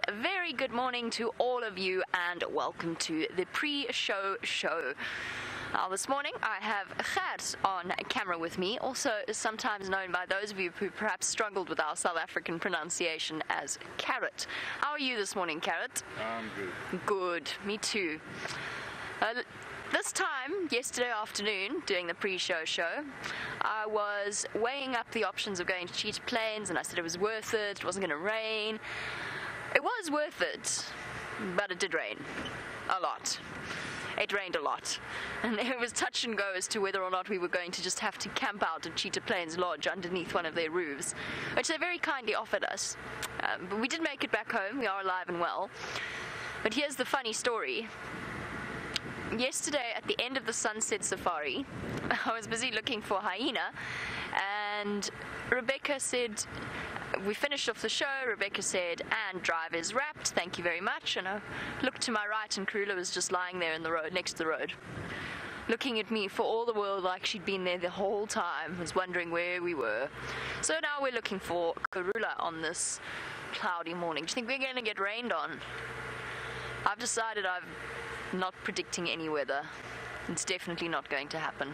very good morning to all of you and welcome to the pre-show show. This morning I have Gert on camera with me, also sometimes known by those of you who perhaps struggled with our South African pronunciation as Carrot. How are you this morning, Carrot? I'm good. Good, me too. This time, yesterday afternoon, doing the pre-show show, I was weighing up the options of going to Cheetah Plains, and I said it was worth it wasn't going to rain. It was worth it, but it did rain. A lot. It rained a lot. And it was touch and go as to whether or not we were going to just have to camp out at Cheetah Plains Lodge underneath one of their roofs, which they very kindly offered us. But we did make it back home. We are alive and well. But here's the funny story. Yesterday, at the end of the sunset safari, I was busy looking for hyena, and Rebecca said, we finished off the show, Rebecca said, and drive is wrapped, thank you very much, and I looked to my right and Karula was just lying there in the road, next to the road, looking at me for all the world like she'd been there the whole time, was wondering where we were. So now we're looking for Karula on this cloudy morning. Do you think we're going to get rained on? I've decided I'm not predicting any weather. It's definitely not going to happen.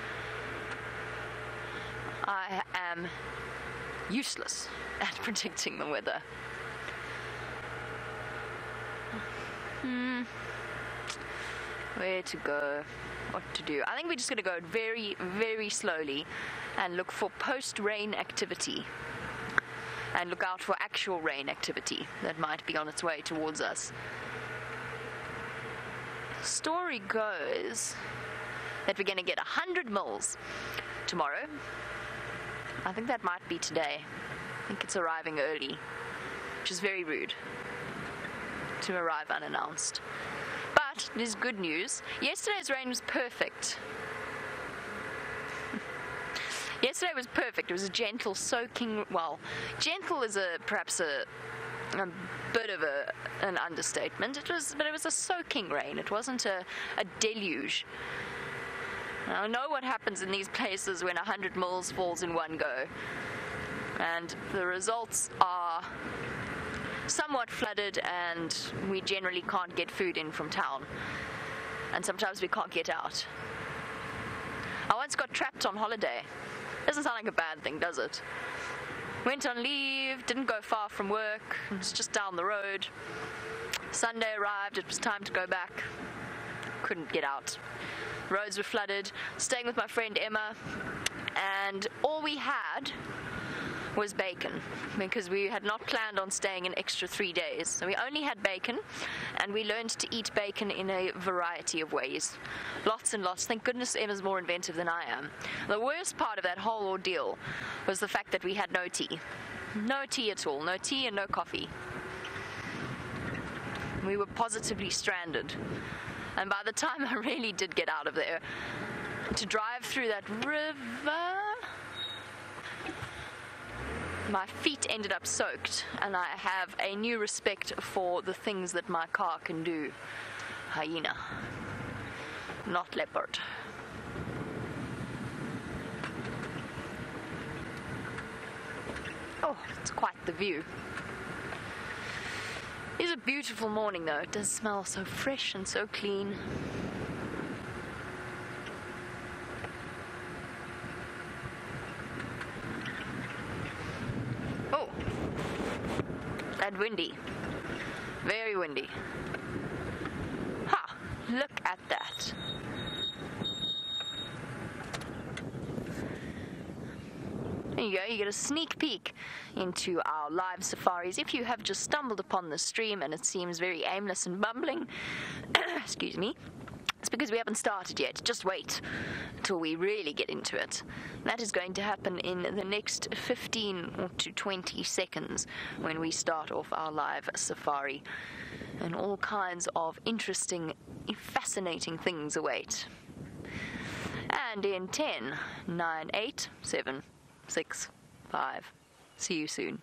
I am useless at predicting the weather. Where to go? What to do? I think we're just going to go very, very slowly and look for post-rain activity. And look out for actual rain activity that might be on its way towards us. Story goes that we're going to get 100 mils tomorrow. I think that might be today. I think it's arriving early, which is very rude to arrive unannounced. But there's good news. Yesterday's rain was perfect. Yesterday was perfect. It was a gentle soaking, well, gentle is perhaps a bit of an understatement. But it was a soaking rain. It wasn't a deluge. Now, I know what happens in these places when 100 mils falls in one go. And the results are somewhat flooded, and we generally can't get food in from town. And sometimes we can't get out. I once got trapped on holiday. Doesn't sound like a bad thing, does it? Went on leave, didn't go far from work, it was just down the road. Sunday arrived, it was time to go back. Couldn't get out. Roads were flooded, staying with my friend Emma, and all we had was bacon, because we had not planned on staying an extra 3 days. So we only had bacon, and we learned to eat bacon in a variety of ways. Lots and lots. Thank goodness Emma's more inventive than I am. The worst part of that whole ordeal was the fact that we had no tea. No tea at all. No tea and no coffee. We were positively stranded. And by the time I really did get out of there, to drive through that river, my feet ended up soaked, and I have a new respect for the things that my car can do. Hyena, not leopard. Oh, it's quite the view. It's a beautiful morning though. It does smell so fresh and so clean. Oh, and windy. Very windy. Ha! Look at that. There you go, you get a sneak peek into our live safaris. If you have just stumbled upon the stream and it seems very aimless and bumbling, excuse me, it's because we haven't started yet. Just wait until we really get into it. That is going to happen in the next 15 to 20 seconds when we start off our live safari. And all kinds of interesting, fascinating things await. And in 10, 9, 8, 7, 6, 5. See you soon.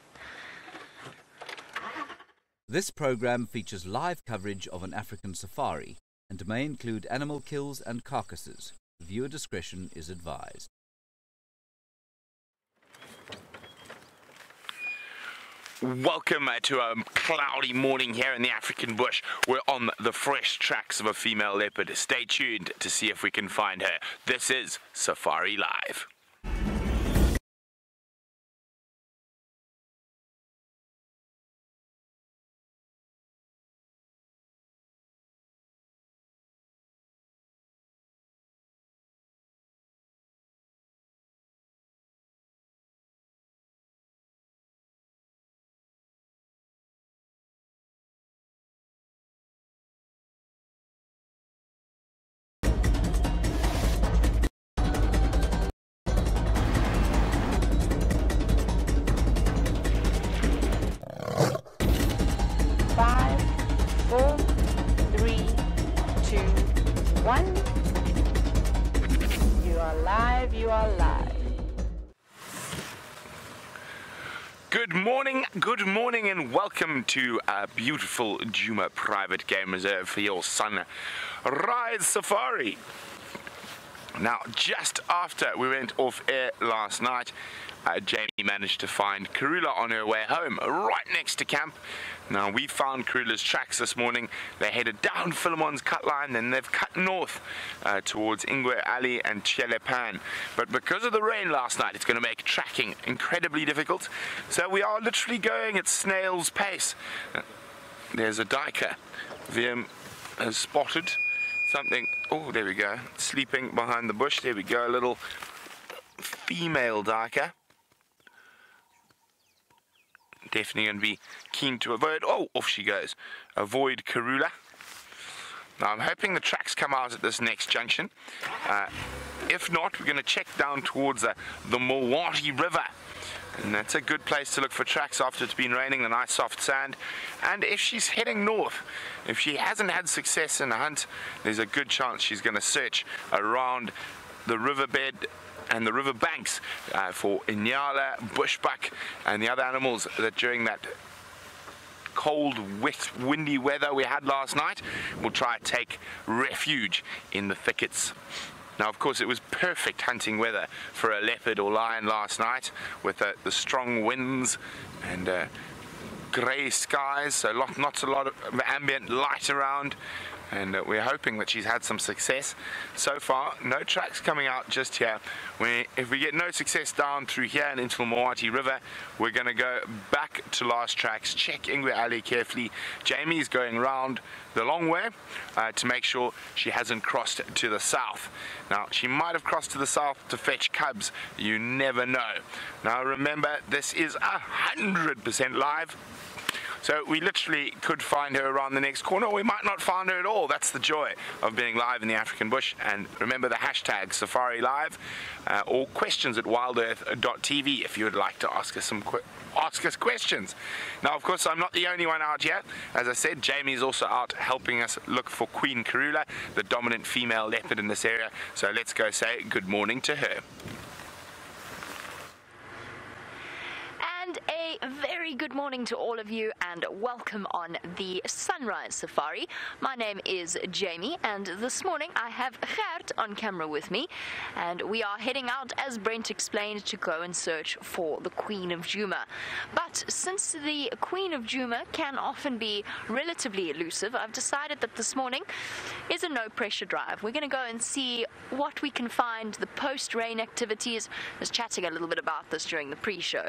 This program features live coverage of an African safari and may include animal kills and carcasses. Viewer discretion is advised. Welcome to a cloudy morning here in the African bush. We're on the fresh tracks of a female leopard. Stay tuned to see if we can find her. This is Safari Live. You are live. Good morning and welcome to a beautiful Nkuhuma private game reserve for your sunrise safari. Now, just after we went off air last night, Jamie managed to find Karula on her way home, right next to camp. Now, we found Karula's tracks this morning. They headed down Philemon's cut line, then they've cut north towards Ingwe Ali and Chelepan. But because of the rain last night, it's going to make tracking incredibly difficult. So we are literally going at snail's pace. There's a diker. VM has spotted something. Oh, there we go. Sleeping behind the bush. There we go. A little female diker. Definitely going to be keen to avoid. Oh, off she goes. Avoid Karula. Now, I'm hoping the tracks come out at this next junction. If not, we're going to check down towards the Mawati River. And that's a good place to look for tracks after it's been raining, the nice soft sand. And if she's heading north, if she hasn't had success in the hunt, there's a good chance she's going to search around the riverbed and the river banks for Inyala, bushbuck, and the other animals that during that cold, wet, windy weather we had last night will try to take refuge in the thickets. Now, of course, it was perfect hunting weather for a leopard or lion last night with the strong winds and grey skies, so not a lot of ambient light around. And we're hoping that she's had some success. So far, no tracks coming out just here. If we get no success down through here and into the Mawati River, we're going to go back to last tracks, check Ingwe Ali carefully. Jamie's going round the long way to make sure she hasn't crossed to the south. Now, she might have crossed to the south to fetch cubs. You never know. Now, remember, this is 100% live. So we literally could find her around the next corner, or we might not find her at all. That's the joy of being live in the African bush. And remember the hashtag Safari Live or questions at wildearth.tv if you would like to ask us questions. Now, of course, I'm not the only one out here. As I said, Jamie's also out helping us look for Queen Karula, the dominant female leopard in this area. So let's go say good morning to her. And a very good morning to all of you and welcome on the Sunrise Safari. My name is Jamie and this morning I have Gert on camera with me and we are heading out, as Brent explained, to go and search for the Queen of Nkuhuma. But since the Queen of Nkuhuma can often be relatively elusive, I've decided that this morning is a no pressure drive. We're going to go and see what we can find, the post-rain activities. I was chatting a little bit about this during the pre-show.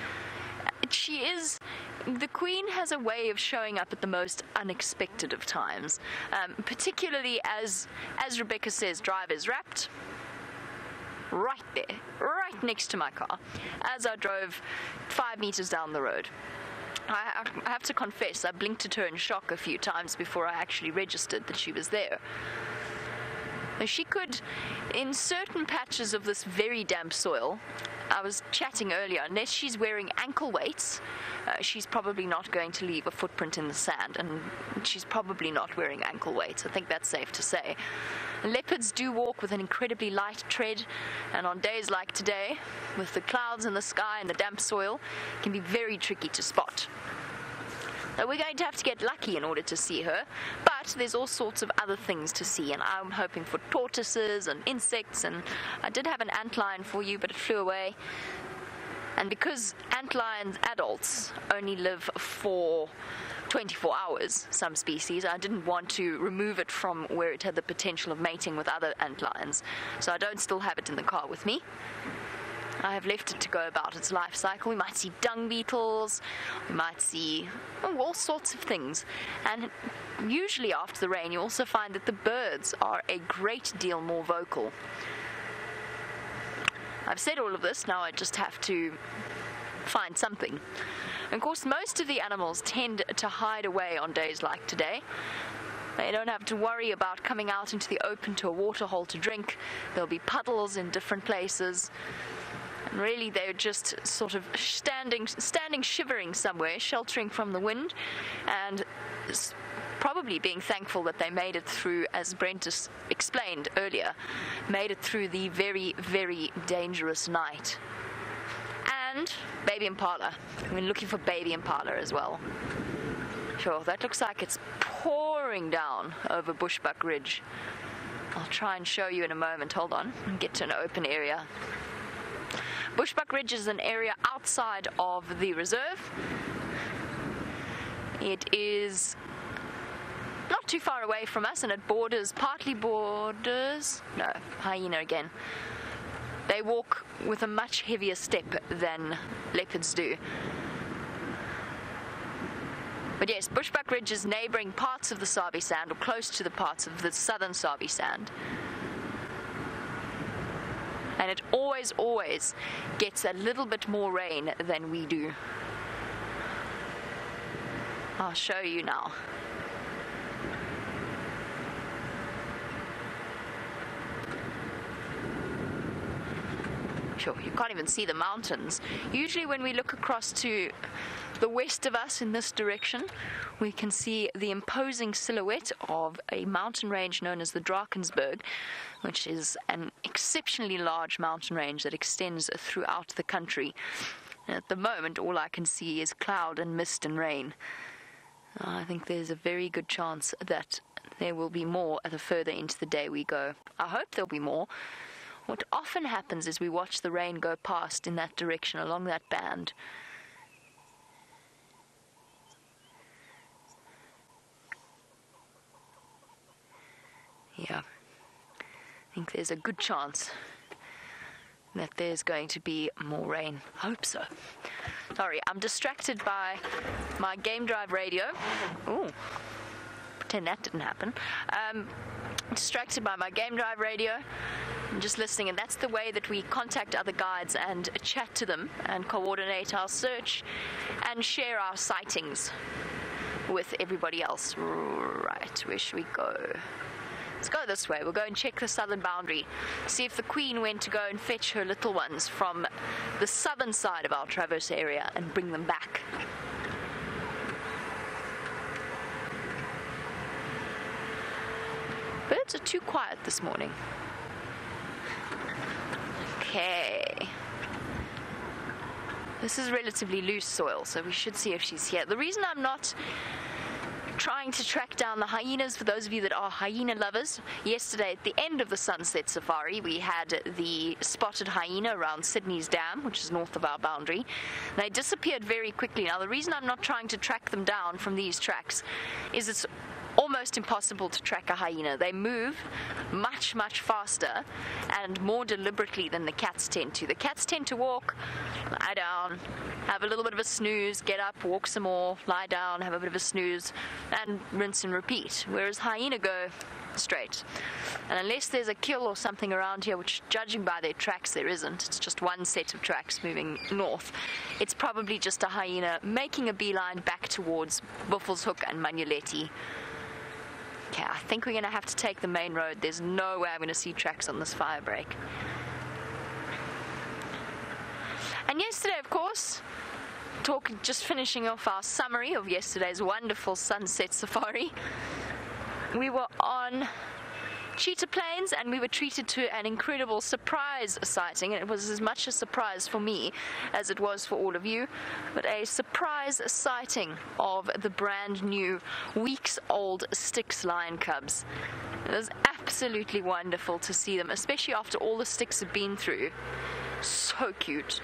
The Queen has a way of showing up at the most unexpected of times, particularly as Rebecca says, drive is wrapped right there, right next to my car, as I drove 5 meters down the road. I have to confess, I blinked at her in shock a few times before I actually registered that she was there. She could, in certain patches of this very damp soil, I was chatting earlier, unless she's wearing ankle weights, she's probably not going to leave a footprint in the sand, and she's probably not wearing ankle weights. I think that's safe to say. Leopards do walk with an incredibly light tread, and on days like today, with the clouds in the sky and the damp soil, it can be very tricky to spot. We're going to have to get lucky in order to see her, but there's all sorts of other things to see, and I'm hoping for tortoises and insects, and I did have an antlion for you, but it flew away. And because antlion adults only live for 24 hours, some species, I didn't want to remove it from where it had the potential of mating with other antlions. So I don't still have it in the car with me. I have left it to go about its life cycle. We might see dung beetles, we might see all sorts of things. And usually after the rain, you also find that the birds are a great deal more vocal. I've said all of this, now I just have to find something. And of course, most of the animals tend to hide away on days like today. They don't have to worry about coming out into the open to a water hole to drink. There'll be puddles in different places. And really, they're just sort of standing shivering somewhere, sheltering from the wind, and probably being thankful that they made it through, as Brent explained earlier, made it through the very, very dangerous night. And baby impala. I've been looking for baby impala as well. Sure, that looks like it's pouring down over Bushbuck Ridge. I'll try and show you in a moment. Hold on, and get to an open area. Bushbuck Ridge is an area outside of the reserve. It is not too far away from us, and it partly borders, no, hyena again. They walk with a much heavier step than leopards do. But yes, Bushbuck Ridge is neighbouring parts of the Sabi Sand, or close to the parts of the southern Sabi Sand. And it always gets a little bit more rain than we do. I'll show you now. Sure, you can't even see the mountains. Usually when we look across to the west of us in this direction, we can see the imposing silhouette of a mountain range known as the Drakensberg, which is an exceptionally large mountain range that extends throughout the country. And at the moment, all I can see is cloud and mist and rain. I think there's a very good chance that there will be more the further into the day we go. I hope there'll be more. What often happens is we watch the rain go past in that direction, along that band. Yeah, I think there's a good chance that there's going to be more rain. I hope so. Sorry, I'm distracted by my game drive radio. Ooh, pretend that didn't happen. Distracted by my game drive radio. I'm just listening, and that's the way that we contact other guides and chat to them and coordinate our search and share our sightings with everybody else. Right, where should we go? Let's go this way. We'll go and check the southern boundary, see if the Queen went to go and fetch her little ones from the southern side of our traverse area and bring them back. Birds are too quiet this morning. Okay. This is relatively loose soil, so we should see if she's here. The reason I'm not trying to track down the hyenas, for those of you that are hyena lovers, yesterday at the end of the sunset safari we had the spotted hyena around Sydney's Dam, which is north of our boundary. They disappeared very quickly. Now the reason I'm not trying to track them down from these tracks is it's almost impossible to track a hyena. They move much faster and more deliberately than the cats tend to. The cats tend to walk, lie down, have a little bit of a snooze, get up, walk some more, lie down, have a bit of a snooze, and rinse and repeat, whereas hyena go straight. And unless there's a kill or something around here, which judging by their tracks there isn't, it's just one set of tracks moving north, it's probably just a hyena making a beeline back towards Buffelshoek and Manuletti. Okay, I think we're going to have to take the main road. There's no way I'm going to see tracks on this fire break. And yesterday, of course, just finishing off our summary of yesterday's wonderful sunset safari, we were on Cheetah Plains and we were treated to an incredible surprise sighting. It was as much a surprise for me as it was for all of you, but a surprise sighting of the brand new weeks-old Styx lion cubs. It was absolutely wonderful to see them, especially after all the Styx have been through. So cute.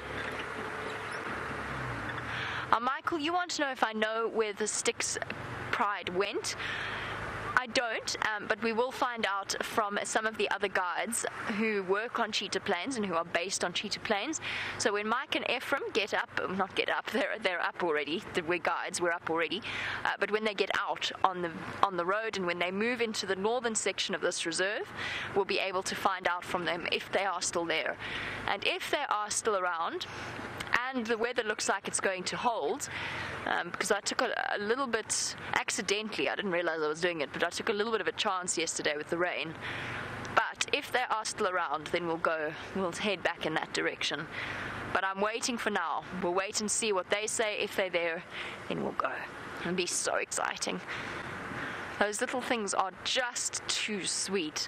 Michael, you want to know if I know where the Styx Pride went? I don't, but we will find out from some of the other guides who work on cheetah plains and who are based on cheetah plains. So when Mike and Ephraim not get up, they're up already. We're guides, we're up already. But when they get out on the road and when they move into the northern section of this reserve, we'll be able to find out from them if they are still there. And if they are still around, and the weather looks like it's going to hold, because I took a little bit accidentally, I didn't realize I was doing it, but I took a little bit of a chance yesterday with the rain. But if they are still around, then we'll head back in that direction. But I'm waiting for now. We'll wait and see what they say. If they're there, then we'll go. It'll be so exciting. Those little things are just too sweet.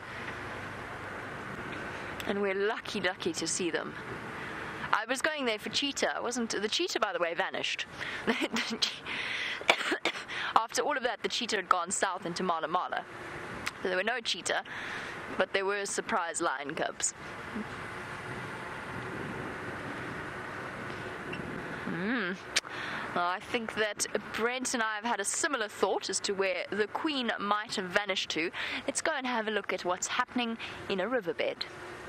And we're lucky to see them. I was going there for cheetah. The cheetah, by the way, vanished. After all of that, the cheetah had gone south into Mala Mala. So there were no cheetah, but there were surprise lion cubs. Well, I think that Brent and I have had a similar thought as to where the queen might have vanished to. Let's go and have a look at what's happening in a riverbed.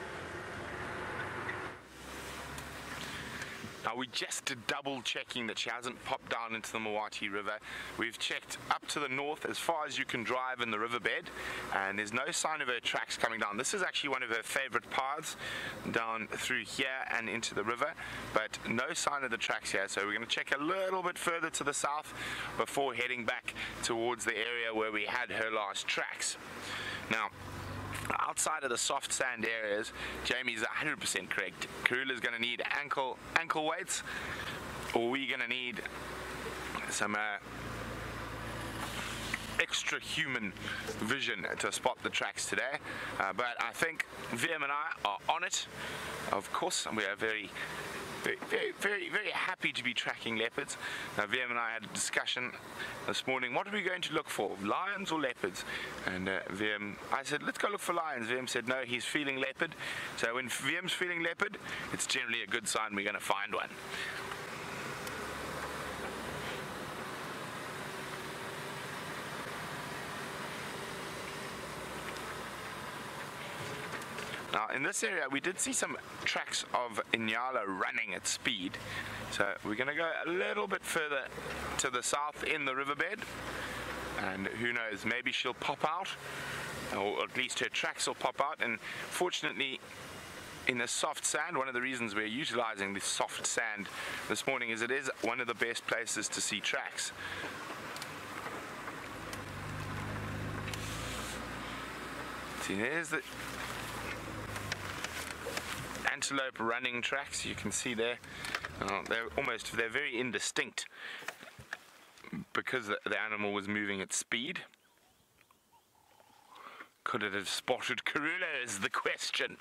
Now we're just double checking that she hasn't popped down into the Mawati River. We've checked up to the north as far as you can drive in the riverbed, and there's no sign of her tracks coming down. This is actually one of her favorite paths down through here and into the river, but no sign of the tracks here. So we're going to check a little bit further to the south before heading back towards the area where we had her last tracks. Now, outside of the soft sand areas, Jamie's 100% correct. Karula's going to need ankle weights, or we're going to need some extra human vision to spot the tracks today. But I think VM and I are on it. Of course, we are very happy to be tracking leopards. Now, VM and I had a discussion this morning. What are we going to look for, lions or leopards? And I said, let's go look for lions. VM said, no, he's feeling leopard. So when VM's feeling leopard, it's generally a good sign we're going to find one. Now, in this area, we did see some tracks of Inyala running at speed. So we're going to go a little bit further to the south in the riverbed. And who knows, maybe she'll pop out, or at least her tracks will pop out. And fortunately, in the soft sand, one of the reasons we're utilizing this soft sand this morning is it is one of the best places to see tracks. See, there's the antelope running tracks. You can see there, they're very indistinct because the animal was moving at speed. Could it have spotted Karula is the question.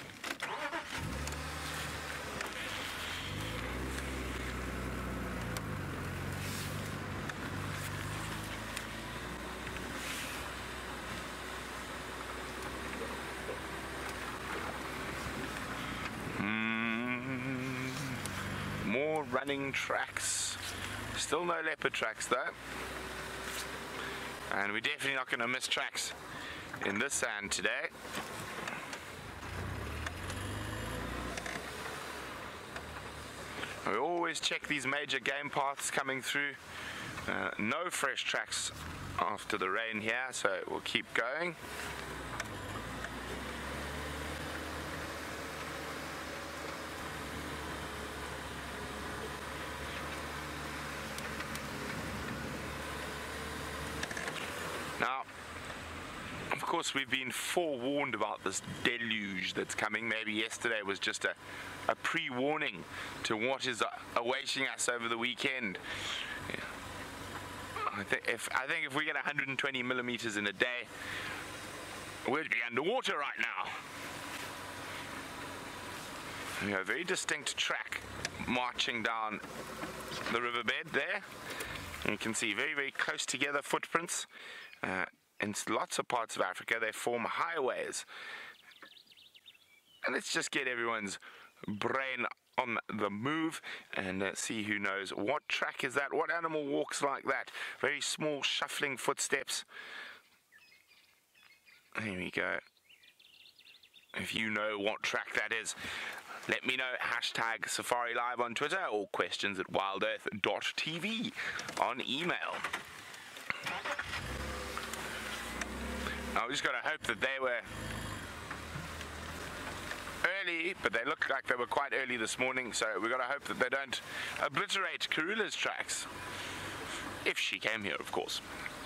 More running tracks. Still no leopard tracks though. And we're definitely not going to miss tracks in this sand today. We always check these major game paths coming through. No fresh tracks after the rain here, so we'll keep going. Now, of course, we've been forewarned about this deluge that's coming. Maybe yesterday was just a pre-warning to what is awaiting us over the weekend. Yeah. I think if we get 120 millimeters in a day, we'd be underwater right now. We have a very distinct track marching down the riverbed there. And you can see very, very close together footprints. In lots of parts of Africa, they form highways. And let's just get everyone's brain on the move and see who knows what track is that, what animal walks like that. Very small shuffling footsteps. There we go. If you know what track that is, let me know. Hashtag Safari Live on Twitter or questions at wildearth.tv on email. I just got to hope that they were early, but they looked like they were quite early this morning, so we've got to hope that they don't obliterate Karula's tracks. If she came here, of course.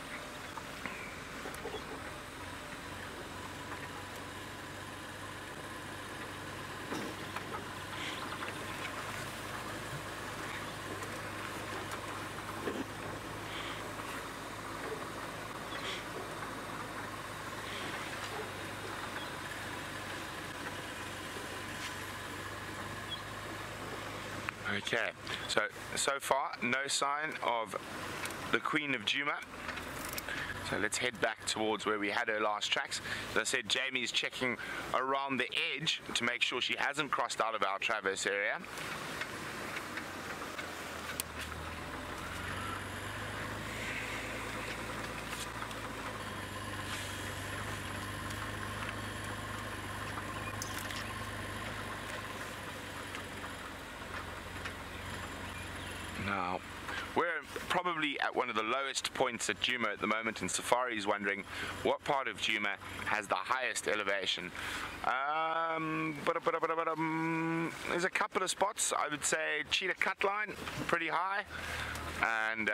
Okay, so far no sign of the Queen of Djuma. So let's head back towards where we had her last tracks. As I said, Jamie's checking around the edge to make sure she hasn't crossed out of our traverse area. Now, we're probably at one of the lowest points at Djuma at the moment, and Safari's wondering what part of Djuma has the highest elevation. There's a couple of spots. I would say Cheetah Cutline, pretty high, and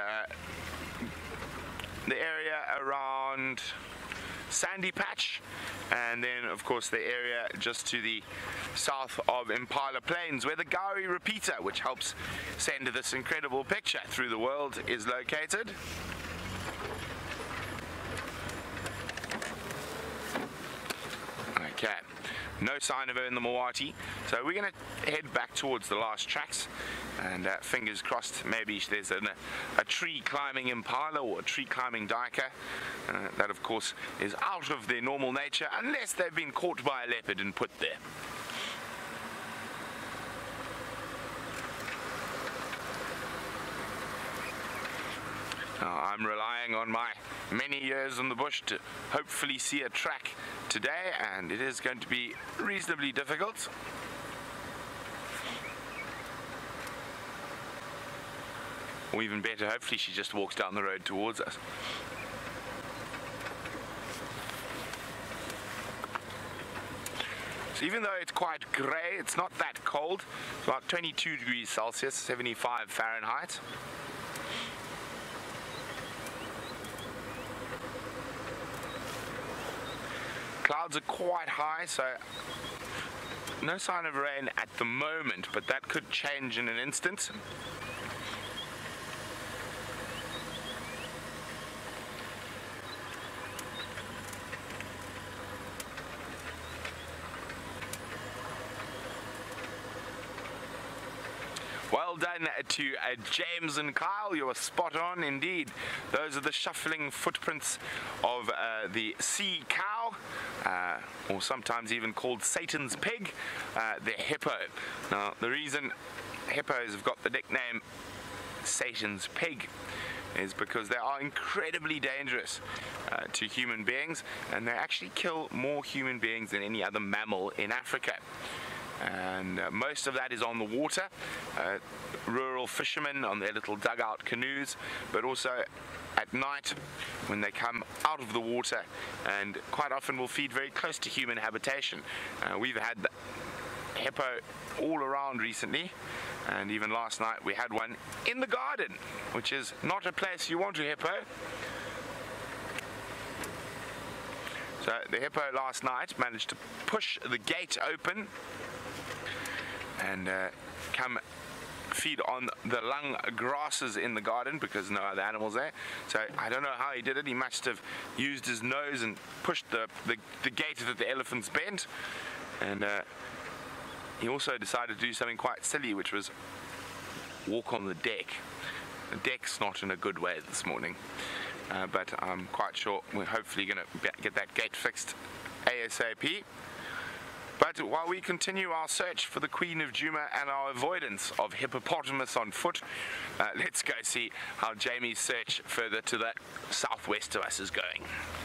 the area around Sandy Patch, and then of course the area just to the south of Impala Plains where the Gowrie repeater, which helps send this incredible picture through the world, is located. Okay, no sign of her in the Mawati, so we're going to head back towards the last tracks, and fingers crossed maybe there's a tree climbing impala or a tree climbing duiker. That of course is out of their normal nature unless they've been caught by a leopard and put there. Now, I'm relying on my many years in the bush to hopefully see a track today, and it is going to be reasonably difficult. Or even better, hopefully she just walks down the road towards us. So even though it's quite grey, it's not that cold. It's about 22 degrees Celsius, 75 Fahrenheit. Clouds are quite high, so no sign of rain at the moment, but that could change in an instant. Well done to James and Kyle, you are spot on indeed. Those are the shuffling footprints of the sea cow, or sometimes even called Satan's pig, the hippo. Now, the reason hippos have got the nickname Satan's pig is because they are incredibly dangerous to human beings, and they actually kill more human beings than any other mammal in Africa. And most of that is on the water, rural fishermen on their little dugout canoes, but also at night when they come out of the water, and quite often will feed very close to human habitation. We've had the hippo all around recently, and even last night we had one in the garden, which is not a place you want a hippo. So the hippo last night managed to push the gate open and come feed on the lung grasses in the garden because no other animals there. So I don't know how he did it. He must have used his nose and pushed the gate that the elephants bent, and he also decided to do something quite silly, which was walk on the deck. The deck's not in a good way this morning, but I'm quite sure we're hopefully going to get that gate fixed ASAP. But while we continue our search for the Queen of Djuma and our avoidance of hippopotamus on foot, let's go see how Jamie's search further to the southwest of us is going.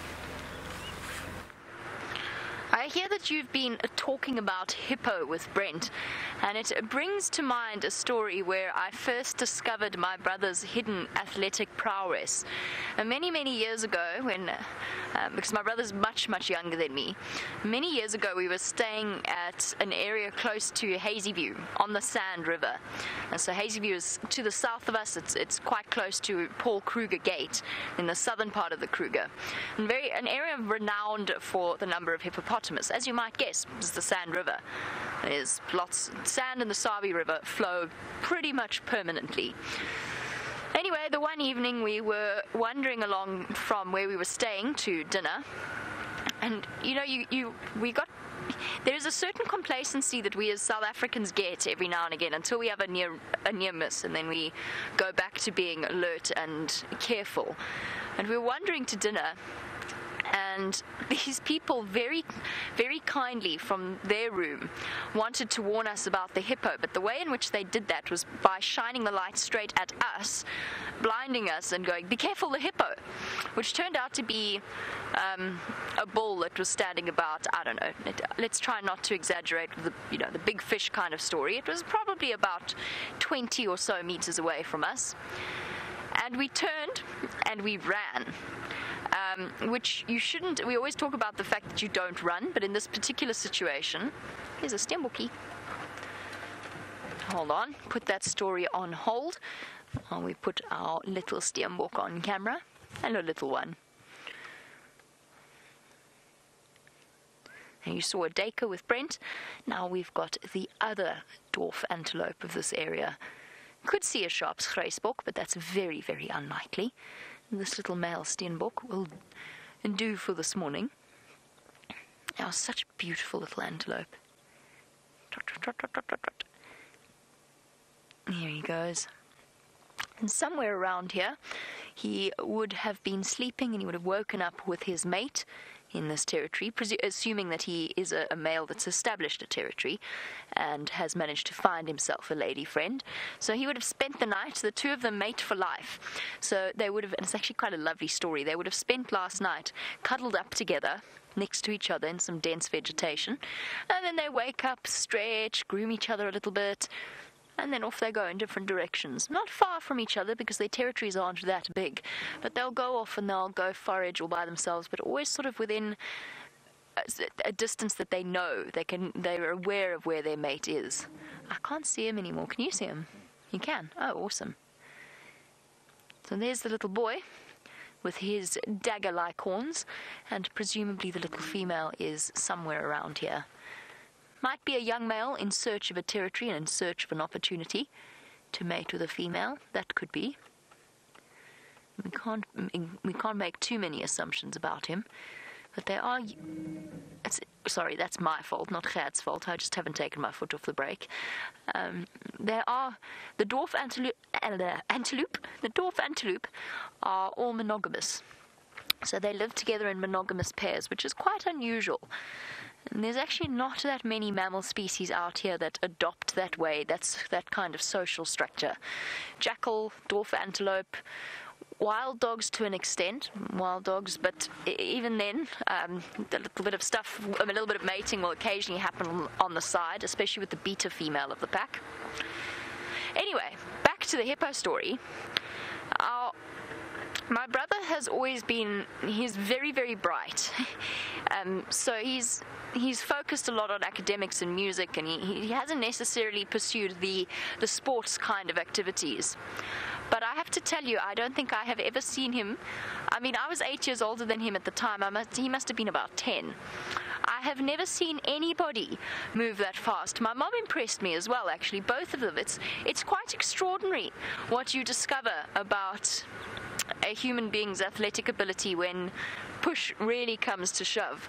I hear that you've been talking about hippo with Brent, and it brings to mind a story where I first discovered my brother's hidden athletic prowess. Many, many years ago, when because my brother's much, much younger than me, many years ago we were staying at an area close to Hazyview on the Sand River. And so Hazyview is to the south of us. It's quite close to Paul Kruger Gate in the southern part of the Kruger. And an area renowned for the number of hippopotamus. As you might guess, it's the Sand River. There's lots of sand, and the Sabi River flow pretty much permanently. Anyway, the one evening we were wandering along from where we were staying to dinner, and there's a certain complacency that we as South Africans get every now and again until we have a near miss, and then we go back to being alert and careful. And we were wandering to dinner, and these people very, very kindly from their room wanted to warn us about the hippo, but the way in which they did that was by shining the light straight at us, blinding us and going, "Be careful, the hippo," which turned out to be a bull that was standing about, I don't know, let's try not to exaggerate with the big fish kind of story. It was probably about 20 or so meters away from us, and we turned and we ran. Which you shouldn't. We always talk about the fact that you don't run, but in this particular situation, here's a steenbokkie. Hold on, put that story on hold while we put our little steenbok on camera. Hello, little one. And you saw a duiker with Brent. Now we've got the other dwarf antelope of this area. Could see a sharp grysbok, but that's very, very unlikely. This little male steenbok will do for this morning. Oh, such a beautiful little antelope. Trot, trot, trot, trot, trot, trot. Here he goes. And somewhere around here, he would have been sleeping, and he would have woken up with his mate in this territory, assuming that he is a male that's established a territory and has managed to find himself a lady friend. So he would have spent the night, the two of them mate for life. So they would have, and it's actually quite a lovely story, they would have spent last night cuddled up together next to each other in some dense vegetation, and then they wake up, stretch, groom each other a little bit, and then off they go in different directions. Not far from each other because their territories aren't that big, but they'll go off and they'll go forage all by themselves, but always sort of within a distance that they know. They're aware of where their mate is. I can't see him anymore. Can you see him? You can. Oh, awesome. So there's the little boy with his dagger-like horns, and presumably the little female is somewhere around here. Might be a young male in search of a territory and in search of an opportunity to mate with a female. That could be. We can't make too many assumptions about him, but there are. Sorry, that's my fault, not Gert's fault. I just haven't taken my foot off the brake. There are the dwarf antelope. The dwarf antelope are all monogamous, so they live together in monogamous pairs, which is quite unusual. And there's actually not that many mammal species out here that adopt that way. That's that kind of social structure. Jackal, dwarf antelope, wild dogs to an extent, but even then, a little bit of stuff, a little bit of mating will occasionally happen on the side, especially with the beta female of the pack. Anyway, back to the hippo story. My brother has always been, he's very, very bright. So he's focused a lot on academics and music, and he hasn't necessarily pursued the sports kind of activities. But I have to tell you, I don't think I have ever seen him. I mean, I was 8 years older than him at the time. He must have been about 10. I have never seen anybody move that fast. My mom impressed me as well, actually, both of them. It's quite extraordinary what you discover about a human being's athletic ability when push really comes to shove.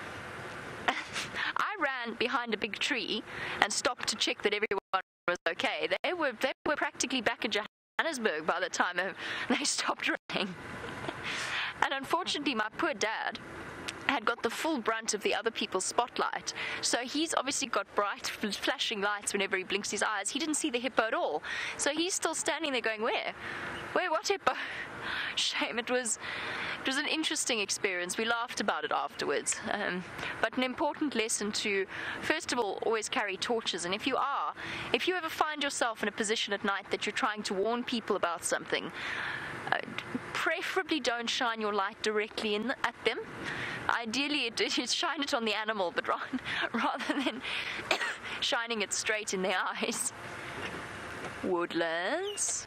I ran behind a big tree and stopped to check that everyone was okay. They were practically back in Johannesburg by the time they stopped running. And unfortunately, my poor dad, had got the full brunt of the other people's spotlight. So he's obviously got bright flashing lights whenever he blinks his eyes. He didn't see the hippo at all. So he's still standing there going, where? What hippo? Shame. It was an interesting experience. We laughed about it afterwards. But an important lesson to, first of all, always carry torches. And if you ever find yourself in a position at night that you're trying to warn people about something, preferably don't shine your light directly at them. Ideally, shine it on the animal, but rather than shining it straight in their eyes. Woodlands.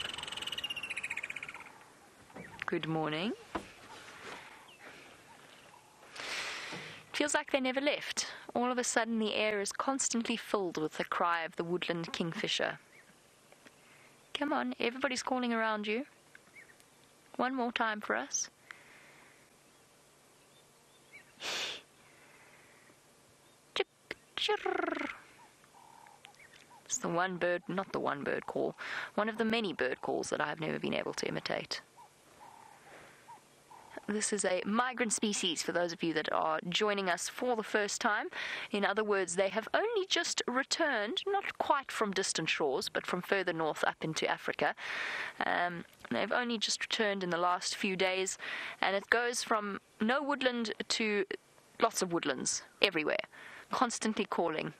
Good morning. Feels like they never left. All of a sudden, the air is constantly filled with the cry of the woodland kingfisher. Come on, everybody's calling around you. One more time for us. It's the one bird, not the one bird call, one of the many bird calls that I've never been able to imitate. This is a migrant species for those of you that are joining us for the first time. In other words, they have only just returned, not quite from distant shores, but from further north up into Africa. They've only just returned in the last few days, and it goes from no woodland to lots of woodlands everywhere, constantly calling.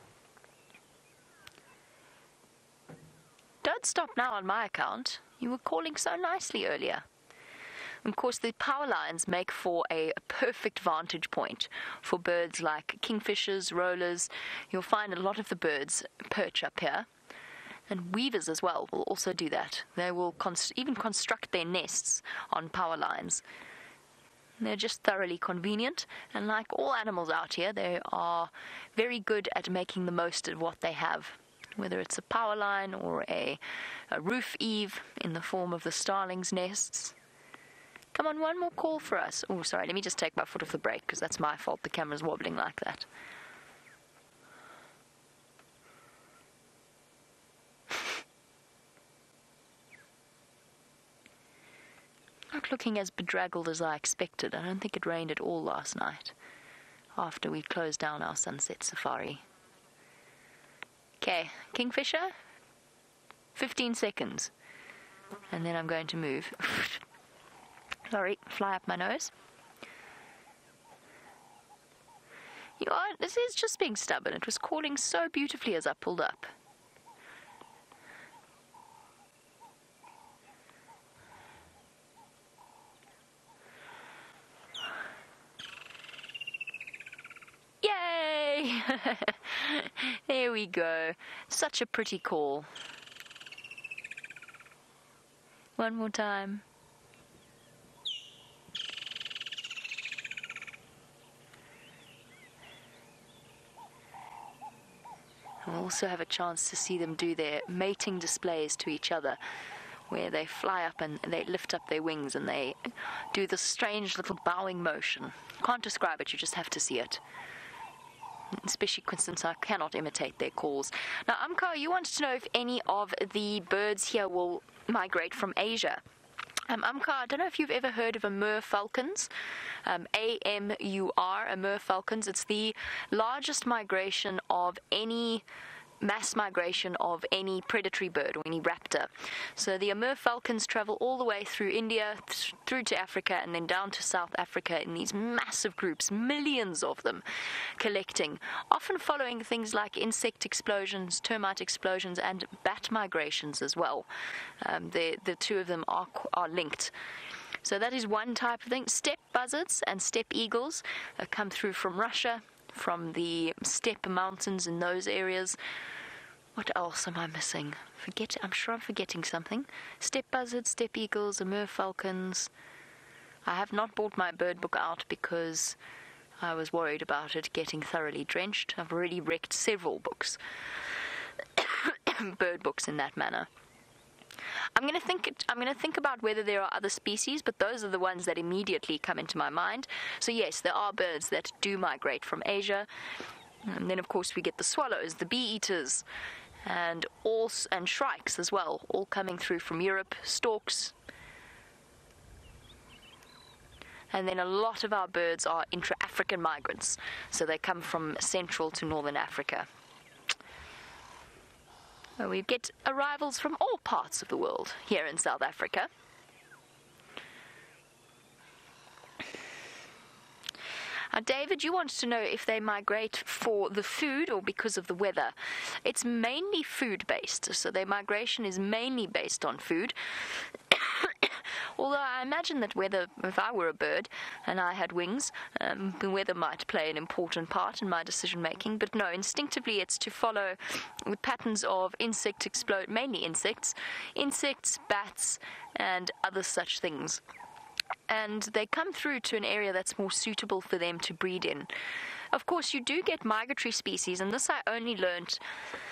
Don't stop now on my account. You were calling so nicely earlier. Of course, the power lines make for a perfect vantage point for birds like kingfishers, rollers. You'll find a lot of the birds perch up here. And weavers as well will also do that. They will even construct their nests on power lines. They're just thoroughly convenient. And like all animals out here, they are very good at making the most of what they have. Whether it's a power line or a roof eave in the form of the starlings' nests. Come on, one more call for us. Oh, sorry, let me just take my foot off the brake because that's my fault. The camera's wobbling like that. Not looking as bedraggled as I expected. I don't think it rained at all last night after we closed down our sunset safari. Okay, kingfisher, 15 seconds. And then I'm going to move. Sorry, fly up my nose. This is just being stubborn. It was calling so beautifully as I pulled up. Yay! There we go. Such a pretty call. One more time. We'll also have a chance to see them do their mating displays to each other, where they fly up and they lift up their wings and they do this strange little bowing motion. Can't describe it, you just have to see it. Especially since I cannot imitate their calls. Now, Amkar, you wanted to know if any of the birds here will migrate from Asia. Amkar, I don't know if you've ever heard of Amur falcons. A-M-U-R, Amur falcons. It's the largest migration of any mass migration of any predatory bird or any raptor. So the Amur falcons travel all the way through India, through to Africa, and then down to South Africa in these massive groups, millions of them collecting, often following things like insect explosions, termite explosions, and bat migrations as well. The two of them are linked. So that is one type of thing. Steppe buzzards and steppe eagles come through from Russia, from the steppe mountains in those areas. What else am I missing? I'm sure I'm forgetting something. Steppe buzzards, steppe eagles, Amur falcons. I have not brought my bird book out because I was worried about it getting thoroughly drenched. I've already wrecked several books, bird books in that manner. I'm going to think about whether there are other species, but those are the ones that immediately come into my mind. So yes, there are birds that do migrate from Asia. And then of course we get the swallows, the bee-eaters, and shrikes as well, all coming through from Europe, storks. And then a lot of our birds are intra-African migrants, so they come from Central to Northern Africa. We get arrivals from all parts of the world here in South Africa. David, you wanted to know if they migrate for the food or because of the weather. It's mainly food-based, so their migration is mainly based on food. Although I imagine that weather, if I were a bird and I had wings, the weather might play an important part in my decision-making. But no, instinctively it's to follow the patterns of mainly insects, bats, and other such things. And they come through to an area that's more suitable for them to breed in. Of course, you do get migratory species, and this I only learnt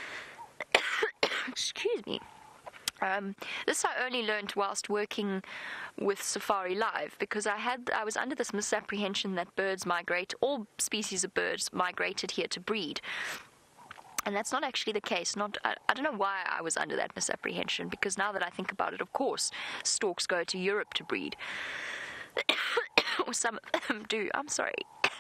excuse me. This I only learnt whilst working with Safari Live, because I was under this misapprehension that birds migrate, all species of birds migrated here to breed. And that's not actually the case. I don't know why I was under that misapprehension, because now that I think about it, of course, storks go to Europe to breed. Or some of them do. I'm sorry.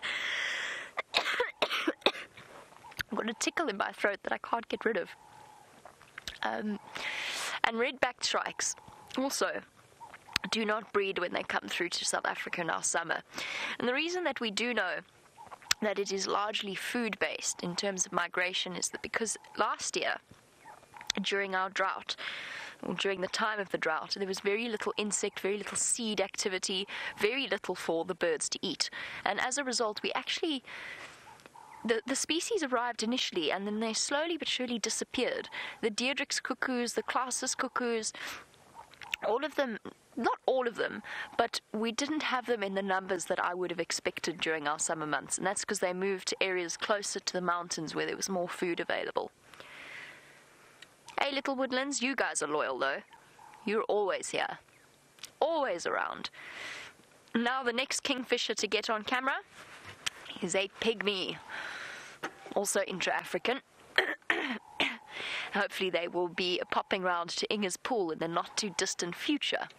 I've got a tickle in my throat that I can't get rid of. And red-backed shrikes also do not breed when they come through to South Africa in our summer. And the reason that we do know that it is largely food-based in terms of migration is that because last year, during our drought, or during the time of the drought, there was very little insect, very little seed activity, very little for the birds to eat. And as a result, we actually... The species arrived initially, and then they slowly but surely disappeared. The Deirdricks cuckoos, the Clausus cuckoos, all of them, not all of them, but we didn't have them in the numbers that I would have expected during our summer months, and that's because they moved to areas closer to the mountains where there was more food available. Hey, little woodlands, you guys are loyal, though. You're always here. Always around. Now the next kingfisher to get on camera is a pygmy, also intra-African. Hopefully they will be popping round to Inge's pool in the not-too-distant future.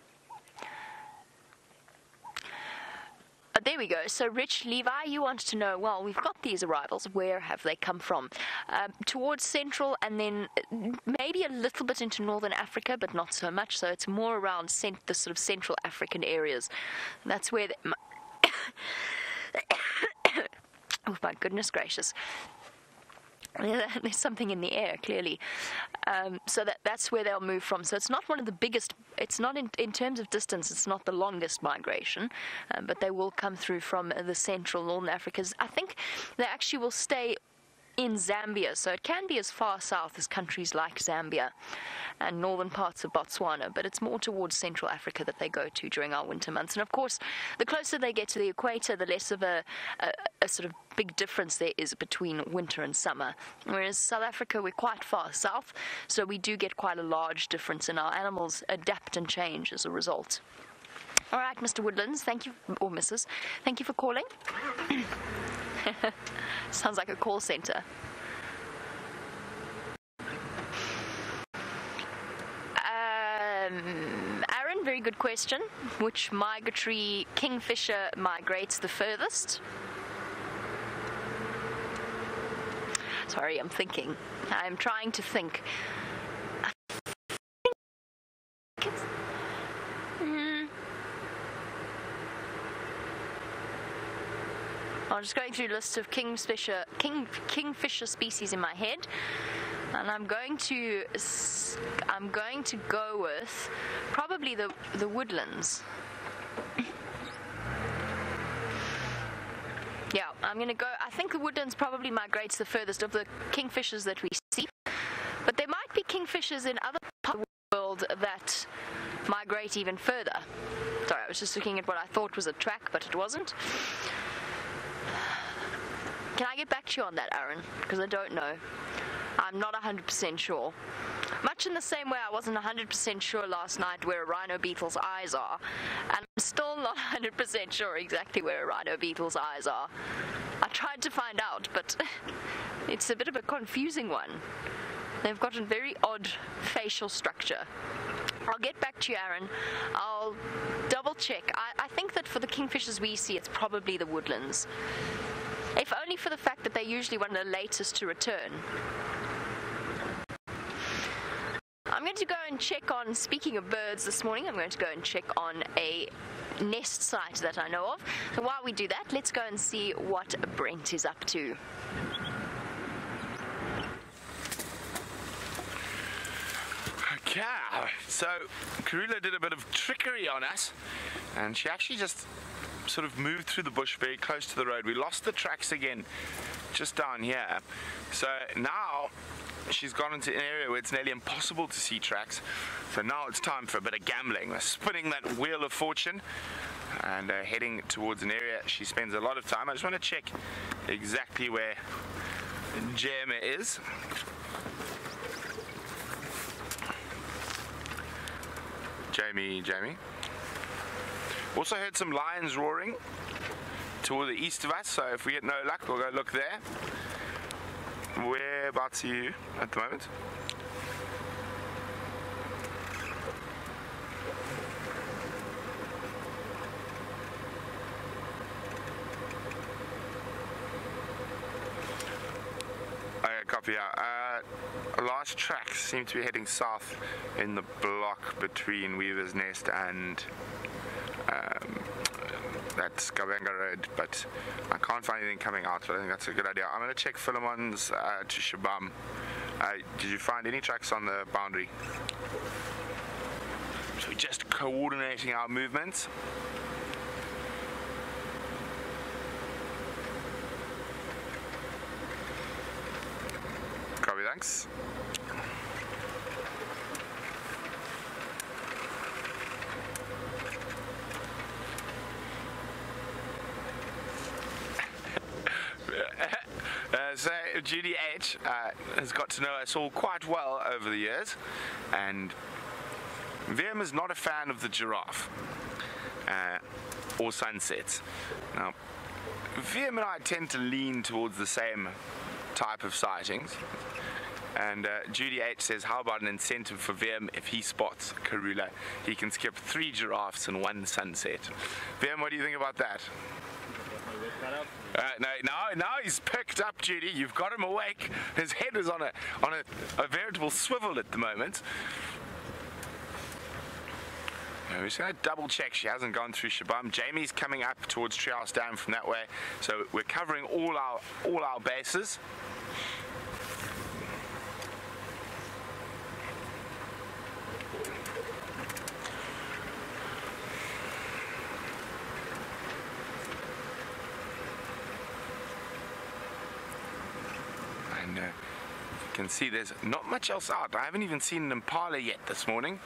There we go. So, Rich Levi, you want to know, well, we've got these arrivals. Where have they come from? Towards Central, and then maybe a little bit into Northern Africa, but not so much. So it's more around the sort of Central African areas. That's where... Oh, my goodness gracious. There's something in the air, clearly. So that's where they'll move from. So it's not one of the biggest, it's not in terms of distance, it's not the longest migration, but they will come through from the central Northern Africas. I think they actually will stay in Zambia, so it can be as far south as countries like Zambia and northern parts of Botswana, but it's more towards Central Africa that they go to during our winter months. And of course, the closer they get to the equator, the less of a sort of big difference there is between winter and summer. Whereas South Africa, we're quite far south, so we do get quite a large difference, and our animals adapt and change as a result. All right, Mr. Woodlands, thank you, or Mrs., thank you for calling. Sounds like a call center. Aaron, very good question. Which migratory kingfisher migrates the furthest? Sorry, I'm thinking. I'm trying to think. I'm just going through a list of kingfisher species in my head, and I'm going to go with probably the woodlands. Yeah, I'm going to go. I think the woodlands probably migrates the furthest of the kingfishers that we see, but there might be kingfishers in other parts of the world that migrate even further. Sorry, I was just looking at what I thought was a track, but it wasn't. Can I get back to you on that, Aaron? Because I don't know. I'm not 100% sure. Much in the same way I wasn't 100% sure last night where a rhino beetle's eyes are. And I'm still not 100% sure exactly where a rhino beetle's eyes are. I tried to find out, but it's a bit of a confusing one. They've got a very odd facial structure. I'll get back to you, Aaron. I'll double check. I think that for the kingfishers we see, it's probably the woodlands. If only for the fact that they're usually one of the latest to return. I'm going to go and check on, speaking of birds this morning, I'm going to go and check on a nest site that I know of. So while we do that, let's go and see what Brent is up to. Okay, so Karula did a bit of trickery on us, and she actually just sort of moved through the bush very close to the road. We lost the tracks again just down here, so now she's gone into an area where it's nearly impossible to see tracks. So now it's time for a bit of gambling. We're spinning that wheel of fortune and heading towards an area she spends a lot of time. I just want to check exactly where Gemma is. Jamie. Also heard some lions roaring toward the east of us, so if we get no luck, we'll go look there. Whereabouts are you at the moment? Okay, copy out. Last tracks seem to be heading south in the block between Weaver's Nest and that's Gabanga Road, but I can't find anything coming out, but I think that's a good idea. I'm going to check Philemon's to Shabam. Did you find any tracks on the boundary? So we're just coordinating our movements. Copy, thanks. So Judy H has got to know us all quite well over the years, and VM is not a fan of the giraffe or sunsets. Now, VM and I tend to lean towards the same type of sightings, and Judy H says, how about an incentive for VM if he spots Karula? He can skip 3 giraffes and 1 sunset. VM, what do you think about that? Now he's picked up, Judy. You've got him awake. His head is on a veritable swivel at the moment. We're just going to double check she hasn't gone through Shabam. Jamie's coming up towards Treehouse Dam from that way, so we're covering all our bases. You can see there's not much else out. I haven't even seen an impala yet this morning.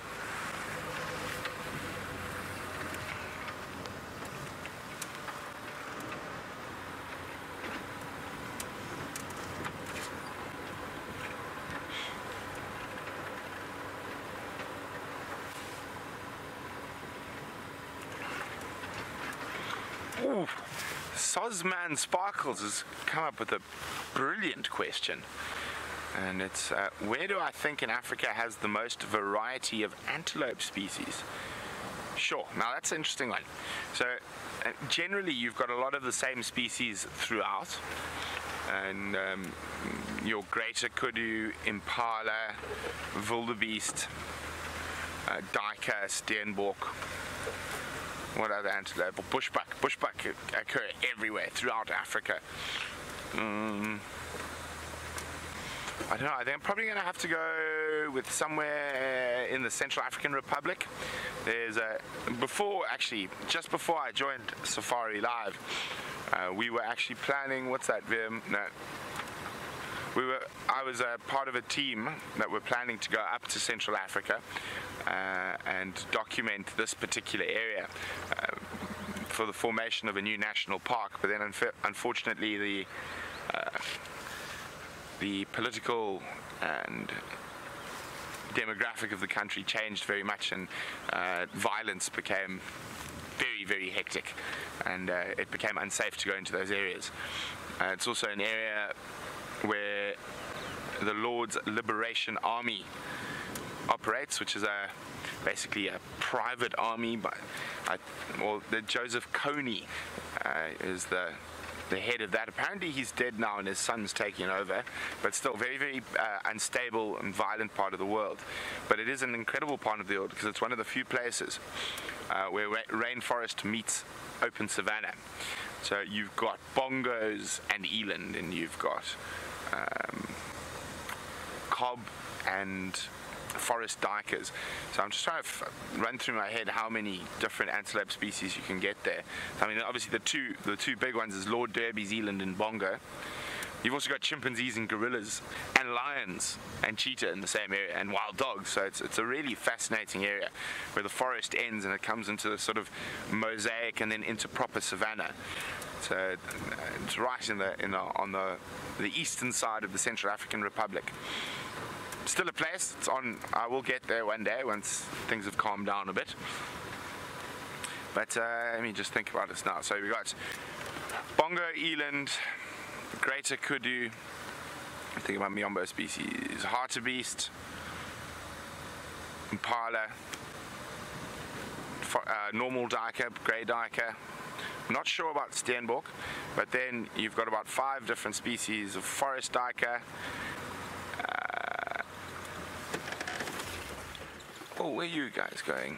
Ooh, Sosman Sparkles has come up with a brilliant question. And it's, where do I think in Africa has the most variety of antelope species? Sure, now that's an interesting one. So generally you've got a lot of the same species throughout. And your greater kudu, impala, wildebeest, duiker, steenbok, what other antelope? Bushbuck. Bushbuck occur everywhere throughout Africa. I don't know, I think I'm probably going to have to go with somewhere in the Central African Republic. There's just before I joined Safari Live, we were actually planning, what's that, Vim? No. I was a part of a team that were planning to go up to Central Africa and document this particular area for the formation of a new national park, but then unfortunately the political and demographic of the country changed very much, and violence became very, very hectic, and it became unsafe to go into those areas. It's also an area where the Lord's Liberation Army operates, which is a basically a private army. The Joseph Kony is the head of that. Apparently he's dead now and his son's taking over, but still very, very unstable and violent part of the world. But it is an incredible part of the world because it's one of the few places where rainforest meets open savanna. So you've got bongos and eland, and you've got cob and forest duikers. So I'm just trying to run through my head how many different antelope species you can get there. I mean, obviously the two big ones is Lord Derby's eland and bongo. You've also got chimpanzees and gorillas and lions and cheetah in the same area, and wild dogs. So it's a really fascinating area where the forest ends and it comes into the sort of mosaic and then into proper savanna. So it's right on the eastern side of the Central African Republic. Still a place. I will get there one day once things have calmed down a bit. But let me just think about this now. So we got bongo, eland, greater kudu. I think about Miombo species, hartebeest, impala, normal duiker, grey duiker. I'm not sure about steenbok, but then you've got about 5 different species of forest duiker. Oh, where are you guys going?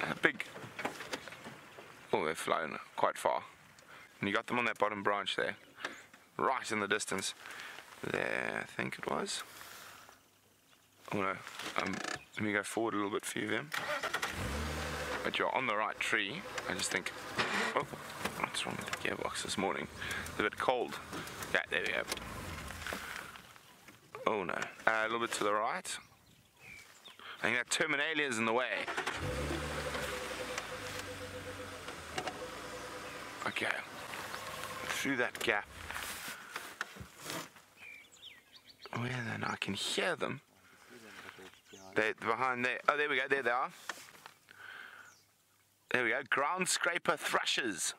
Oh, they've flown quite far. And you got them on that bottom branch there. Right in the distance. There, I think it was. Oh no, let me go forward a little bit for you then. But you're on the right tree. I just think, oh, what's wrong with the gearbox this morning? It's a bit cold. Yeah, there we go. Oh no, a little bit to the right. I think that terminalia is in the way. Okay, through that gap. Where then? I can hear them. They're behind there. Oh, there we go. There they are. There we go. Ground scraper thrushes.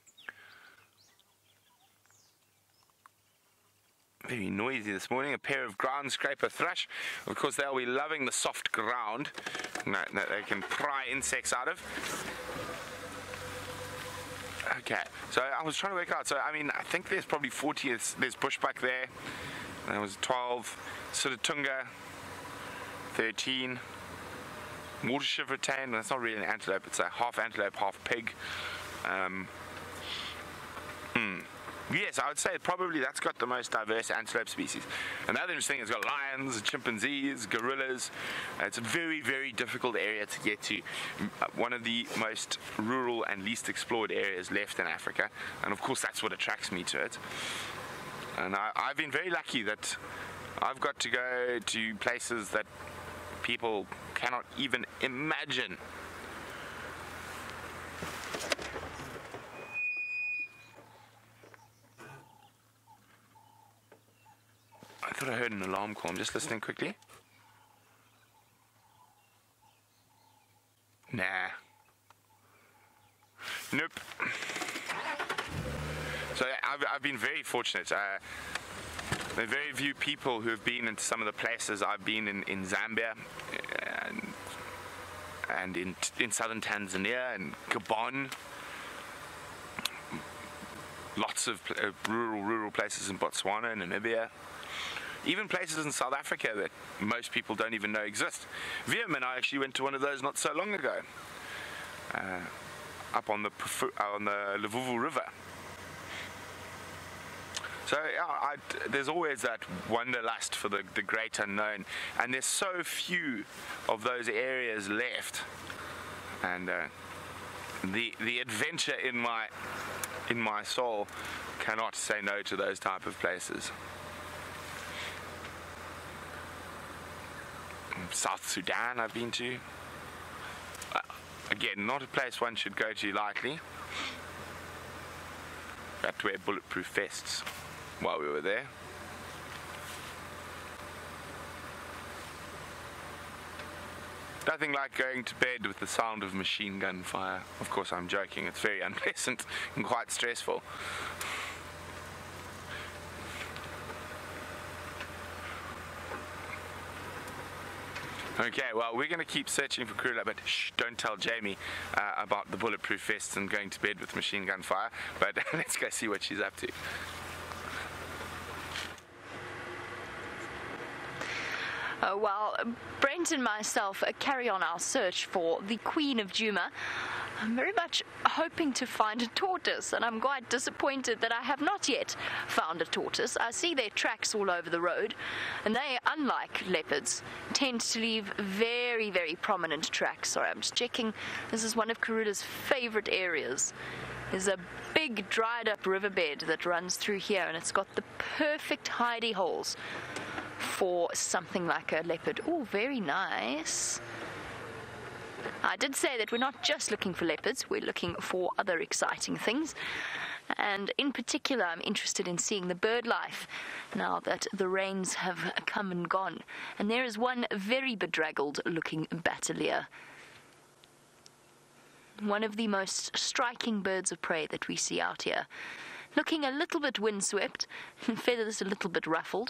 Very noisy this morning. A pair of ground scraper thrush. Of course, they'll be loving the soft ground that they can pry insects out of. Okay, so I was trying to work out. So I mean, I think there's probably 40. There's bushbuck there. That was 12. Sitatunga, 13. Water shivertain. That's not really an antelope. It's a half antelope, half pig. Yes, I would say probably that's got the most diverse antelope species. Another interesting thing, it's got lions, chimpanzees, gorillas. It's a very, very difficult area to get to. One of the most rural and least explored areas left in Africa. And of course, that's what attracts me to it. And I've been very lucky that I've got to go to places that people cannot even imagine. I thought I heard an alarm call. I'm just listening quickly. Nah. Nope. So I've been very fortunate. There are very few people who have been into some of the places I've been in Zambia and in southern Tanzania and Gabon. Lots of rural places in Botswana and Namibia. Even places in South Africa that most people don't even know exist. Vietnam, I actually went to one of those not so long ago, up on the Levuvu River. So yeah, there's always that wanderlust for the great unknown, and there's so few of those areas left. And the adventure in my soul cannot say no to those type of places. South Sudan I've been to. Again, not a place one should go to lightly. We had to wear bulletproof vests while we were there. Nothing like going to bed with the sound of machine gun fire. Of course, I'm joking. It's very unpleasant and quite stressful. Okay, well, we're going to keep searching for Karula, but shh, don't tell Jamie about the bulletproof vests and going to bed with machine gun fire. But let's go see what she's up to. While Brent and myself carry on our search for the Queen of Djuma, I'm very much hoping to find a tortoise, and I'm quite disappointed that I have not yet found a tortoise. I see their tracks all over the road, and they, unlike leopards, tend to leave very, very prominent tracks. Sorry, I'm just checking. This is one of Karula's favorite areas. There's a big dried up riverbed that runs through here, and it's got the perfect hidey holes for something like a leopard. Oh, very nice. I did say that we're not just looking for leopards, we're looking for other exciting things. And in particular, I'm interested in seeing the bird life now that the rains have come and gone. And there is one very bedraggled looking batelier. One of the most striking birds of prey that we see out here. Looking a little bit windswept, feathers a little bit ruffled.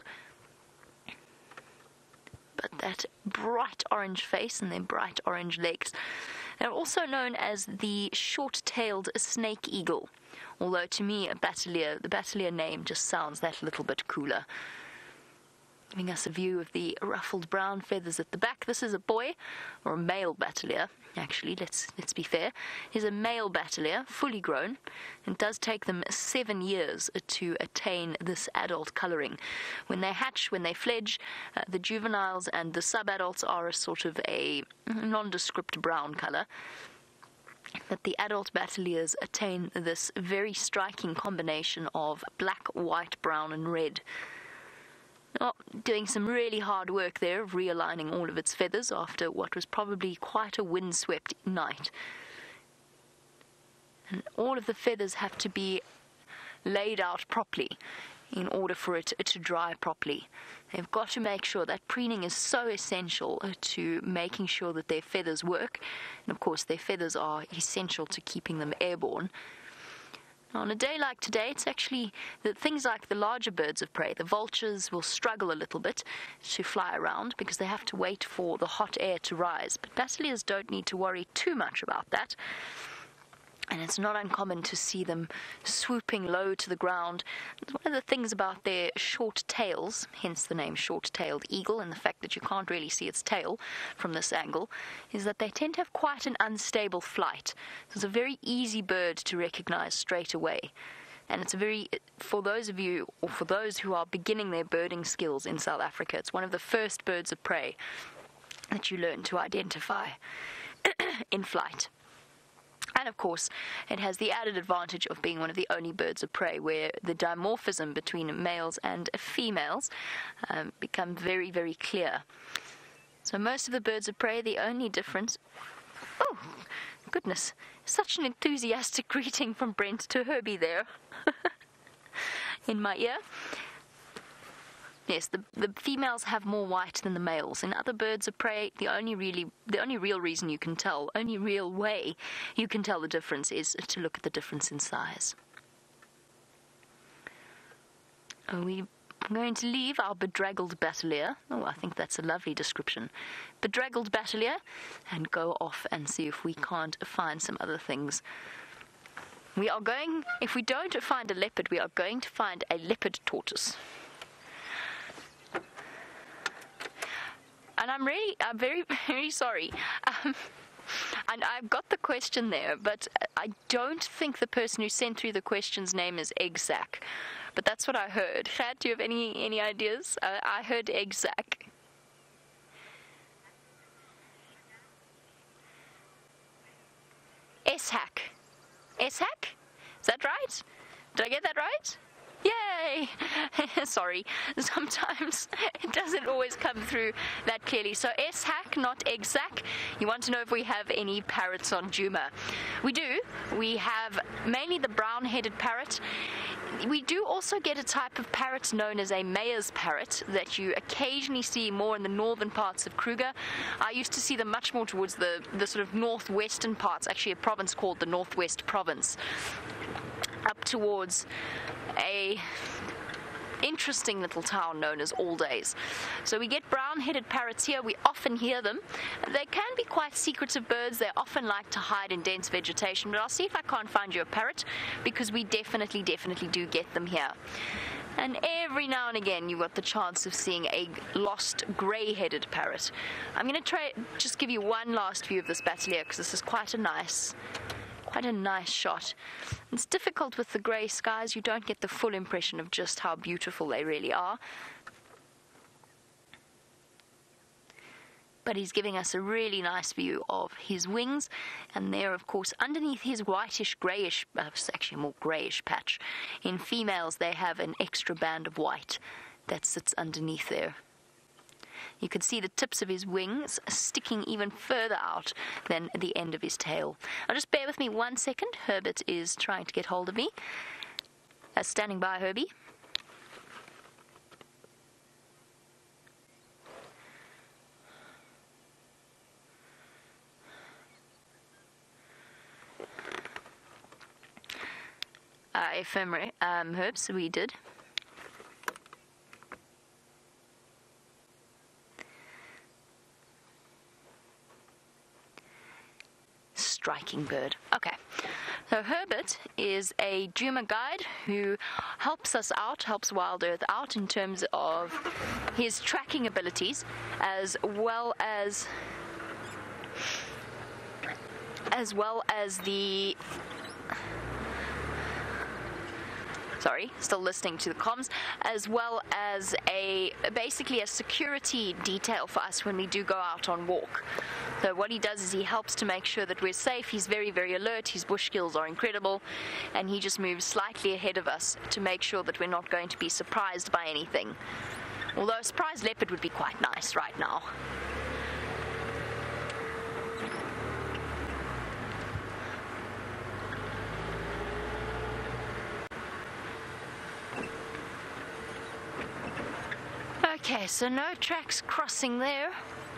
But that bright orange face and their bright orange legs. They're also known as the short-tailed snake eagle, although to me the batelier name just sounds that little bit cooler. Giving us a view of the ruffled brown feathers at the back. This is a boy, or a male batelier. Actually, let's be fair. He's a male batelier, fully grown. It does take them 7 years to attain this adult colouring. When they hatch, when they fledge, the juveniles and the sub-adults are a sort of a nondescript brown colour. But the adult bateliers attain this very striking combination of black, white, brown and red. Oh, doing some really hard work there of realigning all of its feathers after what was probably quite a windswept night. And all of the feathers have to be laid out properly in order for it to dry properly. They've got to make sure that preening is so essential to making sure that their feathers work. And of course, their feathers are essential to keeping them airborne. On a day like today, it's actually that things like the larger birds of prey, the vultures, will struggle a little bit to fly around because they have to wait for the hot air to rise. But bateliers don't need to worry too much about that. And it's not uncommon to see them swooping low to the ground. One of the things about their short tails, hence the name short-tailed eagle, and the fact that you can't really see its tail from this angle, is that they tend to have quite an unstable flight. So it's a very easy bird to recognize straight away. And it's for those of you, or for those who are beginning their birding skills in South Africa, it's one of the first birds of prey that you learn to identify in flight. And of course, it has the added advantage of being one of the only birds of prey where the dimorphism between males and females become very, very clear. So most of the birds of prey, the only difference... Oh, goodness. Such an enthusiastic greeting from Brent to Herbie there in my ear. Yes, the females have more white than the males. In other birds of prey, the only real reason you can tell, only real way you can tell the difference is to look at the difference in size. We're going to leave our bedraggled batelier. Oh, I think that's a lovely description. Bedraggled batelier, and go off and see if we can't find some other things. We are going, if we don't find a leopard, we are going to find a leopard tortoise. And I'm very, very sorry. And I've got the question there, but I don't think the person who sent through the question's name is Egg Sack. But that's what I heard. Chad, do you have any ideas? I heard Egg Sack. S-Hack. S-Hack? Is that right? Did I get that right? Yay! Sorry, sometimes it doesn't always come through that clearly. So S-Hack, not Egg Sack. You want to know if we have any parrots on Djuma. We do. We have mainly the brown-headed parrot. We do also get a type of parrot known as a mayor's parrot that you occasionally see more in the northern parts of Kruger. I used to see them much more towards the sort of northwestern parts, actually a province called the Northwest Province, up towards a interesting little town known as All Days. So we get brown-headed parrots here. We often hear them. They can be quite secretive birds. They often like to hide in dense vegetation, but I'll see if I can't find you a parrot, because we definitely do get them here. And every now and again you've got the chance of seeing a lost grey-headed parrot. I'm going to try just give you one last view of this Battalier, because this is quite a nice shot. It's difficult with the grey skies. You don't get the full impression of just how beautiful they really are. But he's giving us a really nice view of his wings, and there, of course, underneath his whitish greyish, it's actually a more greyish patch. In females, they have an extra band of white that sits underneath there. You can see the tips of his wings sticking even further out than the end of his tail. Now just bear with me 1 second. Herbert is trying to get hold of me. Standing by, Herbie. Ephemery, Herbs, we did. Striking bird. Okay. So Herbert is a Duma guide who helps us out, helps Wild Earth out in terms of his tracking abilities, as well as the... Sorry, still listening to the comms, as well as basically a security detail for us when we do go out on walk. So what he does is he helps to make sure that we're safe. He's very, very alert. His bush skills are incredible, and he just moves slightly ahead of us to make sure that we're not going to be surprised by anything. Although a surprise leopard would be quite nice right now. Okay, so no tracks crossing there.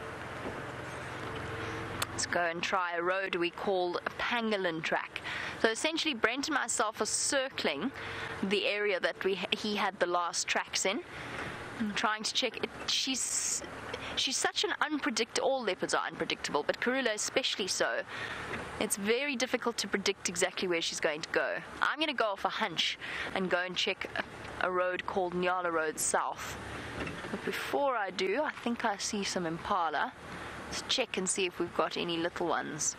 Let's go and try a road we call a pangolin track. So essentially Brent and myself are circling the area that he had the last tracks in. I'm trying to check it. She's such an unpredictable, all leopards are unpredictable, but Karula especially so. It's very difficult to predict exactly where she's going to go. I'm going to go off a hunch and go and check a road called Nyala Road South. But before I do, I think I see some impala. Let's check and see if we've got any little ones.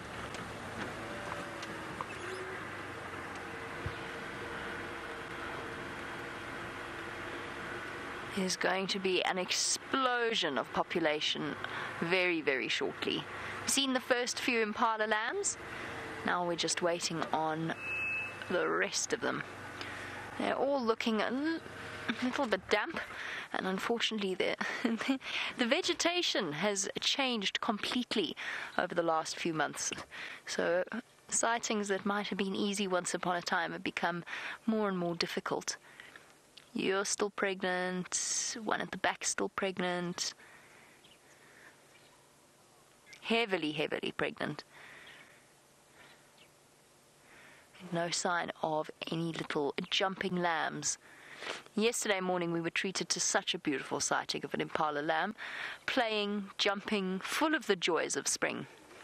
There's going to be an explosion of population very, very shortly. Seen the first few impala lambs? Now we're just waiting on the rest of them. They're all looking a little bit damp, and unfortunately the vegetation has changed completely over the last few months. So sightings that might have been easy once upon a time have become more and more difficult. You're still pregnant, one at the back still pregnant, heavily pregnant. No sign of any little jumping lambs. Yesterday morning we were treated to such a beautiful sighting of an impala lamb, playing, jumping, full of the joys of spring.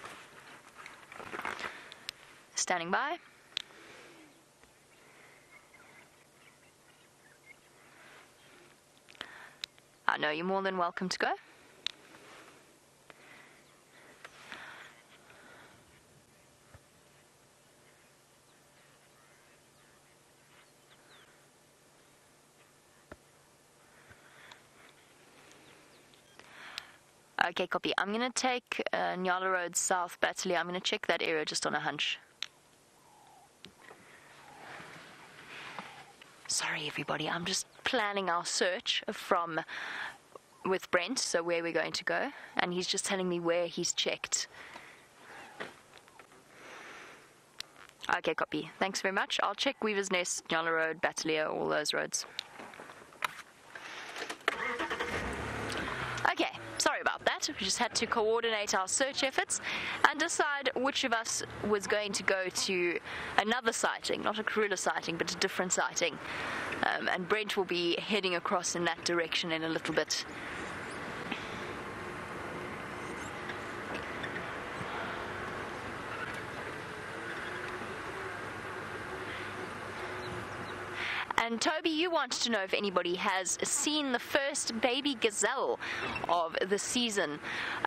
Standing by. I know you're more than welcome to go. Okay, copy. I'm going to take Nyala Road South Battalier. I'm going to check that area just on a hunch. Sorry, everybody. I'm just planning our search with Brent, so where we're going to go. And he's just telling me where he's checked. Okay, copy. Thanks very much. I'll check Weaver's Nest, Nyala Road, Battalier, all those roads. Okay, sorry about that. it. We just had to coordinate our search efforts and decide which of us was going to go to another sighting, not a Karula sighting, but a different sighting. And Brent will be heading across in that direction in a little bit. And Toby, you wanted to know if anybody has seen the first baby gazelle of the season.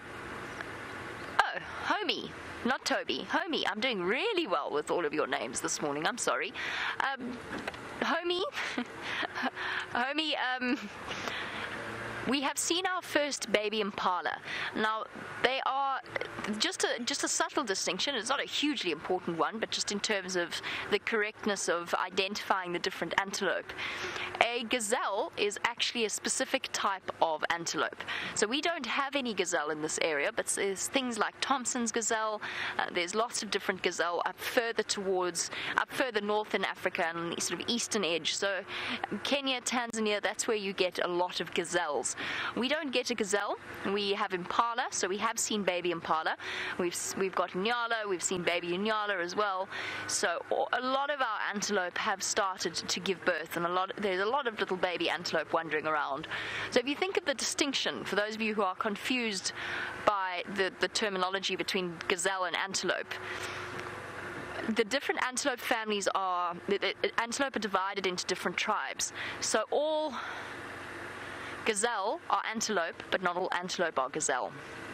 Oh, Homie. Not Toby. Homie. I'm doing really well with all of your names this morning. I'm sorry. Homie. Homie, we have seen our first baby impala. Now, they are just a subtle distinction. It's not a hugely important one, but just in terms of the correctness of identifying the different antelope. A gazelle is actually a specific type of antelope. So we don't have any gazelle in this area, but there's things like Thompson's gazelle. There's lots of different gazelle up further north in Africa and the sort of eastern edge. So Kenya, Tanzania, that's where you get a lot of gazelles. We don't get a gazelle. We have impala, so we have seen baby impala. We've got nyala. We've seen baby nyala as well. So a lot of our antelope have started to give birth, and there's a lot of little baby antelope wandering around. So if you think of the distinction, for those of you who are confused by the terminology between gazelle and antelope, the different antelope families antelope are divided into different tribes. So all gazelle are antelope, but not all antelope are gazelle.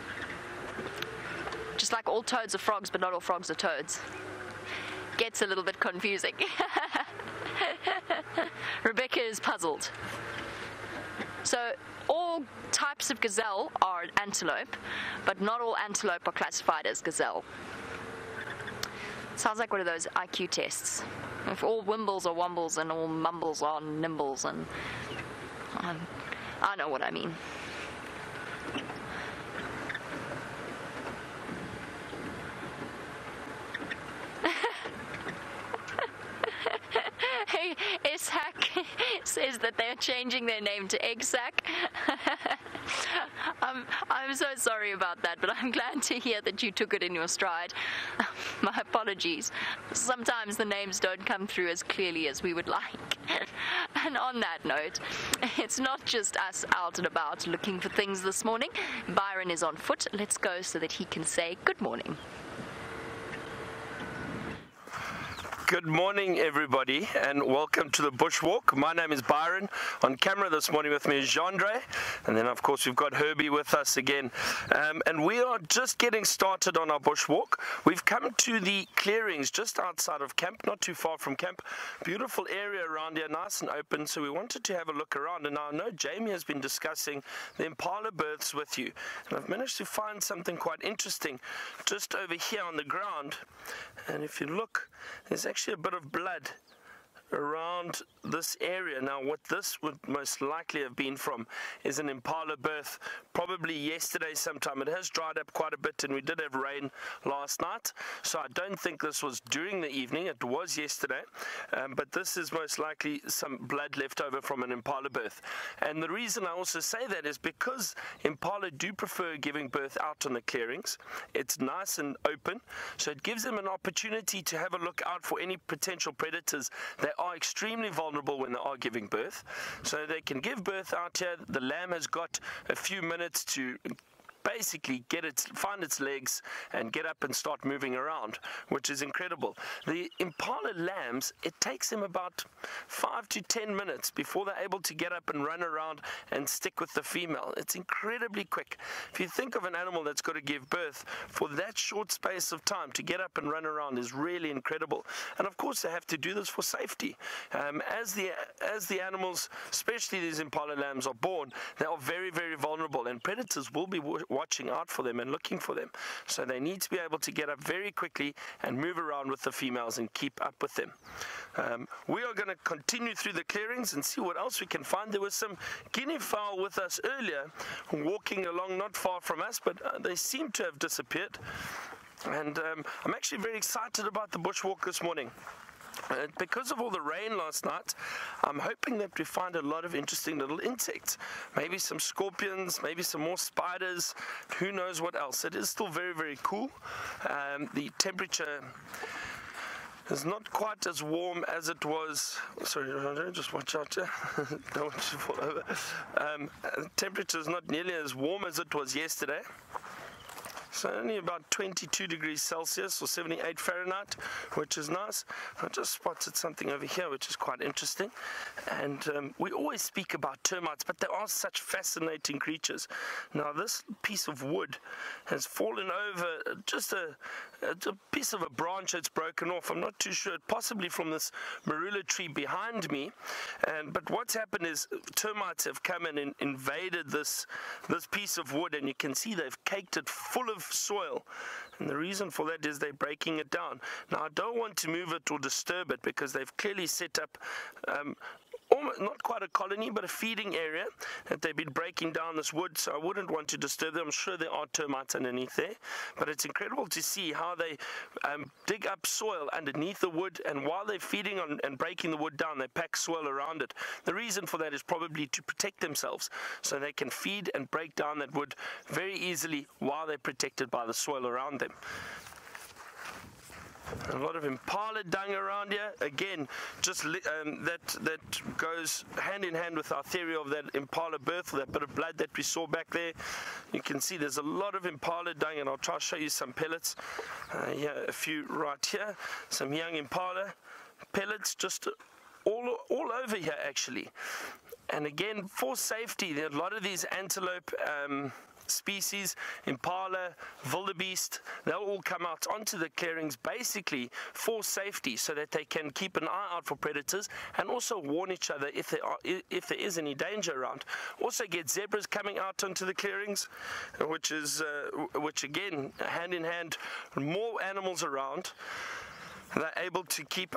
Just like all toads are frogs, but not all frogs are toads. Gets a little bit confusing. Rebecca is puzzled. So all types of gazelle are antelope, but not all antelope are classified as gazelle. Sounds like one of those IQ tests. If all wimbles are wombles and all mumbles are nimbles, and I know what I mean. Hey, Ishak says that they're changing their name to Egg Sack. I'm so sorry about that, but I'm glad to hear that you took it in your stride. My apologies. Sometimes the names don't come through as clearly as we would like. And on that note, it's not just us out and about looking for things this morning. Byron is on foot. Let's go so that he can say good morning. Good morning, everybody, and welcome to the Bushwalk. My name is Byron. On camera this morning with me is Jandre, and then of course we've got Herbie with us again. And we are just getting started on our Bushwalk. We've come to the clearings just outside of camp, not too far from camp. Beautiful area around here, nice and open, so we wanted to have a look around. And I know Jamie has been discussing the impala births with you, and I've managed to find something quite interesting just over here on the ground. And if you look, there's actually a bit of blood around this area. Now, what this would most likely have been from is an impala birth, probably yesterday sometime. It has dried up quite a bit, and we did have rain last night, so I don't think this was during the evening. It was yesterday, but this is most likely some blood left over from an impala birth. And the reason I also say that is because impala do prefer giving birth out on the clearings. It's nice and open, so it gives them an opportunity to have a look out for any potential predators. They are extremely vulnerable when they are giving birth, so they can give birth out here. The lamb has got a few minutes to basically find its legs and get up and start moving around, which is incredible. The impala lambs, it takes them about 5 to 10 minutes before they're able to get up and run around and stick with the female. It's incredibly quick. If you think of an animal that's got to give birth for that short space of time, to get up and run around is really incredible. And of course they have to do this for safety. As the animals, especially these impala lambs, are born, they are very, very vulnerable, and predators will be watching out for them and looking for them. So they need to be able to get up very quickly and move around with the females and keep up with them. We are going to continue through the clearings and see what else we can find. There was some guinea fowl with us earlier, walking along not far from us, but they seem to have disappeared. And I'm actually very excited about the bushwalk this morning. Because of all the rain last night, I'm hoping that we find a lot of interesting little insects. Maybe some scorpions, maybe some more spiders, who knows what else. It is still very, very cool. The temperature is not quite as warm as it was. Sorry, just watch out here. Don't want you to fall over. The temperature is not nearly as warm as it was yesterday. So only about 22 degrees Celsius or 78 Fahrenheit, which is nice. I just spotted something over here which is quite interesting. And we always speak about termites, but they are such fascinating creatures. Now this piece of wood has fallen over just a piece of a branch that's broken off. I'm not too sure, possibly from this marula tree behind me. But what's happened is termites have come in and invaded this piece of wood, and you can see they've caked it full of soil, and the reason for that is they're breaking it down. Now I don't want to move it or disturb it because they've clearly set up almost, not quite a colony, but a feeding area that they've been breaking down this wood, so I wouldn't want to disturb them. I'm sure there are termites underneath there, but it's incredible to see how they dig up soil underneath the wood, and while they're feeding on and breaking the wood down, they pack soil around it. The reason for that is probably to protect themselves, so they can feed and break down that wood very easily while they're protected by the soil around them. A lot of impala dung around here. Again, just that goes hand in hand with our theory of that impala birth, that bit of blood that we saw back there. You can see there's a lot of impala dung, and I'll try to show you some pellets. Here, a few right here. Some young impala pellets just all over here actually. And again, for safety, there are a lot of these antelope species, impala, wildebeest, they'll all come out onto the clearings basically for safety, so that they can keep an eye out for predators and also warn each other if there is any danger around. Also get zebras coming out onto the clearings, which again, hand in hand, more animals around, they're able to keep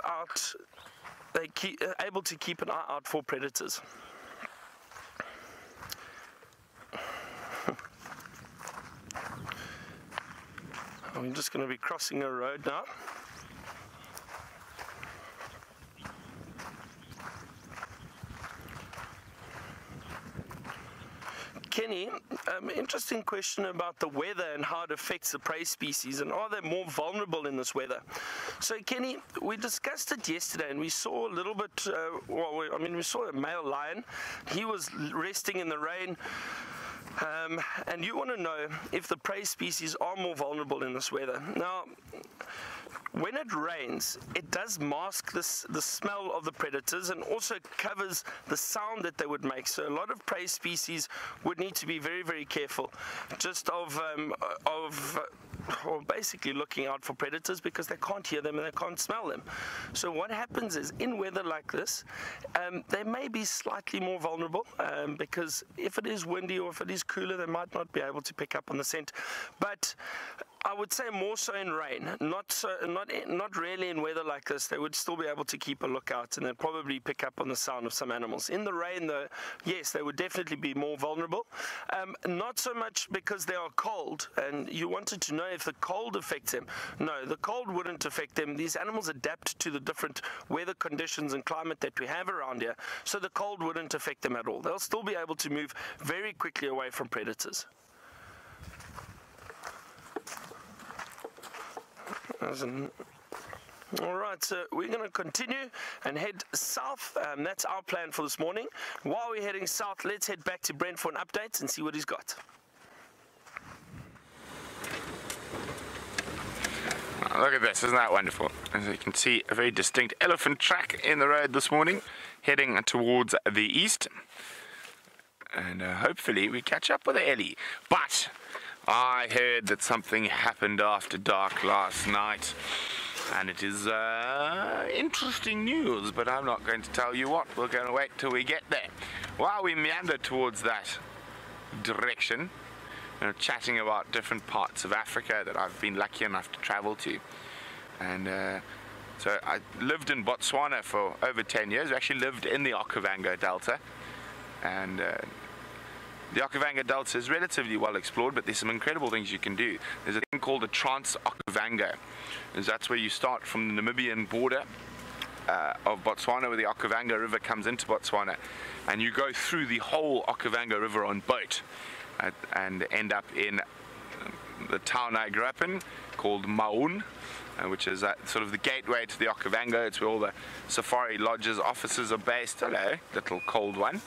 an eye out for predators. I'm just going to be crossing a road now. Kenny, interesting question about the weather and how it affects the prey species, and are they more vulnerable in this weather? So Kenny, we discussed it yesterday, and we saw a little bit, we saw a male lion. He was resting in the rain. And you want to know if the prey species are more vulnerable in this weather. Now, when it rains, it does mask the smell of the predators, and also covers the sound that they would make. So a lot of prey species would need to be very, very careful just of basically looking out for predators, because they can't hear them and they can't smell them. So what happens is, in weather like this, they may be slightly more vulnerable, because if it is windy or if it is cooler, they might not be able to pick up on the scent. But I would say more so in rain, not really in weather like this. They would still be able to keep a lookout, and they'd probably pick up on the sound of some animals. In the rain, though, yes, they would definitely be more vulnerable. Not so much because they are cold, and you wanted to know if the cold affects them. No, the cold wouldn't affect them. These animals adapt to the different weather conditions and climate that we have around here, so the cold wouldn't affect them at all. They'll still be able to move very quickly away from predators. Alright, so we're going to continue and head south. That's our plan for this morning. While we're heading south, let's head back to Brent for an update and see what he's got. Oh, look at this, isn't that wonderful? As you can see, a very distinct elephant track in the road this morning, heading towards the east. And hopefully we catch up with the Ellie. But I heard that something happened after dark last night, and it is interesting news, but I'm not going to tell you what. We're going to wait till we get there. While we meander towards that direction, chatting about different parts of Africa that I've been lucky enough to travel to. And so I lived in Botswana for over 10 years. I actually lived in the Okavango Delta, and the Okavango Delta is relatively well explored, but there's some incredible things you can do. There's a thing called the Trans-Okavango, and that's where you start from the Namibian border of Botswana, where the Okavango River comes into Botswana, and you go through the whole Okavango River on boat and end up in the town I grew up in called Maun, which is sort of the gateway to the Okavango. It's where all the safari lodges offices are based. Hello, little cold one.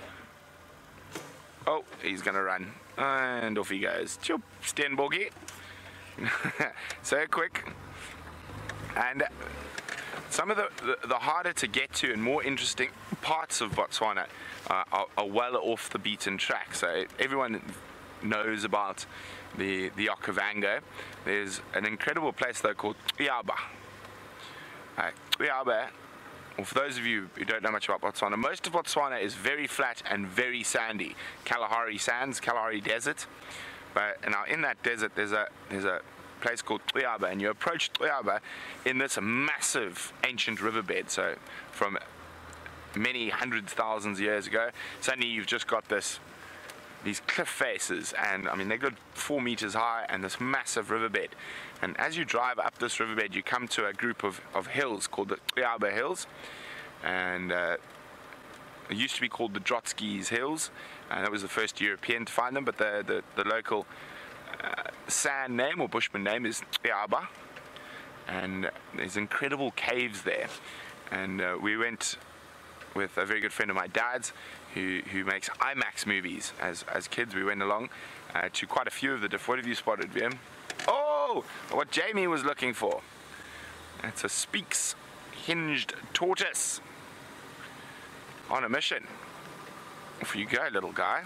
Oh, he's gonna run, and off he goes. Choop, Stenborgie. So quick. And some of the harder to get to and more interesting parts of Botswana are well off the beaten track. So everyone knows about the Okavango. There's an incredible place though called Yaba. Yaba, well, for those of you who don't know much about Botswana, most of Botswana is very flat and very sandy. Kalahari Sands, Kalahari Desert. But now in that desert there's a place called Yaba, and you approach Yaba in this massive ancient riverbed. So from many hundreds, thousands of years ago, suddenly you've just got these cliff faces, and I mean they're good 4 meters high, and this massive riverbed. And as you drive up this riverbed, you come to a group of hills called the Yaba Hills, and it used to be called the Drotskys Hills, and that was the first European to find them, but the local San name or Bushman name is Yaba, and there's incredible caves there. And we went with a very good friend of my dad's who makes IMAX movies. As kids, we went along to quite a few of the different. What have you spotted, Vim? Oh, what Jamie was looking for. It's a Speaks hinged tortoise on a mission. Off you go, little guy.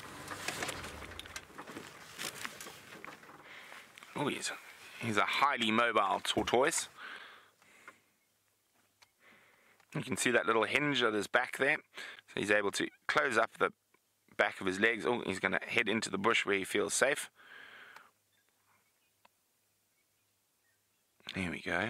Oh, he's a highly mobile tortoise. You can see that little hinge at his back there. So he's able to close up the back of his legs. Oh, he's going to head into the bush where he feels safe. There we go.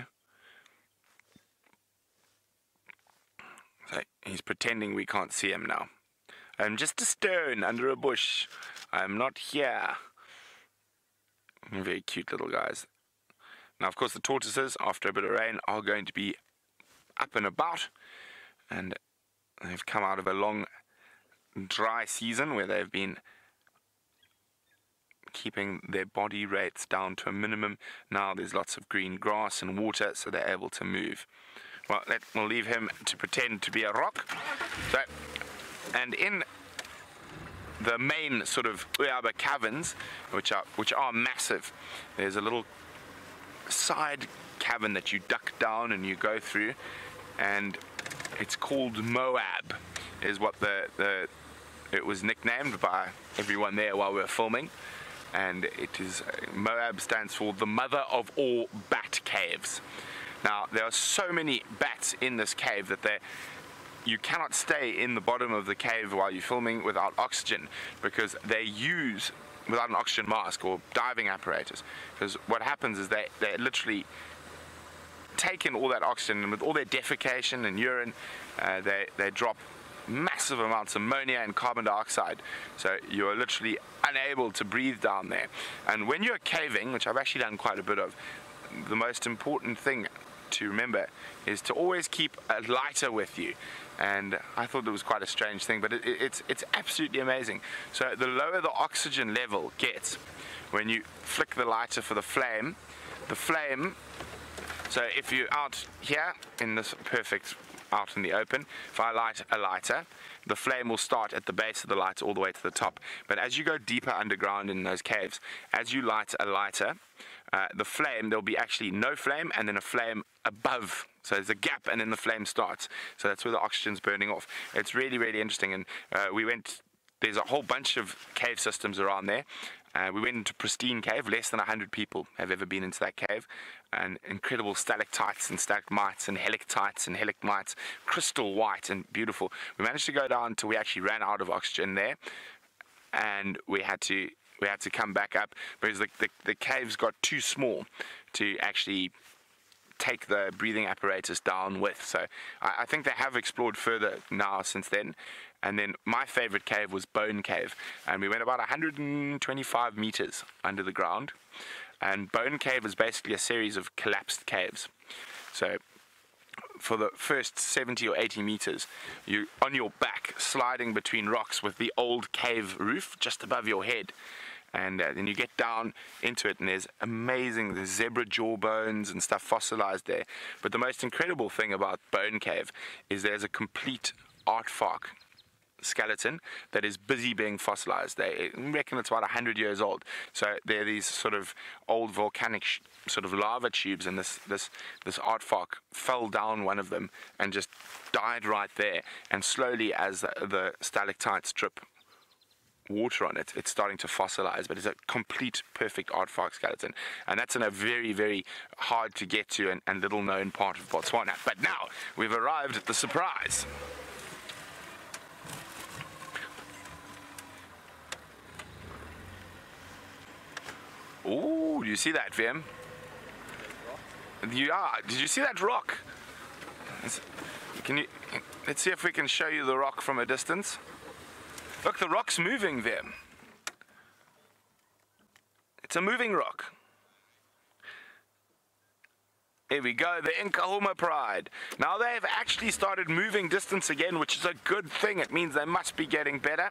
So he's pretending we can't see him now. I'm just a stone under a bush. I'm not here. Very cute little guys. Now, of course, the tortoises, after a bit of rain, are going to be up and about, and they've come out of a long dry season where they've been keeping their body rates down to a minimum. Now there's lots of green grass and water, so they're able to move. Well, we'll leave him to pretend to be a rock. So, and in the main sort of Uyaba caverns, which are massive, there's a little side cavern that you duck down and you go through, and it's called Moab, is what it was nicknamed by everyone there while we were filming. And it is, Moab stands for the mother of all bat caves. Now there are so many bats in this cave that you cannot stay in the bottom of the cave while you're filming without oxygen, because they use, without an oxygen mask or diving apparatus, because what happens is they literally take in all that oxygen, and with all their defecation and urine, they drop massive amounts of ammonia and carbon dioxide, so you're literally unable to breathe down there. And when you're caving, which I've actually done quite a bit of, the most important thing to remember is to always keep a lighter with you. And I thought it was quite a strange thing, but it's absolutely amazing. So the lower the oxygen level gets, when you flick the lighter for the flame, so if you're out here in this perfect, out in the open, if I light a lighter, the flame will start at the base of the lighter all the way to the top. But as you go deeper underground in those caves, as you light a lighter, the flame, there'll be actually no flame and then a flame above. So there's a gap and then the flame starts. So that's where the oxygen's burning off. It's really, really interesting. And there's a whole bunch of cave systems around there. We went into Pristine Cave. Less than 100 people have ever been into that cave. And incredible stalactites and stalagmites and helictites and helicmites, crystal white and beautiful. We managed to go down until we actually ran out of oxygen there, and we had to come back up because the caves got too small to actually take the breathing apparatus down with. So I think they have explored further now since then. And then my favorite cave was Bone Cave, and we went about 125 meters under the ground. And Bone Cave is basically a series of collapsed caves. So for the first 70 or 80 meters, you're on your back, sliding between rocks with the old cave roof just above your head. And then you get down into it, and there's zebra jaw bones and stuff fossilized there. But the most incredible thing about Bone Cave is there's a complete aardvark skeleton that is busy being fossilized. They reckon it's about 100 years old. So there are these sort of old volcanic sort of lava tubes, and this aardvark fell down one of them and just died right there. And slowly, as the stalactites drip water on it, it's starting to fossilize, but it's a complete perfect aardvark skeleton, and that's in a very, very hard to get to and little known part of Botswana. But now we've arrived at the surprise. Oh, do you see that, Vim? Yeah, did you see that rock? Let's see if we can show you the rock from a distance. Look, the rock's moving, Vim. It's a moving rock. Here we go, the Nkuhuma Pride. Now they've actually started moving distance again, which is a good thing. It means they must be getting better.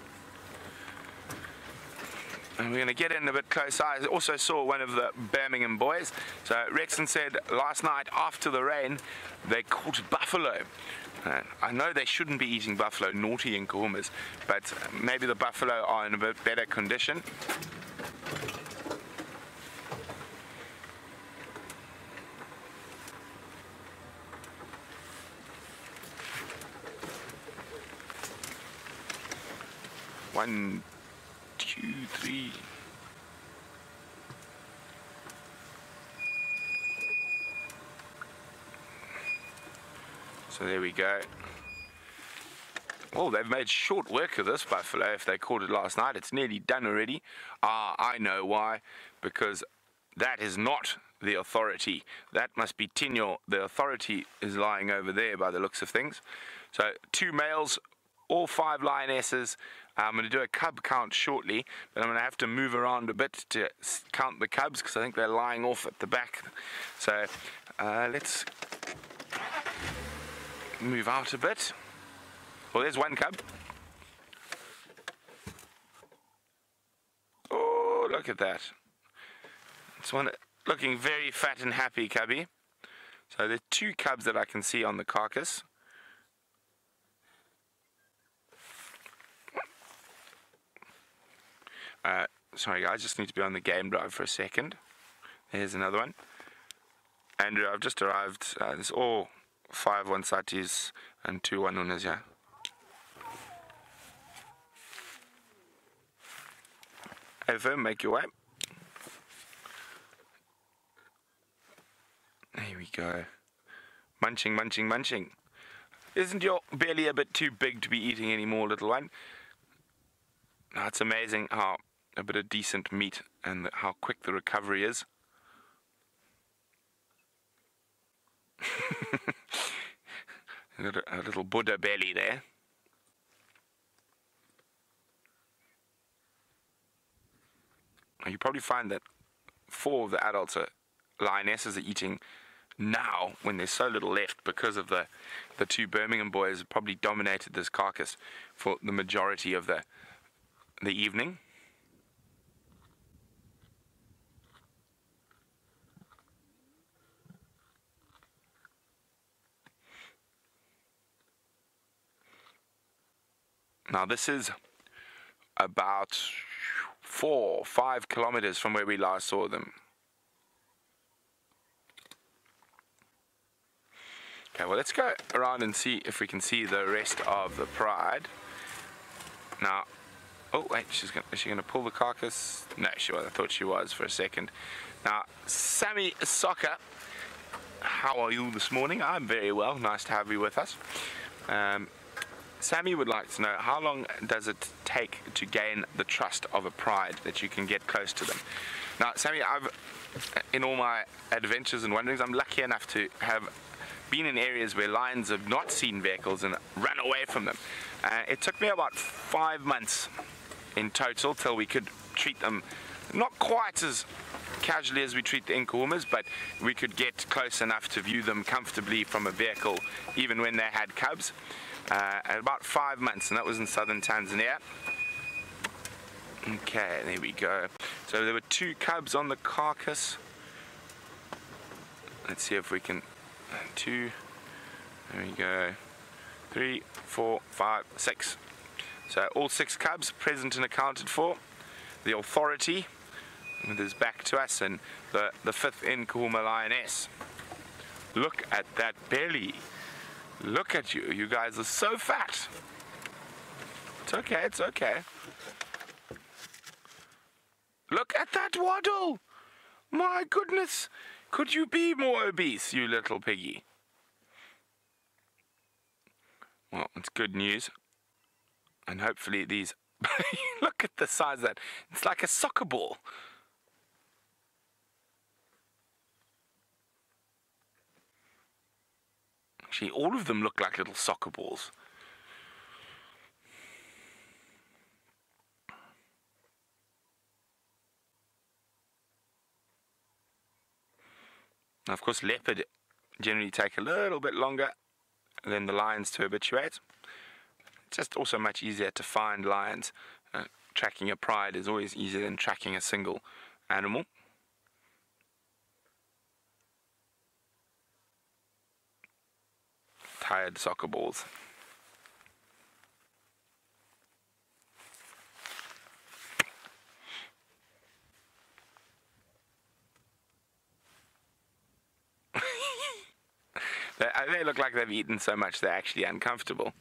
And we're going to get in a bit closer. I also saw one of the Birmingham boys. So Rexon said last night after the rain, they caught buffalo. I know they shouldn't be eating buffalo, naughty Nkuhumas, but maybe the buffalo are in a bit better condition. One, two, three. So there we go. Well, they've made short work of this buffalo. If they caught it last night, it's nearly done already. I know why. Because that is not the authority. That must be Tinyo. The authority is lying over there by the looks of things. So 2 males, all 5 lionesses. I'm going to do a cub count shortly, but I'm going to have to move around a bit to count the cubs because I think they're lying off at the back. So let's move out a bit. Well, there's one cub. Oh, look at that. It's one looking very fat and happy cubby. So there's 2 cubs that I can see on the carcass. Sorry guys, just need to be on the game drive for a second. Here's another one. Andrew, I've just arrived. There's all 5 Wansatis and 2 Wanunas, yeah. Over, make your way. There we go. Munching, munching, munching. Isn't your belly a bit too big to be eating anymore, little one? Now, it's amazing how a bit of decent meat and how quick the recovery is. Got a little Buddha belly there. You probably find that 4 of the adults are lionesses are eating now when there's so little left because of the 2 Birmingham boys have probably dominated this carcass for the majority of the evening. Now this is about 4 or 5 kilometers from where we last saw them. Okay, well let's go around and see if we can see the rest of the pride. Now, oh wait, is she gonna pull the carcass? No, she was. I thought she was for a second. Now, Sammy Soccer, how are you this morning? I'm very well. Nice to have you with us. Sammy would like to know, how long does it take to gain the trust of a pride that you can get close to them? Now, Sammy, in all my adventures and wanderings, I'm lucky enough to have been in areas where lions have not seen vehicles and run away from them. It took me about 5 months in total till we could treat them not quite as casually as we treat the Nkuhumas, but we could get close enough to view them comfortably from a vehicle, even when they had cubs. At about 5 months, and that was in southern Tanzania. Okay, there we go. So there were 2 cubs on the carcass. Let's see if we can. 2. There we go. 3, 4, 5, 6. So all 6 cubs present and accounted for. The authority with his back to us, and the 5th Nkuhuma lioness. Look at that belly. Look at you. You guys are so fat. It's okay, it's okay. Look at that waddle. My goodness. Could you be more obese, you little piggy? Well, it's good news. And hopefully these... Look at the size of that. It's like a soccer ball. Actually, all of them look like little soccer balls. Now, of course, leopard generally take a little bit longer than the lions to habituate. It's just also much easier to find lions. Tracking a pride is always easier than tracking a single animal. Tired soccer balls. They look like they've eaten so much they're actually uncomfortable.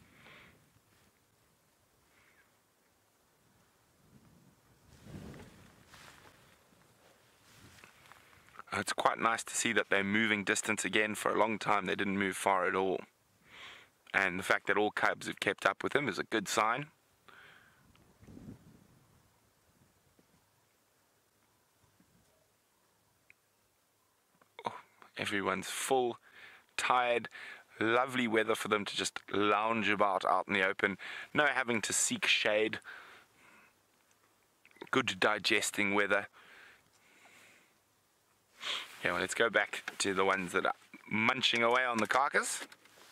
It's quite nice to see that they're moving distance again. For a long time they didn't move far at all. And the fact that all cubs have kept up with him is a good sign. Oh, everyone's full, tired, lovely weather for them to just lounge about out in the open. No having to seek shade. Good digesting weather. Yeah, well, let's go back to the ones that are munching away on the carcass.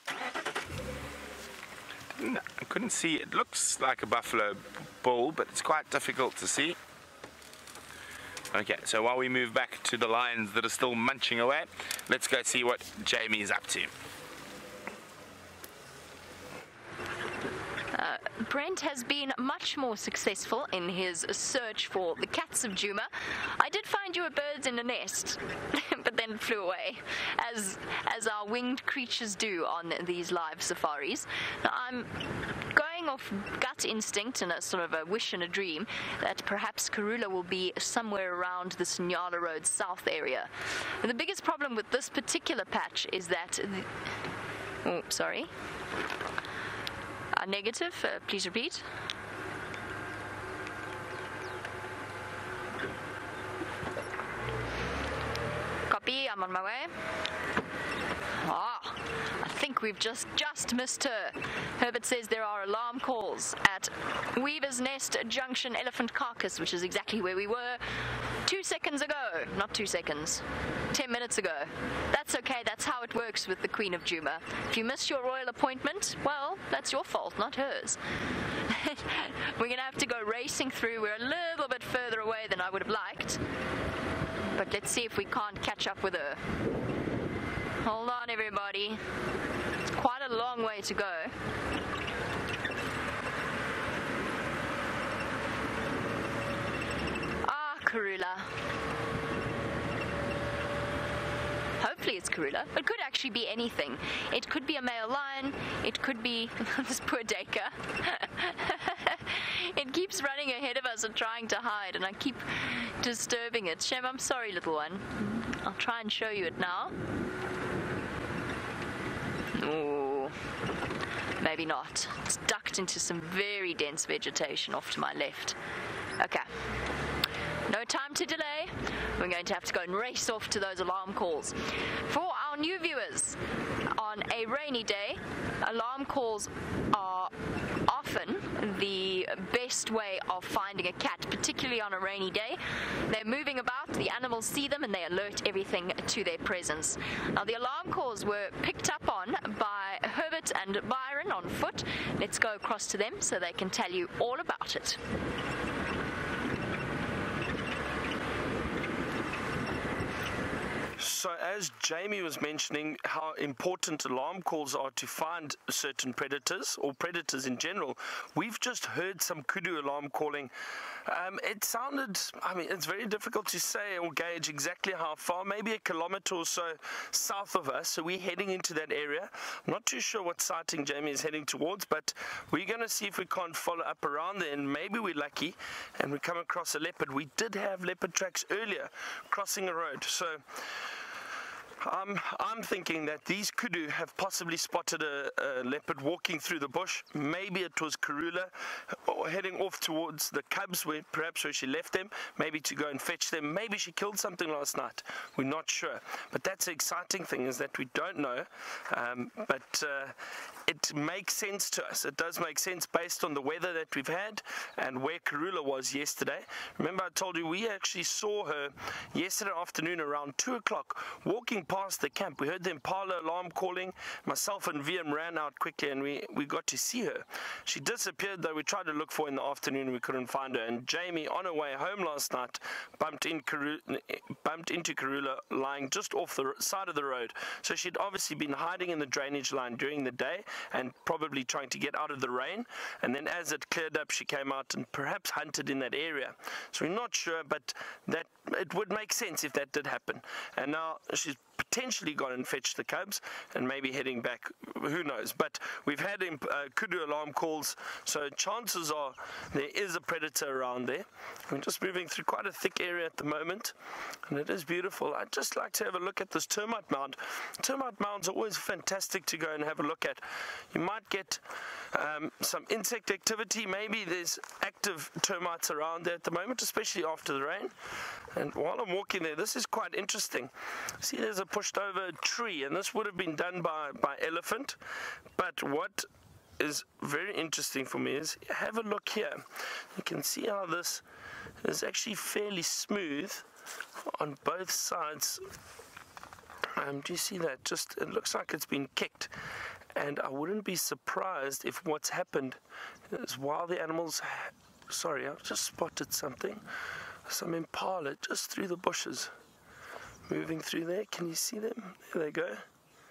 I couldn't see. It looks like a buffalo bull, but it's quite difficult to see. Okay, so while we move back to the lions that are still munching away, let's go see what Jamie's up to. Brent has been much more successful in his search for the cats of Djuma. I did find you a bird in a nest, but then it flew away, as our winged creatures do on these live safaris. Now, I'm going off gut instinct and a sort of a wish and a dream that perhaps Karula will be somewhere around the Nyala Road South area. And the biggest problem with this particular patch is that... negative, please repeat. Copy, I'm on my way. I think we've just missed her. Herbert says there are alarm calls at Weaver's Nest Junction Elephant Carcass, which is exactly where we were 2 seconds ago. Not 2 seconds. 10 minutes ago. That's okay, that's how it works with the Queen of Djuma. If you missed your royal appointment, well, that's your fault, not hers. We're going to have to go racing through. We're a little bit further away than I would have liked. But let's see if we can't catch up with her. Hold on, everybody. It's quite a long way to go. Karula. Hopefully it's Karula. It could actually be anything. It could be a male lion. It could be this poor Dacre. It keeps running ahead of us and trying to hide, and I keep disturbing it. Shem, I'm sorry, little one. I'll try and show you it now. Ooh, maybe not. It's ducked into some very dense vegetation off to my left. Okay. No time to delay. We're going to have to go and race off to those alarm calls. For our new viewers, on a rainy day, alarm calls are often the best way of finding a cat particularly on a rainy day. They're moving about, the animals see them, and they alert everything to their presence. Now, the alarm calls were picked up on by Herbert and Byron on foot. Let's go across to them so they can tell you all about it. So as Jamie was mentioning how important alarm calls are to find certain predators or predators in general, we've just heard some kudu alarm calling. It sounded, I mean, it's very difficult to say or gauge exactly how far, maybe a kilometer or so south of us. So we're heading into that area. I'm not too sure what sighting Jamie is heading towards, but we're going to see if we can't follow up around there, and maybe we're lucky and we come across a leopard. We did have leopard tracks earlier crossing a road. So I'm thinking that these kudu have possibly spotted a leopard walking through the bush. Maybe it was Karula heading off towards the cubs, where she left them, maybe to go and fetch them. Maybe she killed something last night. We're not sure. But that's the exciting thing, is that we don't know. But it makes sense to us. It does make sense based on the weather that we've had and where Karula was yesterday. Remember, I told you we actually saw her yesterday afternoon around 2 o'clock walking past the camp. We heard the impala alarm calling. Myself and VM ran out quickly, and we got to see her. She disappeared, though. We tried to look for her in the afternoon and we couldn't find her. And Jamie, on her way home last night, bumped into Karula lying just off the side of the road. So she'd obviously been hiding in the drainage line during the day and probably trying to get out of the rain. And then as it cleared up, she came out and perhaps hunted in that area. So we're not sure, but that it would make sense if that did happen. And now she's potentially gone and fetched the cubs and maybe heading back, who knows. But we've had kudu alarm calls, so chances are there is a predator around there. We're just moving through quite a thick area at the moment, and it is beautiful. I'd just like to have a look at this termite mound. Termite mounds are always fantastic to go and have a look at. You might get some insect activity. Maybe there's active termites around there at the moment, especially after the rain. And while I'm walking there, this is quite interesting. See, there's a pushed over tree, and this would have been done by elephant. But what is very interesting for me is, have a look here. You can see how this is actually fairly smooth on both sides. Do you see that? Just, it looks like it's been kicked. And I wouldn't be surprised if what's happened is while the animals... Sorry, I've just spotted something. Some impala just through the bushes. Moving through there. Can you see them? There they go.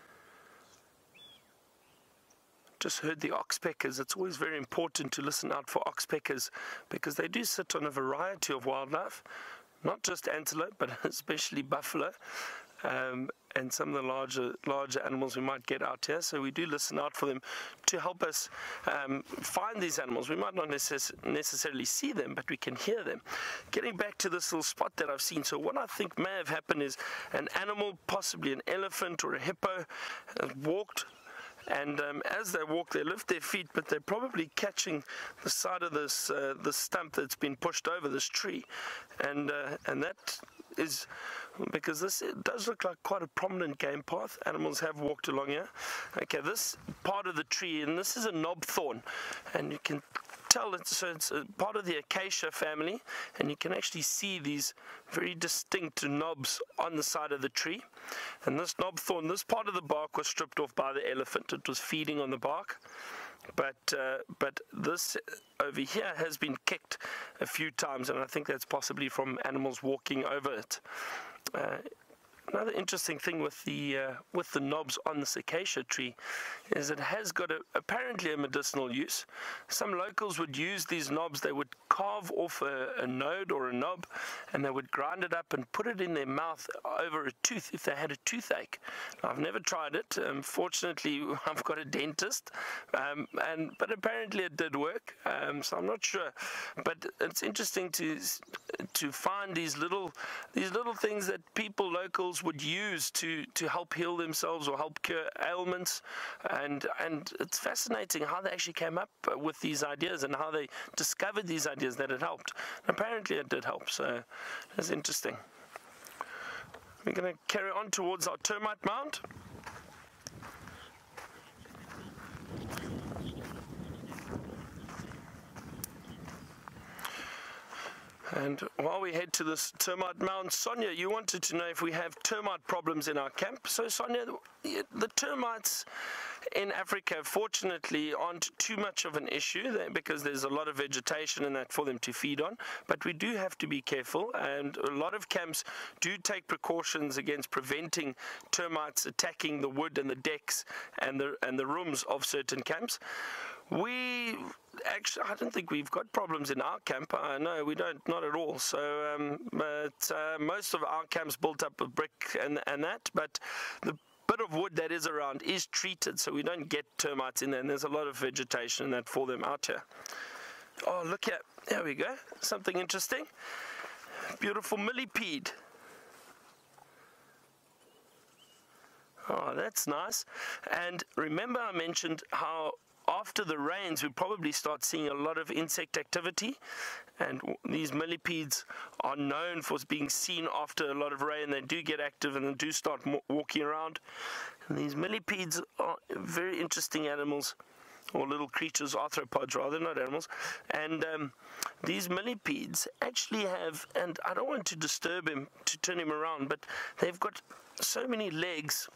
Just heard the oxpeckers. It's always very important to listen out for oxpeckers because they do sit on a variety of wildlife. Not just antelope, but especially buffalo. And some of the larger animals we might get out here. So we do listen out for them to help us find these animals. We might not necessarily see them, but we can hear them. Getting back to this little spot that I've seen. So what I think may have happened is an animal, possibly an elephant or a hippo, walked. And as they walk, they lift their feet, but they're probably catching the side of this stump that's been pushed over this tree. And that is because this does look like quite a prominent game path. Animals have walked along here. Okay, this part of the tree, and this is a knob thorn, and you can tell it's a part of the acacia family, and you can actually see these very distinct knobs on the side of the tree. And this knob thorn, this part of the bark was stripped off by the elephant. It was feeding on the bark. But this over here has been kicked a few times, and I think that's possibly from animals walking over it. Another interesting thing with the knobs on this acacia tree is it has got apparently a medicinal use. Some locals would use these knobs. They would carve off a node or a knob, and they would grind it up and put it in their mouth over a tooth if they had a toothache. Now, I've never tried it. Fortunately, I've got a dentist, but apparently it did work. So I'm not sure. But it's interesting to find these little things that locals would use to help heal themselves or help cure ailments, and it's fascinating how they actually came up with these ideas and how they discovered these ideas that it helped. And apparently it did help, so it's interesting. We're going to carry on towards our termite mound. And while we head to this termite mound, Sonia, you wanted to know if we have termite problems in our camp. So Sonia, the termites in Africa fortunately aren't too much of an issue because there's a lot of vegetation and that for them to feed on, but we do have to be careful, and a lot of camps do take precautions against preventing termites attacking the wood and the decks and the rooms of certain camps. We actually, I don't think we've got problems in our camp. No, we don't, not at all. So, but most of our camps built up with brick and that, but the bit of wood that is around is treated, so we don't get termites in there, and there's a lot of vegetation and that for them out here. Oh, look here. There we go. Something interesting. Beautiful millipede. Oh, that's nice. And remember I mentioned how after the rains we probably start seeing a lot of insect activity, and these millipedes are known for being seen after a lot of rain. They do get active and they do start walking around. And these millipedes are very interesting animals, or little creatures, arthropods rather, not animals. And these millipedes actually have, and I don't want to disturb him to turn him around, but they've got so many legs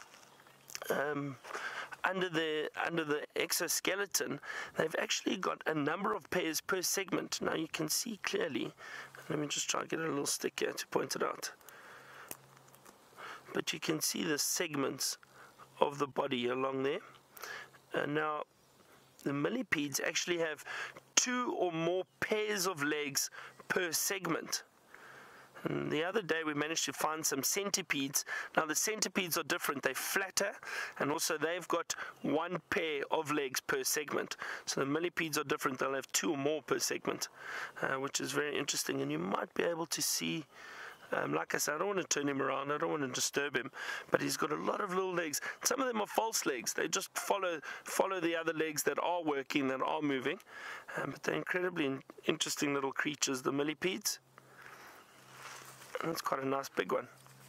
under the exoskeleton. They've actually got a number of pairs per segment. Now you can see clearly. Let me just try to get a little stick here to point it out. But you can see the segments of the body along there. And now the millipedes actually have 2 or more pairs of legs per segment. And the other day we managed to find some centipedes. Now the centipedes are different. They're flatter, and also they've got 1 pair of legs per segment. So the millipedes are different. They'll have 2 or more per segment, which is very interesting. And you might be able to see, like I said, I don't want to turn him around. I don't want to disturb him, but he's got a lot of little legs. Some of them are false legs. They just follow the other legs that are working, that are moving. But they're incredibly interesting little creatures, the millipedes. That's quite a nice big one.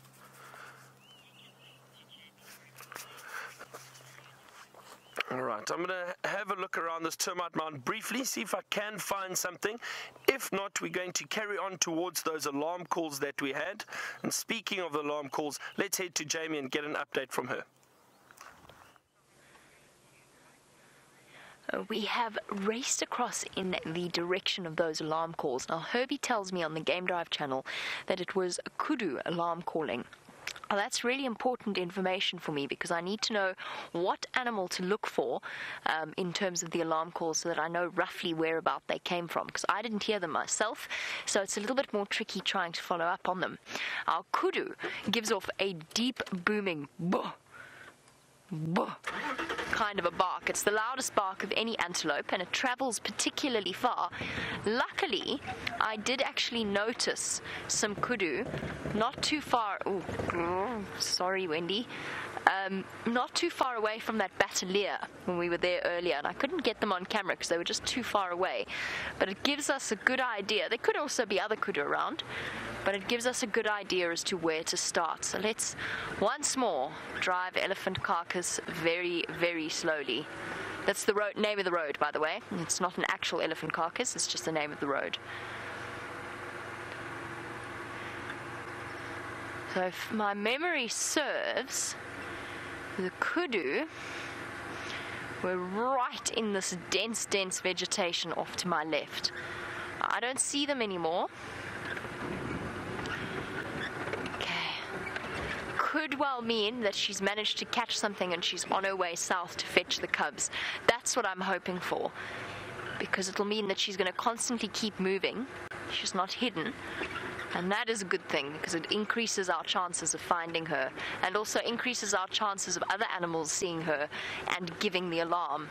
Alright, I'm going to have a look around this termite mound briefly, see if I can find something. If not, we're going to carry on towards those alarm calls that we had. And speaking of alarm calls, let's head to Jamie and get an update from her. We have raced across in the direction of those alarm calls. Now, Herbie tells me on the Game Drive channel that it was a kudu alarm calling. Now, that's really important information for me because I need to know what animal to look for in terms of the alarm calls, so that I know roughly whereabout they came from, because I didn't hear them myself, so it's a little bit more tricky trying to follow up on them. Our kudu gives off a deep booming buh, buh kind of a bark. It's the loudest bark of any antelope, and it travels particularly far. Luckily, I did actually notice some kudu not too far. Sorry, Wendy. Not too far away from that batalier when we were there earlier, and I couldn't get them on camera because they were just too far away. But it gives us a good idea. There could also be other kudu around, but it gives us a good idea as to where to start. So let's once more drive Elephant Carcass very, very slowly. That's the road, name of the road, by the way. It's not an actual Elephant Carcass, it's just the name of the road. So if my memory serves, the kudu were right in this dense vegetation off to my left. I don't see them anymore. Okay. Could well mean that she's managed to catch something and she's on her way south to fetch the cubs. That's what I'm hoping for, because it'll mean that she's going to constantly keep moving. She's not hidden. And that is a good thing, because it increases our chances of finding her, and also increases our chances of other animals seeing her and giving the alarm.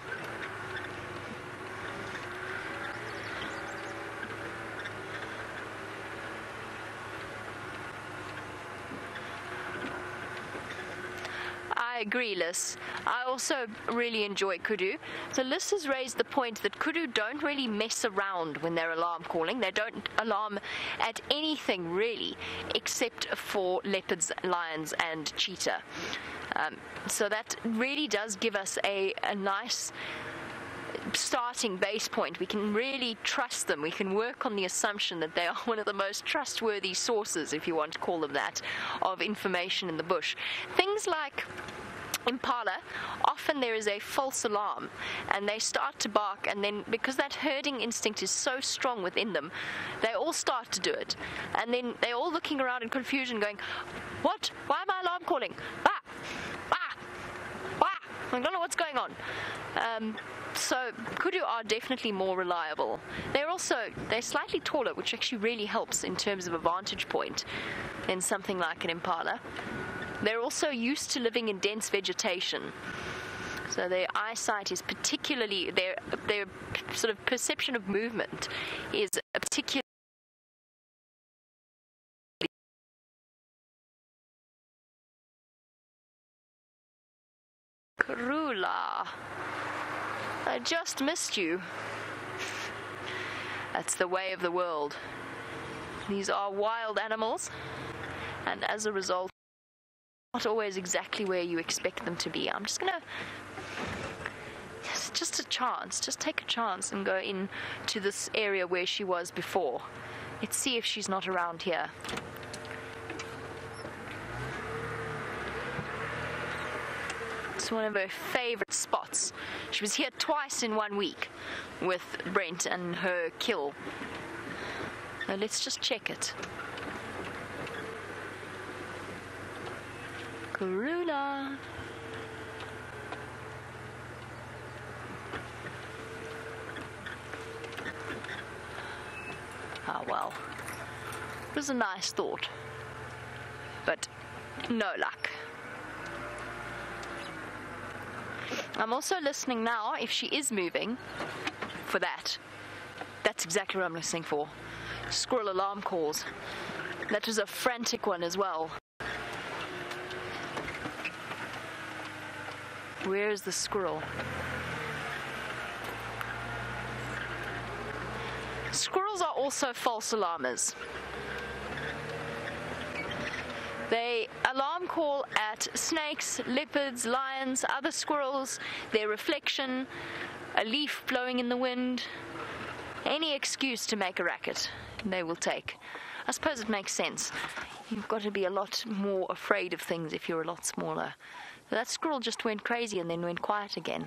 I agree, Liz. I also really enjoy kudu. So Liz has raised the point that kudu don't really mess around when they're alarm calling. They don't alarm at anything really, except for leopards, lions and cheetah. So that really does give us a nice starting base point. We can really trust them. We can work on the assumption that they are one of the most trustworthy sources, if you want to call them that, of information in the bush. Things like impala, often there is a false alarm and they start to bark, and then because that herding instinct is so strong within them, they all start to do it, and then they're all looking around in confusion going, what? Why am I alarm calling? Bah! Bah! Bah! I don't know what's going on. So kudu are definitely more reliable. They're slightly taller, which actually really helps in terms of a vantage point than something like an impala. They're also used to living in dense vegetation, so their eyesight is particularly, their sort of perception of movement is a particular. Karula, I just missed you. That's the way of the world. These are wild animals, and as a result, not always exactly where you expect them to be. I'm just gonna, just a chance, just take a chance and go into this area where she was before. Let's see if she's not around here. It's one of her favorite spots. She was here twice in 1 week with Brent and her kill. Now let's just check it. Karula. Ah, well. It was a nice thought, but no luck. I'm also listening now if she is moving for that. That's exactly what I'm listening for. Squirrel alarm calls. That was a frantic one as well. Where is the squirrel? Squirrels are also false alarmers. They alarm call at snakes, leopards, lions, other squirrels, their reflection, a leaf blowing in the wind. Any excuse to make a racket, they will take. I suppose it makes sense. You've got to be a lot more afraid of things if you're a lot smaller. That squirrel just went crazy and then went quiet again.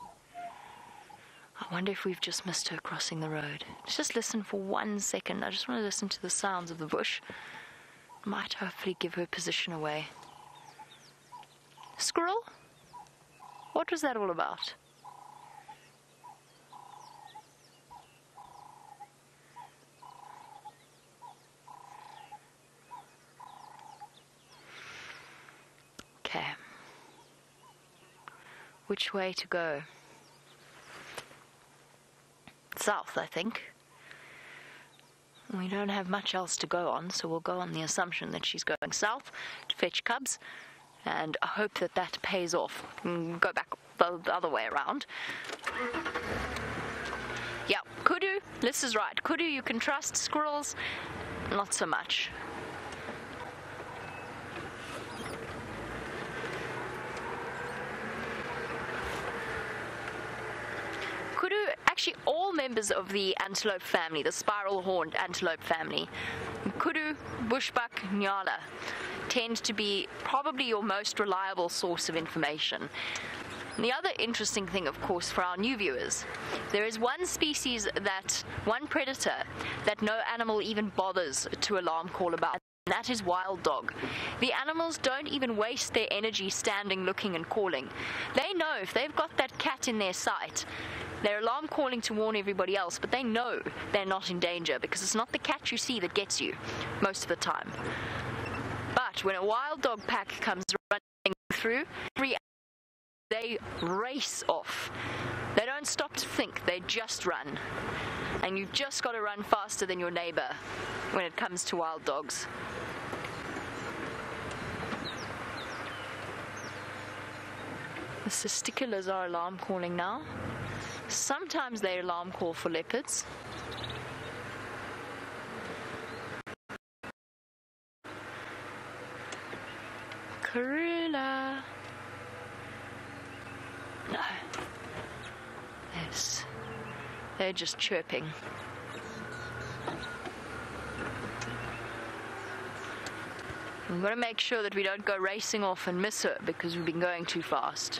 I wonder if we've just missed her crossing the road. Let's just listen for 1 second. I just want to listen to the sounds of the bush. Might hopefully give her position away. Squirrel? What was that all about? Okay. Which way to go? South, I think. We don't have much else to go on, so we'll go on the assumption that she's going south to fetch cubs, and I hope that that pays off. Go back the other way around. Yeah, kudu, Liz is right. Kudu you can trust, squirrels, not so much. Kudu, actually all members of the antelope family, the spiral-horned antelope family, kudu, bushbuck, nyala, tend to be probably your most reliable source of information. And the other interesting thing, of course, for our new viewers, there is one species one predator that no animal even bothers to alarm call about. And that is wild dog. The animals don't even waste their energy standing, looking and calling. They know if they've got that cat in their sight, they're alarm calling to warn everybody else, but they know they're not in danger because it's not the cat you see that gets you most of the time. But when a wild dog pack comes running through, they race off. They don't stop to think, they just run. And you've just got to run faster than your neighbor when it comes to wild dogs. The testiculars are alarm calling now. Sometimes they alarm call for leopards. Karula. No. They're Yes. They're just chirping. We've got to make sure that we don't go racing off and miss her because we've been going too fast.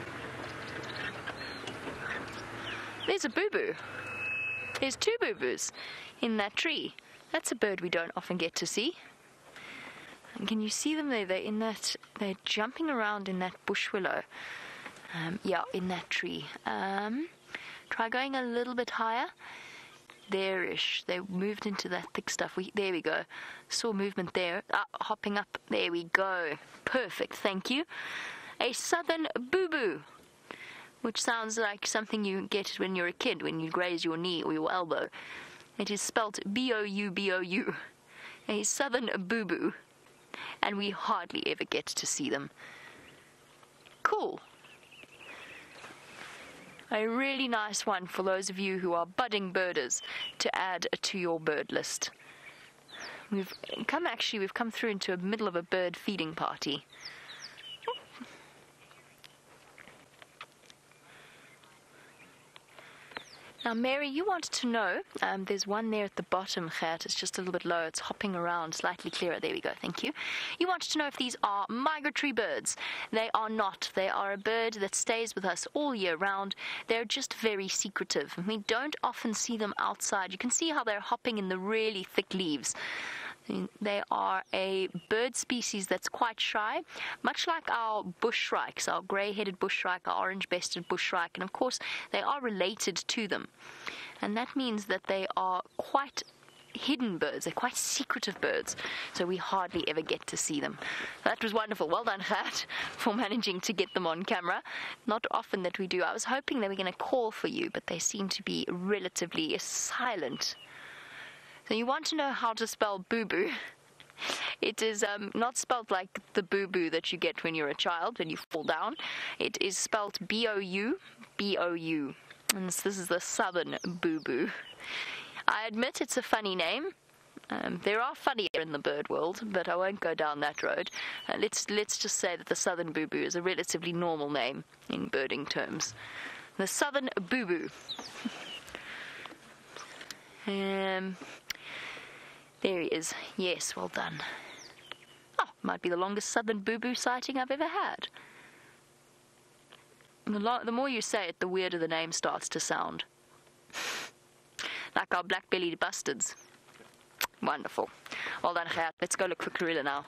There's a boo-boo. There's 2 boo-boos in that tree. That's a bird we don't often get to see. And can you see them there? They're jumping around in that bush willow. Yeah, in that tree. Try going a little bit higher. There-ish. They moved into that thick stuff. There we go. Saw movement there. Hopping up. There we go. Perfect. Thank you. A southern boo-boo, which sounds like something you get when you're a kid, when you graze your knee or your elbow. It is spelt B-O-U-B-O-U. A southern boo-boo. And we hardly ever get to see them. Cool. A really nice one for those of you who are budding birders to add to your bird list. We've come through into the middle of a bird feeding party. Now, Mary, you wanted to know, there's one there at the bottom, Gert. It's just a little bit low. It's hopping around, slightly clearer. There we go. Thank you. You wanted to know if these are migratory birds. They are not. They are a bird that stays with us all year round. They're just very secretive. We don't often see them outside. You can see how they're hopping in the really thick leaves. They are a bird species that's quite shy, much like our bush shrikes, our grey-headed bush shrike, our orange-breasted bush shrike, and of course they are related to them. And that means that they are quite hidden birds. They're quite secretive birds, so we hardly ever get to see them. That was wonderful. Well done, Gert, for managing to get them on camera. Not often that we do. I was hoping they were going to call for you, but they seem to be relatively silent. So you want to know how to spell boo-boo. It is not spelled like the boo-boo that you get when you're a child, when you fall down. It is spelled B-O-U, B-O-U. And this is the southern boo-boo. I admit it's a funny name. There are funnier in the bird world, but I won't go down that road. Let's just say that the southern boo-boo is a relatively normal name in birding terms. The southern boo-boo. There he is. Yes, well done. Oh, might be the longest southern boo-boo sighting I've ever had. The more you say it, the weirder the name starts to sound. Like our black-bellied bustards. Wonderful. Well done, Gert. Let's go look for Karula now.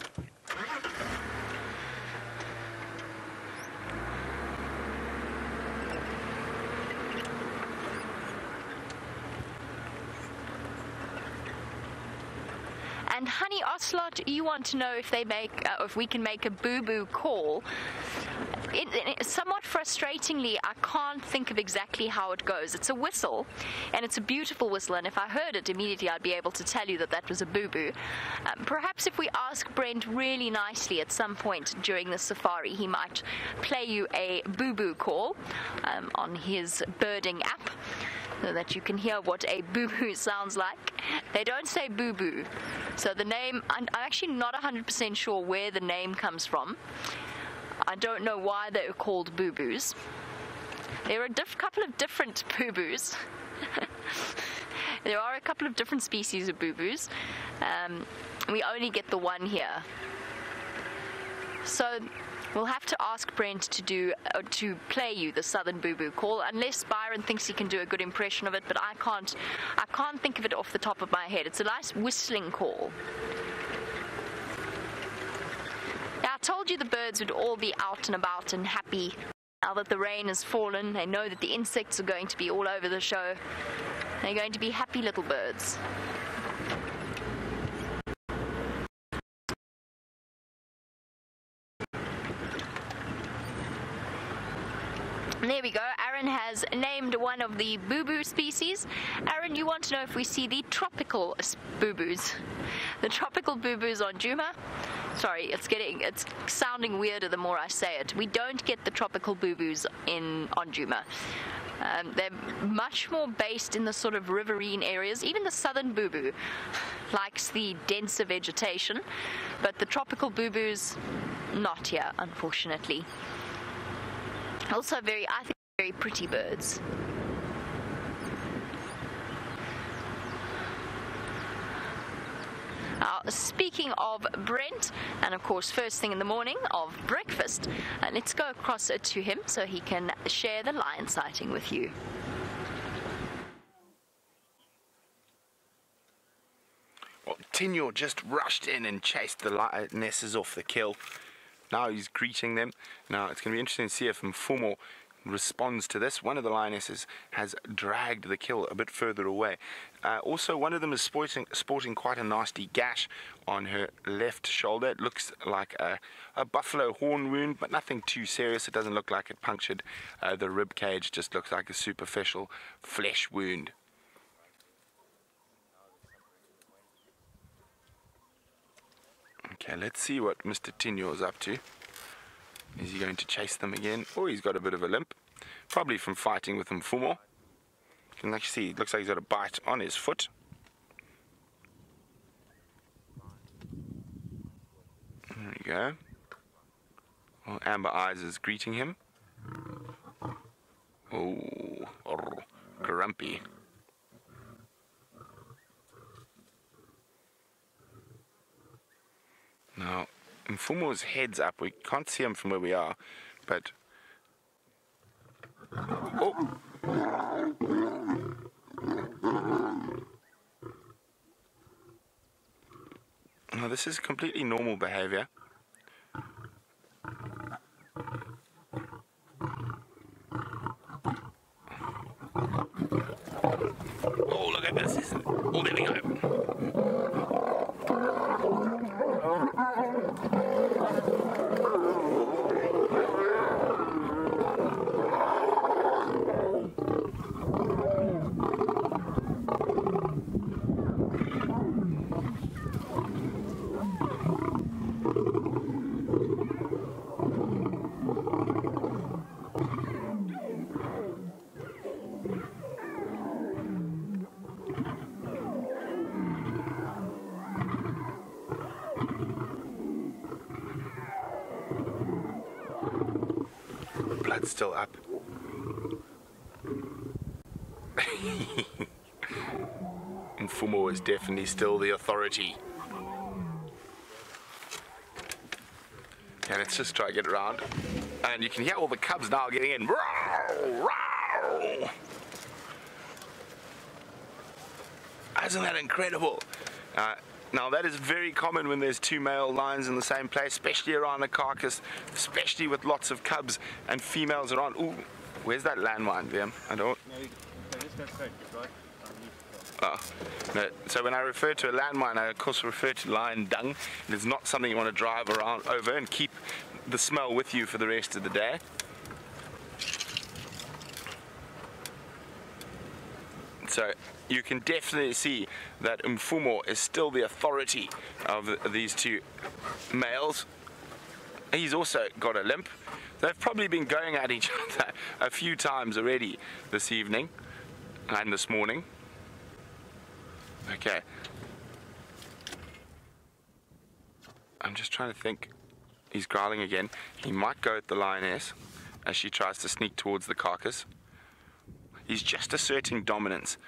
And Honey Ocelot, you want to know if if we can make a boo-boo call. Somewhat frustratingly, I can't think of exactly how it goes. It's a whistle, and it's a beautiful whistle, and if I heard it immediately, I'd be able to tell you that that was a boo-boo. Perhaps if we ask Brent really nicely at some point during the safari, he might play you a boo-boo call on his birding app, so that you can hear what a boo-boo sounds like. They don't say boo-boo. So the name, I'm actually not 100% sure where the name comes from. I don't know why they're called boo-boos. There are a couple of different boo-boos. There are a couple of different species of boo-boos. We only get the one here. So we'll have to ask Brent to play you the southern boo-boo call, unless Byron thinks he can do a good impression of it, but I can't think of it off the top of my head. It's a nice whistling call. Now, I told you the birds would all be out and about and happy. Now that the rain has fallen, they know that the insects are going to be all over the show. They're going to be happy little birds. There we go. Aaron has named one of the boo-boo species. Aaron, you want to know if we see the tropical boo-boos. The tropical boo-boos on Nkuhuma. Sorry, it's sounding weirder the more I say it. We don't get the tropical boo-boos on Nkuhuma. They're much more based in the sort of riverine areas. Even the southern boo-boo likes the denser vegetation, but the tropical boo-boos, not here, unfortunately. Also I think very pretty birds. speaking of Brent, and of course first thing in the morning of breakfast, let's go across to him so he can share the lion sighting with you. Well, Tinyo just rushed in and chased the lionesses off the kill. Now he's greeting them. Now it's going to be interesting to see if Mfumo responds to this. One of the lionesses has dragged the kill a bit further away. Also, one of them is sporting quite a nasty gash on her left shoulder. It looks like a buffalo horn wound, but nothing too serious. It doesn't look like it punctured the rib cage. Just looks like a superficial flesh wound. Okay, let's see what Mr. Tinyo is up to. Is he going to chase them again? Oh, he's got a bit of a limp. Probably from fighting with Mfumo. You can actually see, it looks like he's got a bite on his foot. There we go. Well, Amber Eyes is greeting him. Oh, grumpy. Now, Mfumo's head's up. We can't see him from where we are, but... Oh! Now, this is completely normal behavior. Oh, look at this. Oh, there we go. Blood's still up. Mfumo is definitely still the authority. Okay, let's just try to get around. And you can hear all the cubs now getting in. Row, row. Isn't that incredible? Now that is very common when there's two male lions in the same place, especially around a carcass, especially with lots of cubs and females around. Ooh, where's that landmine, Liam? I don't... No, you just go straight, right? Oh, no. So when I refer to a landmine, I of course refer to lion dung. It is not something you want to drive around over and keep the smell with you for the rest of the day. So you can definitely see that Mfumo is still the authority of these two males. He's also got a limp. They've probably been going at each other a few times already this evening and this morning. Okay. I'm just trying to think. He's growling again. He might go at the lioness as she tries to sneak towards the carcass. He's just asserting dominance.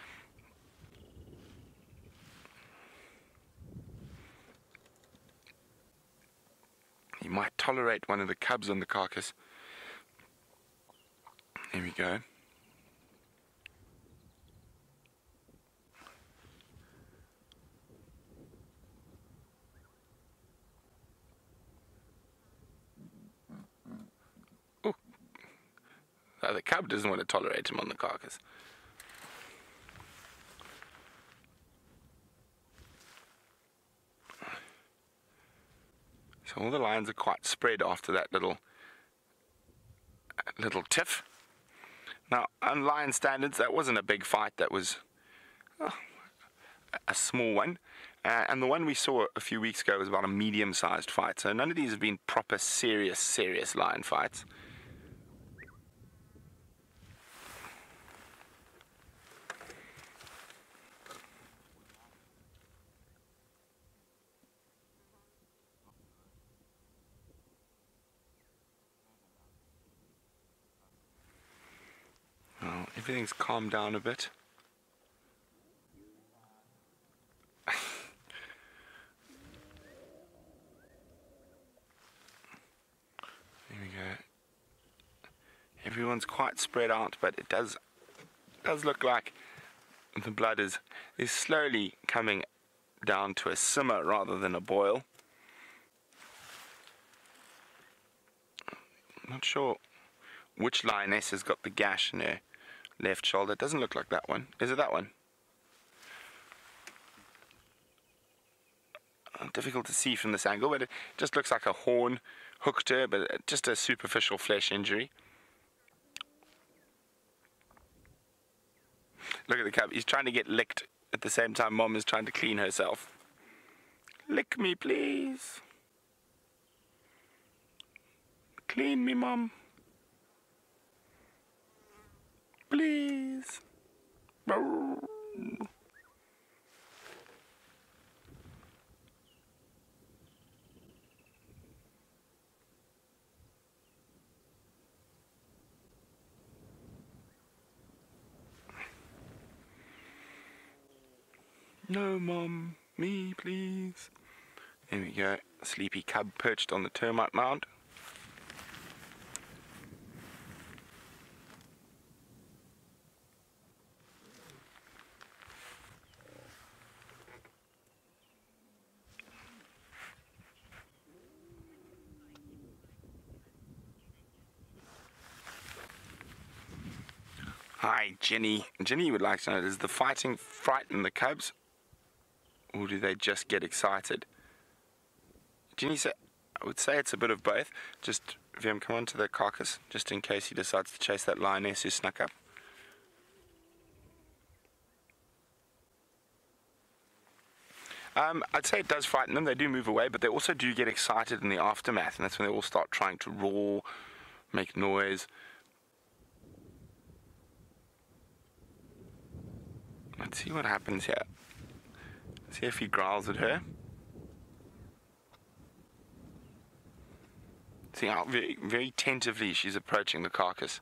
He might tolerate one of the cubs on the carcass. There we go. Oh. The cub doesn't want to tolerate him on the carcass. So all the lions are quite spread after that little tiff. Now, on lion standards, that wasn't a big fight. That was a small one. And the one we saw a few weeks ago was about a medium-sized fight. So none of these have been proper, serious lion fights. Everything's calmed down a bit. Everyone's quite spread out, but it does look like the blood is slowly coming down to a simmer rather than a boil. I'm not sure which lioness has got the gash in her left shoulder. It doesn't look like that one. Is it that one? Difficult to see from this angle, but it just looks like a horn hooked her, but just a superficial flesh injury. Look at the cub. He's trying to get licked at the same time Mom is trying to clean herself. Lick me, please. Clean me, Mom. Please. No, Mom. Me, please. There we go. Sleepy cub perched on the termite mound. Hi, Jenny. Jenny would like to know, does the fighting frighten the cubs? Or do they just get excited? Jenny said, I would say it's a bit of both. Just, VM, come on to the carcass, just in case he decides to chase that lioness who snuck up. I'd say it does frighten them. They do move away, but they also do get excited in the aftermath, and that's when they all start trying to roar, make noise. Let's see what happens here. See if he growls at her. See how very, very tentatively she's approaching the carcass.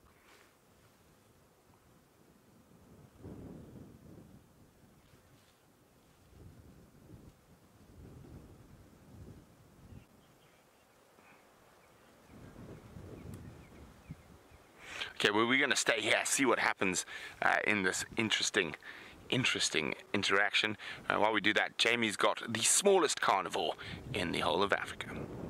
Okay, well, we're going to stay here, see what happens in this interesting interaction. While we do that, Jamie's got the smallest carnivore in the whole of Africa.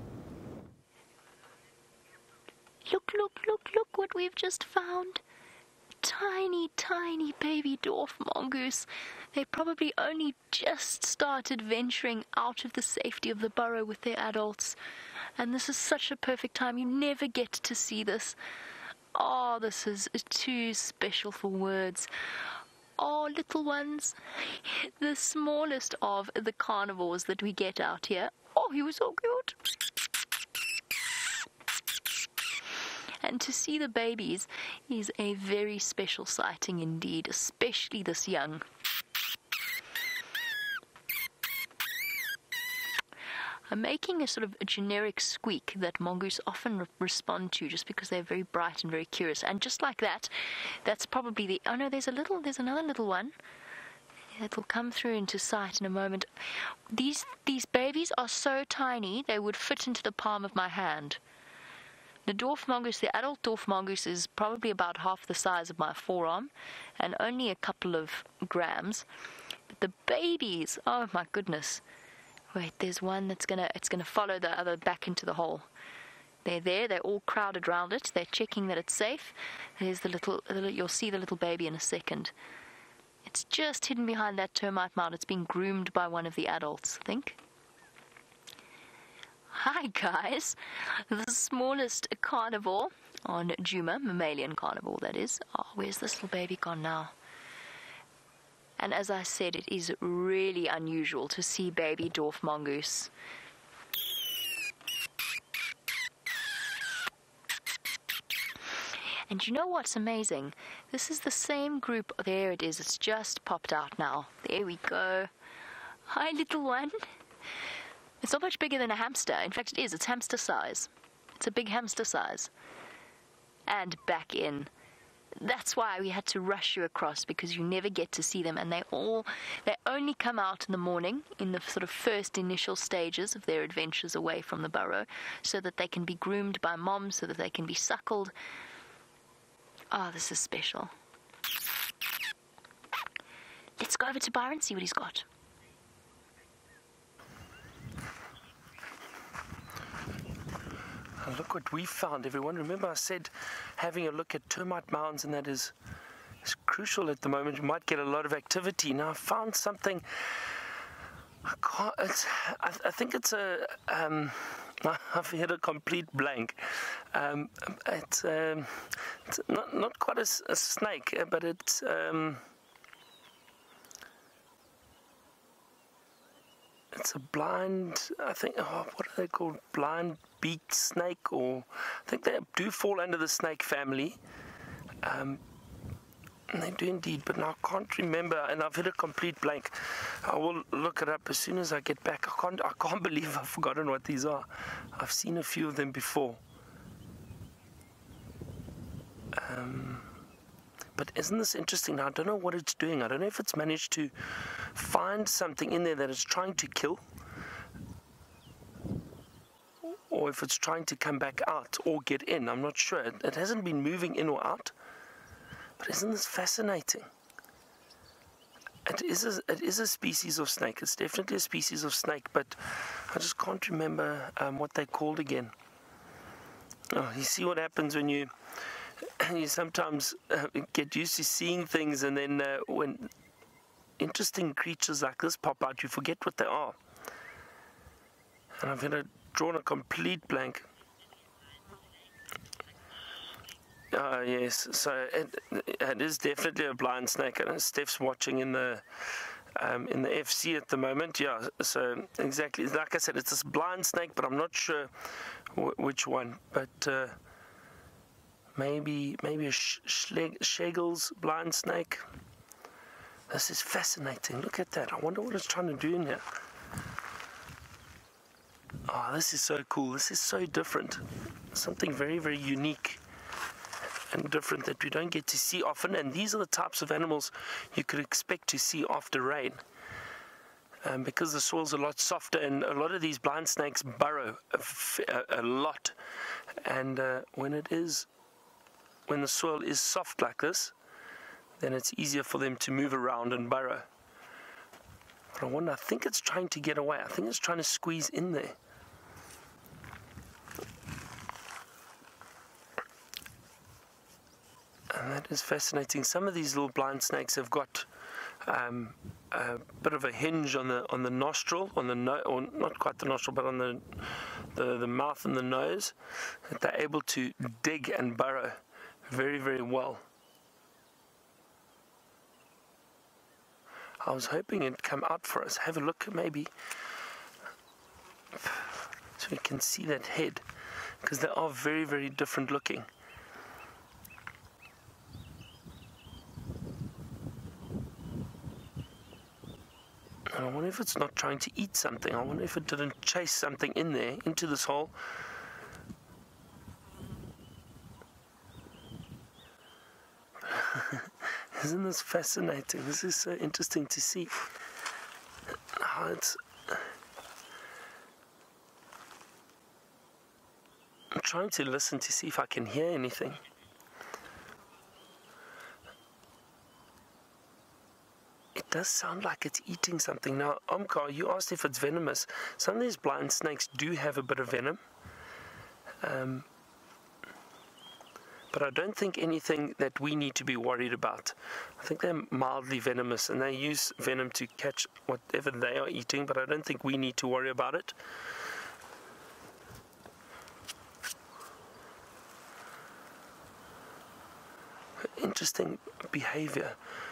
Look what we've just found. Tiny baby dwarf mongoose. They probably only just started venturing out of the safety of the burrow with their adults. And this is such a perfect time. You never get to see this. Oh, this is too special for words. Oh, little ones, the smallest of the carnivores that we get out here. Oh, he was so cute. And to see the babies is a very special sighting indeed, especially this young. I'm making a sort of a generic squeak that mongoose often respond to just because they're very bright and very curious. And just like that, that's probably the... Oh no, there's another little one. It'll come through into sight in a moment. These babies are so tiny, they would fit into the palm of my hand. The dwarf mongoose, the adult dwarf mongoose is probably about half the size of my forearm and only a couple of grams. But the babies, oh my goodness. Wait, there's one it's gonna follow the other back into the hole. They're there, they're all crowded around it, they're checking that it's safe. There's the little, you'll see the little baby in a second. It's just hidden behind that termite mound. It's being groomed by one of the adults, I think. Hi guys, the smallest carnivore on Nkuhuma, mammalian carnivore that is. Oh, where's this little baby gone now? And as I said, it is really unusual to see baby dwarf mongoose. And you know what's amazing? This is the same group. There it is. It's just popped out now. There we go. Hi, little one. It's not much bigger than a hamster. In fact, it is. It's hamster size. It's a big hamster size. And back in. That's why we had to rush you across, because you never get to see them, and they only come out in the morning in the sort of first initial stages of their adventures away from the burrow, so that they can be groomed by mom, so that they can be suckled. Oh, this is special. Let's go over to Byron, see what he's got. Look what we found, everyone. Remember I said having a look at termite mounds, and that is crucial at the moment. You might get a lot of activity. Now I found something. I think it's a. I've hit a complete blank. It's not quite a snake, but it's. It's a blind, I think, what are they called? Blind beaked snake, or I think they do fall under the snake family. And they do indeed, but now I can't remember, and I've hit a complete blank. I will look it up as soon as I get back. I can't believe I've forgotten what these are. I've seen a few of them before. But isn't this interesting? Now, I don't know what it's doing. I don't know if it's managed to find something in there that it's trying to kill, or if it's trying to come back out or get in. I'm not sure. It hasn't been moving in or out. But isn't this fascinating? It is a species of snake. It's definitely a species of snake, but I just can't remember what they're called again. Oh, you see what happens when you sometimes get used to seeing things, and then when interesting creatures like this pop out, you forget what they are. And I've drawn a complete blank. Yes, so it is definitely a blind snake. I know Steph's watching in the FC at the moment. Yeah, so exactly, like I said, it's this blind snake, but I'm not sure which one. But maybe a Schegel's blind snake. This is fascinating. Look at that. I wonder what it's trying to do in here. Oh, this is so cool. This is so different. Something very, very unique and different that we don't get to see often. And these are the types of animals you could expect to see after rain. Because the soil's a lot softer, and a lot of these blind snakes burrow a lot. And when the soil is soft like this, then it's easier for them to move around and burrow. But I wonder, I think it's trying to get away. I think it's trying to squeeze in there. And that is fascinating. Some of these little blind snakes have got a bit of a hinge on the nostril, on the or not quite the nostril, but on the mouth and the nose, that they're able to dig and burrow very, very well. I was hoping it'd come out for us. Have a look, maybe, so we can see that head, because they are very, very different looking. And I wonder if it's not trying to eat something. I wonder if it didn't chase something in there, into this hole. Isn't this fascinating? This is so interesting to see how it's... I'm trying to listen to see if I can hear anything. It does sound like it's eating something. Now, Omkar, you asked if it's venomous. Some of these blind snakes do have a bit of venom. But I don't think anything that we need to be worried about. I think they're mildly venomous, and they use venom to catch whatever they are eating, but I don't think we need to worry about it. Interesting behavior.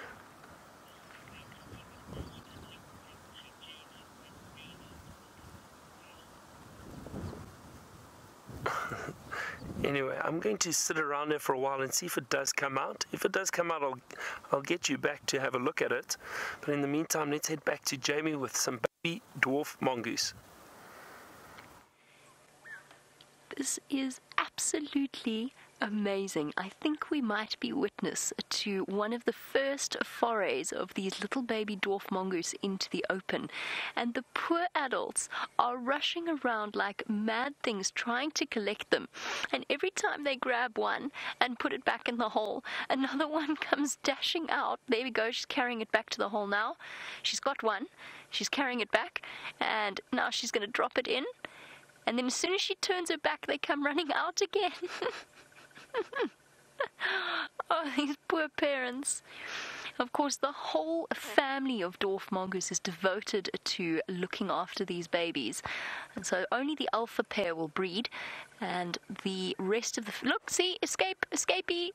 Anyway, I'm going to sit around there for a while and see if it does come out. If it does come out, I'll get you back to have a look at it. But in the meantime, let's head back to Jamie with some baby dwarf mongoose. This is absolutely amazing. I think we might be witness to one of the first forays of these little baby dwarf mongoose into the open, and the poor adults are rushing around like mad things trying to collect them, and every time they grab one and put it back in the hole, another one comes dashing out. There we go, she's carrying it back to the hole now. She's got one, she's carrying it back, and now she's going to drop it in, and then as soon as she turns her back, they come running out again. Oh, these poor parents. Of course, the whole family of dwarf mongoose is devoted to looking after these babies. And so only the alpha pair will breed, and the rest of the... Look, see, escapee.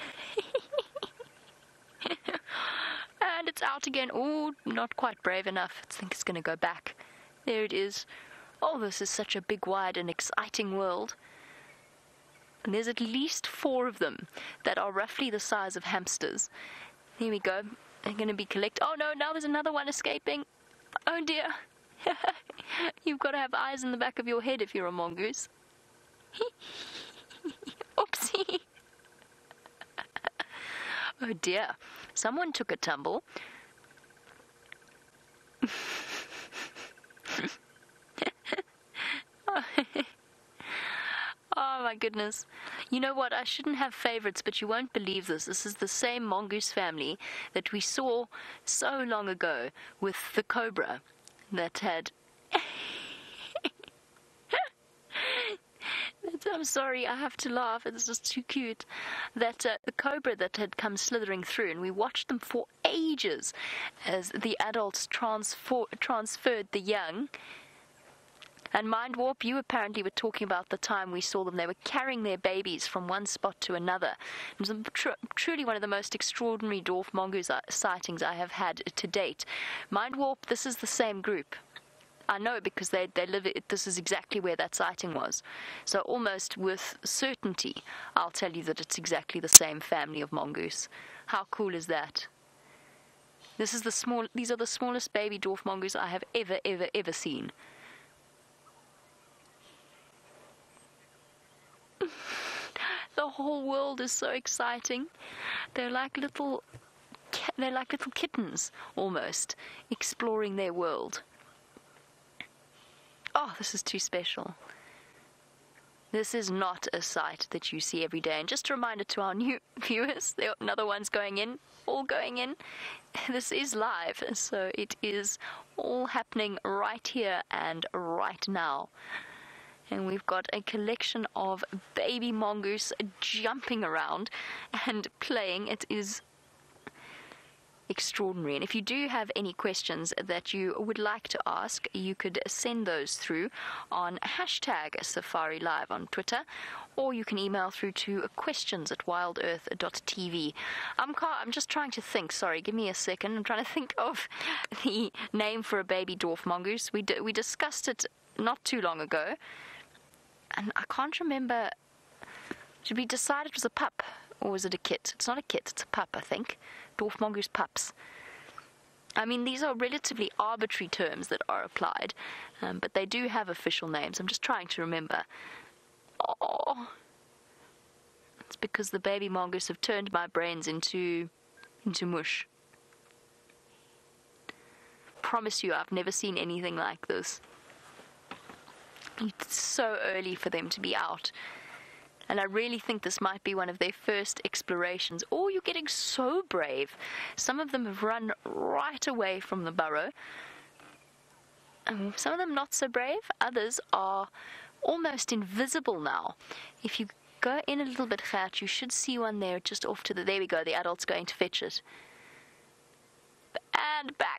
And it's out again. Oh, not quite brave enough. I think it's going to go back. There it is. Oh, this is such a big, wide, and exciting world. And there's at least 4 of them that are roughly the size of hamsters. Here we go. They're going to be collected. Oh no, now there's another one escaping. Oh dear. You've got to have eyes in the back of your head if you're a mongoose. Oopsie. Oh dear. Someone took a tumble. Oh my goodness. You know what? I shouldn't have favorites, but you won't believe this. This is the same mongoose family that we saw so long ago with the cobra that had... I'm sorry, I have to laugh. It's just too cute. That the cobra that had come slithering through, and we watched them for ages as the adults transferred the young. And Mind Warp, you apparently were talking about the time we saw them. They were carrying their babies from one spot to another. It was truly one of the most extraordinary dwarf mongoose sightings I have had to date. Mind Warp, this is the same group. I know because they live. This is exactly where that sighting was. So almost with certainty, I'll tell you that it's exactly the same family of mongoose. How cool is that? These are the smallest baby dwarf mongoose I have ever seen. The whole world is so exciting. They're like little kittens almost, exploring their world. Oh, this is too special. This is not a sight that you see every day. And just a reminder to our new viewers, there are another one's going in, all going in. This is live, so it is all happening right here and right now. And we've got a collection of baby mongoose jumping around and playing. It is extraordinary. And if you do have any questions that you would like to ask, you could send those through on #SafariLive on Twitter, or you can email through to questions@wildearth.tv. I'm just trying to think. Sorry, give me a second. I'm trying to think of the name for a baby dwarf mongoose. We discussed it not too long ago. And I can't remember, did we decide it was a pup, or was it a kit? It's not a kit, it's a pup, I think. Dwarf mongoose pups. I mean, these are relatively arbitrary terms that are applied, but they do have official names. I'm just trying to remember. Oh, it's because the baby mongoose have turned my brains into mush. Promise you, I've never seen anything like this. It's so early for them to be out. And I really think this might be one of their first explorations. Oh, you're getting so brave. Some of them have run right away from the burrow. Some of them not so brave. Others are almost invisible now. If you go in a little bit, Gert, you should see one there just off to the... There we go, the adult's going to fetch it. And back.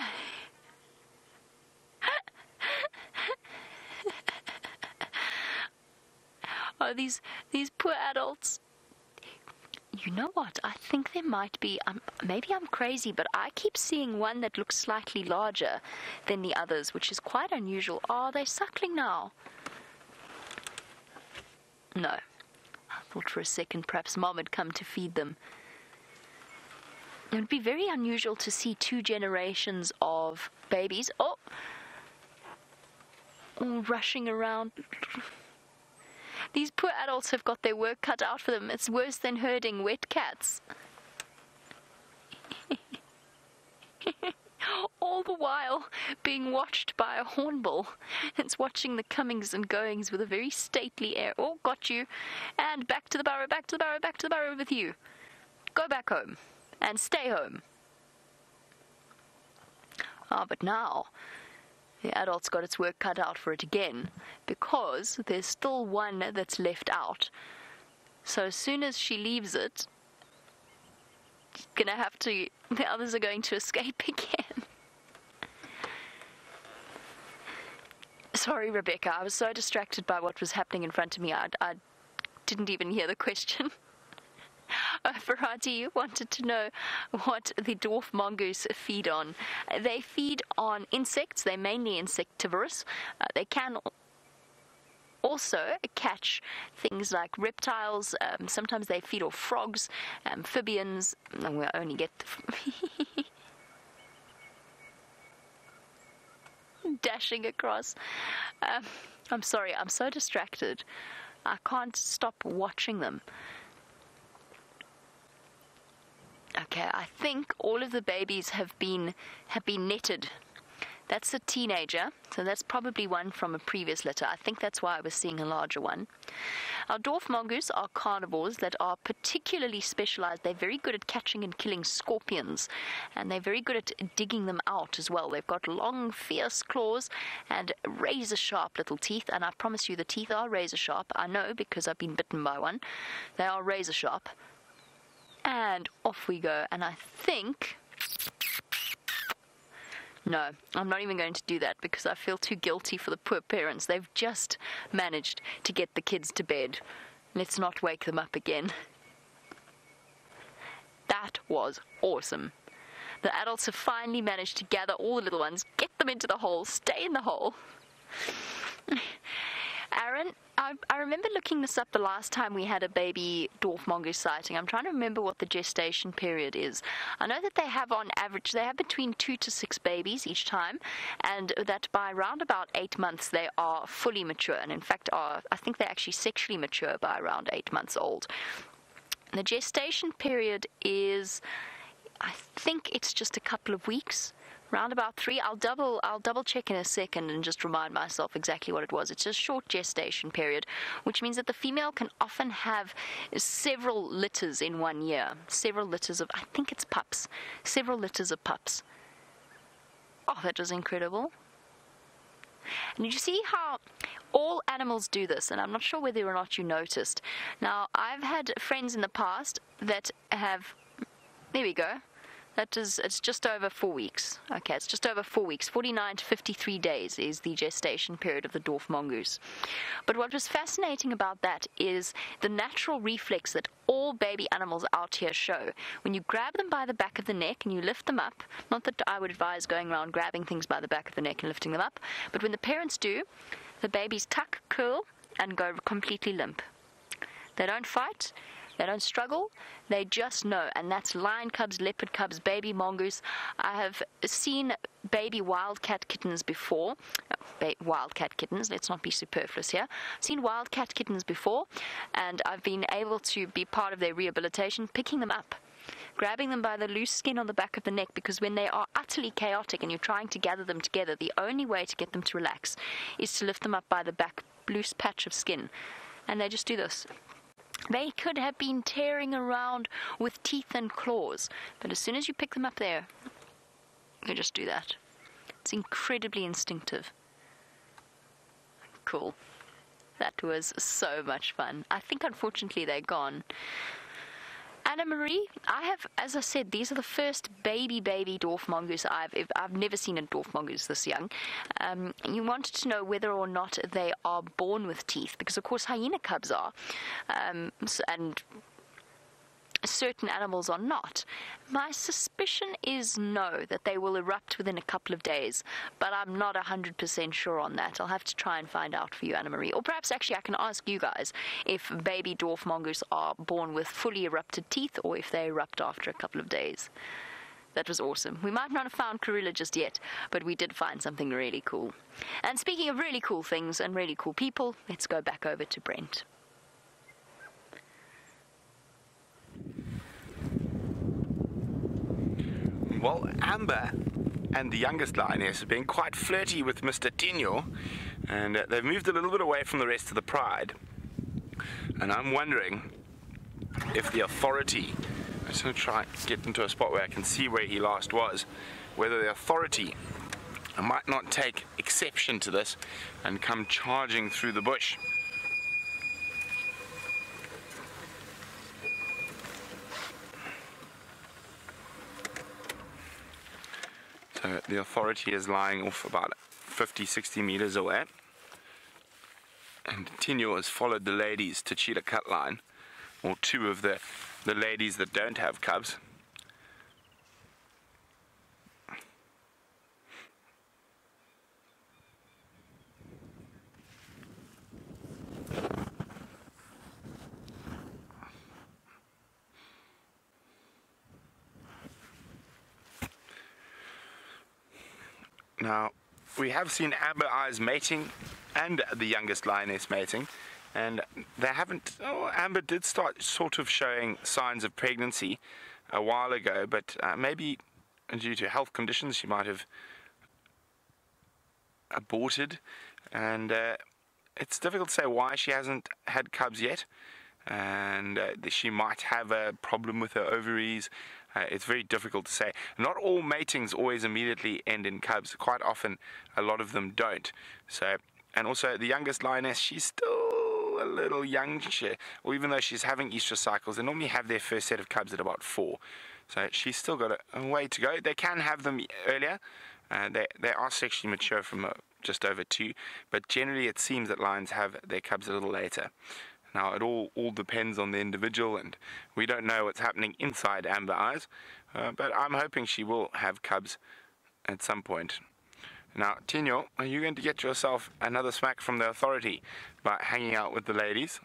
Oh, these poor adults. You know what? I think there might be, maybe I'm crazy, but I keep seeing one that looks slightly larger than the others, which is quite unusual. Are they suckling now? No. I thought for a second perhaps Mom had come to feed them. It would be very unusual to see 2 generations of babies. Oh! All rushing around. These poor adults have got their work cut out for them. It's worse than herding wet cats. All the while being watched by a hornbill. It's watching the comings and goings with a very stately air. Oh, got you. And back to the burrow, back to the burrow, back to the burrow with you. Go back home. And stay home. But now, the adult's got its work cut out for it again, because there's still one that's left out. So as soon as she leaves it, the others are going to escape again. Sorry, Rebecca, I was so distracted by what was happening in front of me, I didn't even hear the question. Ferrati wanted to know what the dwarf mongoose feed on. They feed on insects. They're mainly insectivorous. They can also catch things like reptiles. Sometimes they feed off frogs, amphibians. And we'll only get dashing across. I'm sorry, I'm so distracted. I can't stop watching them. Okay, I think all of the babies have been netted. That's a teenager, so that's probably one from a previous litter. I think that's why I was seeing a larger one. Our dwarf mongoose are carnivores that are particularly specialized. They're very good at catching and killing scorpions, and they're very good at digging them out as well. They've got long, fierce claws and razor-sharp little teeth, and I promise you the teeth are razor-sharp. I know because I've been bitten by one. They are razor-sharp. And off we go, and I think... No, I'm not even going to do that because I feel too guilty for the poor parents. They've just managed to get the kids to bed. Let's not wake them up again. That was awesome. The adults have finally managed to gather all the little ones, get them into the hole, stay in the hole. Aaron, I remember looking this up the last time we had a baby dwarf mongoose sighting. I'm trying to remember what the gestation period is. I know that they have on average, they have between 2 to 6 babies each time, and that by around about 8 months they are fully mature, and in fact I think they're actually sexually mature by around 8 months old. The gestation period is, I think it's just a couple of weeks. Round about 3. I'll double check in a second and just remind myself exactly what it was. It's a short gestation period, which means that the female can often have several litters in 1 year. Several litters of, I think it's pups. Several litters of pups. Oh, that was incredible. And did you see how all animals do this? And I'm not sure whether or not you noticed. Now, I've had friends in the past that have, there we go. It's just over 4 weeks. Okay, it's just over 4 weeks. 49 to 53 days is the gestation period of the dwarf mongoose. But what was fascinating about that is the natural reflex that all baby animals out here show. When you grab them by the back of the neck and you lift them up, not that I would advise going around grabbing things by the back of the neck and lifting them up, but when the parents do, the babies tuck, curl, and go completely limp. They don't fight. They don't struggle, they just know, and that's lion cubs, leopard cubs, baby mongoose. I have seen baby wildcat kittens before. Wildcat kittens, let's not be superfluous here. I've seen wildcat kittens before, and I've been able to be part of their rehabilitation, picking them up, grabbing them by the loose skin on the back of the neck, because when they are utterly chaotic and you're trying to gather them together, the only way to get them to relax is to lift them up by the back loose patch of skin, and they just do this. They could have been tearing around with teeth and claws, but as soon as you pick them up there, you just do that. It's incredibly instinctive. Cool. That was so much fun. I think unfortunately they're gone. Anna Marie, I have, as I said, these are the first baby dwarf mongoose I've never seen a dwarf mongoose this young. You wanted to know whether or not they are born with teeth, because of course hyena cubs are, and certain animals are not. My suspicion is no, that they will erupt within a couple of days, but I'm not 100% sure on that. I'll have to try and find out for you, Anna Marie. Or perhaps actually I can ask you guys if baby dwarf mongoose are born with fully erupted teeth or if they erupt after a couple of days. That was awesome. We might not have found Karula just yet, but we did find something really cool. And speaking of really cool things and really cool people, let's go back over to Brent. Well, Amber and the youngest lioness have been quite flirty with Mr. Tinyo, and they've moved a little bit away from the rest of the pride. And I'm wondering if the authority, I'm just going to try and get into a spot where I can see where he last was, whether the authority might not take exception to this and come charging through the bush. So the authority is lying off about 50-60 meters away, and Tinyo has followed the ladies to cheetah cut line, or two of the ladies that don't have cubs. Now, we have seen Amber Eyes mating and the youngest lioness mating, and they haven't. Oh, Amber did start sort of showing signs of pregnancy a while ago, but maybe due to health conditions she might have aborted, and it's difficult to say why she hasn't had cubs yet, and she might have a problem with her ovaries. It's very difficult to say. Not all matings always immediately end in cubs. Quite often, a lot of them don't. So, and also the youngest lioness, she's still a little young. Or even though she's having estrus cycles, they normally have their first set of cubs at about 4. So she's still got a way to go. They can have them earlier. They are sexually mature from just over 2, but generally it seems that lions have their cubs a little later. Now, it all depends on the individual, and we don't know what's happening inside Amber Eyes, but I'm hoping she will have cubs at some point. Now, Tinyo, are you going to get yourself another smack from the authority by hanging out with the ladies?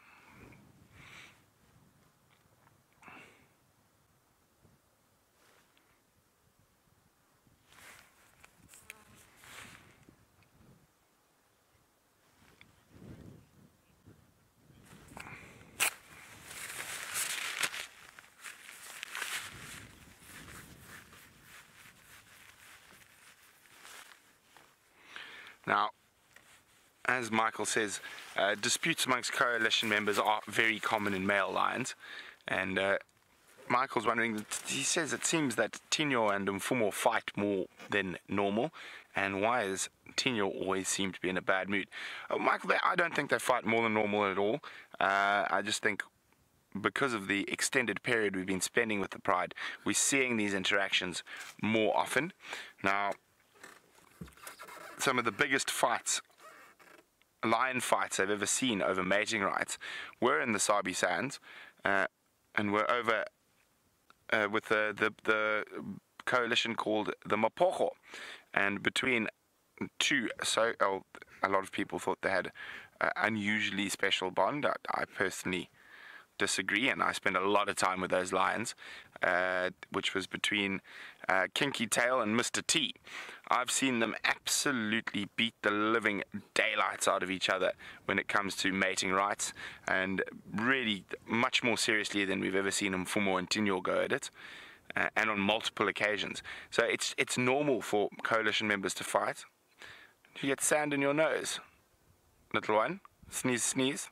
Now, as Michael says, disputes amongst coalition members are very common in male lions, and Michael's wondering, he says it seems that Tinyo and Mfumo fight more than normal, and why does Tinyo always seem to be in a bad mood? Michael, I don't think they fight more than normal at all. I just think because of the extended period we've been spending with the pride, we're seeing these interactions more often. Now, some of the biggest fights, lion fights I've ever seen over mating rights were in the Sabi Sands, and were over with the coalition called the Mapocho, and between two. So a lot of people thought they had an unusually special bond. I personally disagree, and I spent a lot of time with those lions, which was between Kinky Tail and Mr. T. I've seen them absolutely beat the living daylights out of each other when it comes to mating rights, and really much more seriously than we've ever seen Mfumo and Tinyo go at it, and on multiple occasions. So it's normal for coalition members to fight. Do you get sand in your nose, little one? Sneeze, sneeze.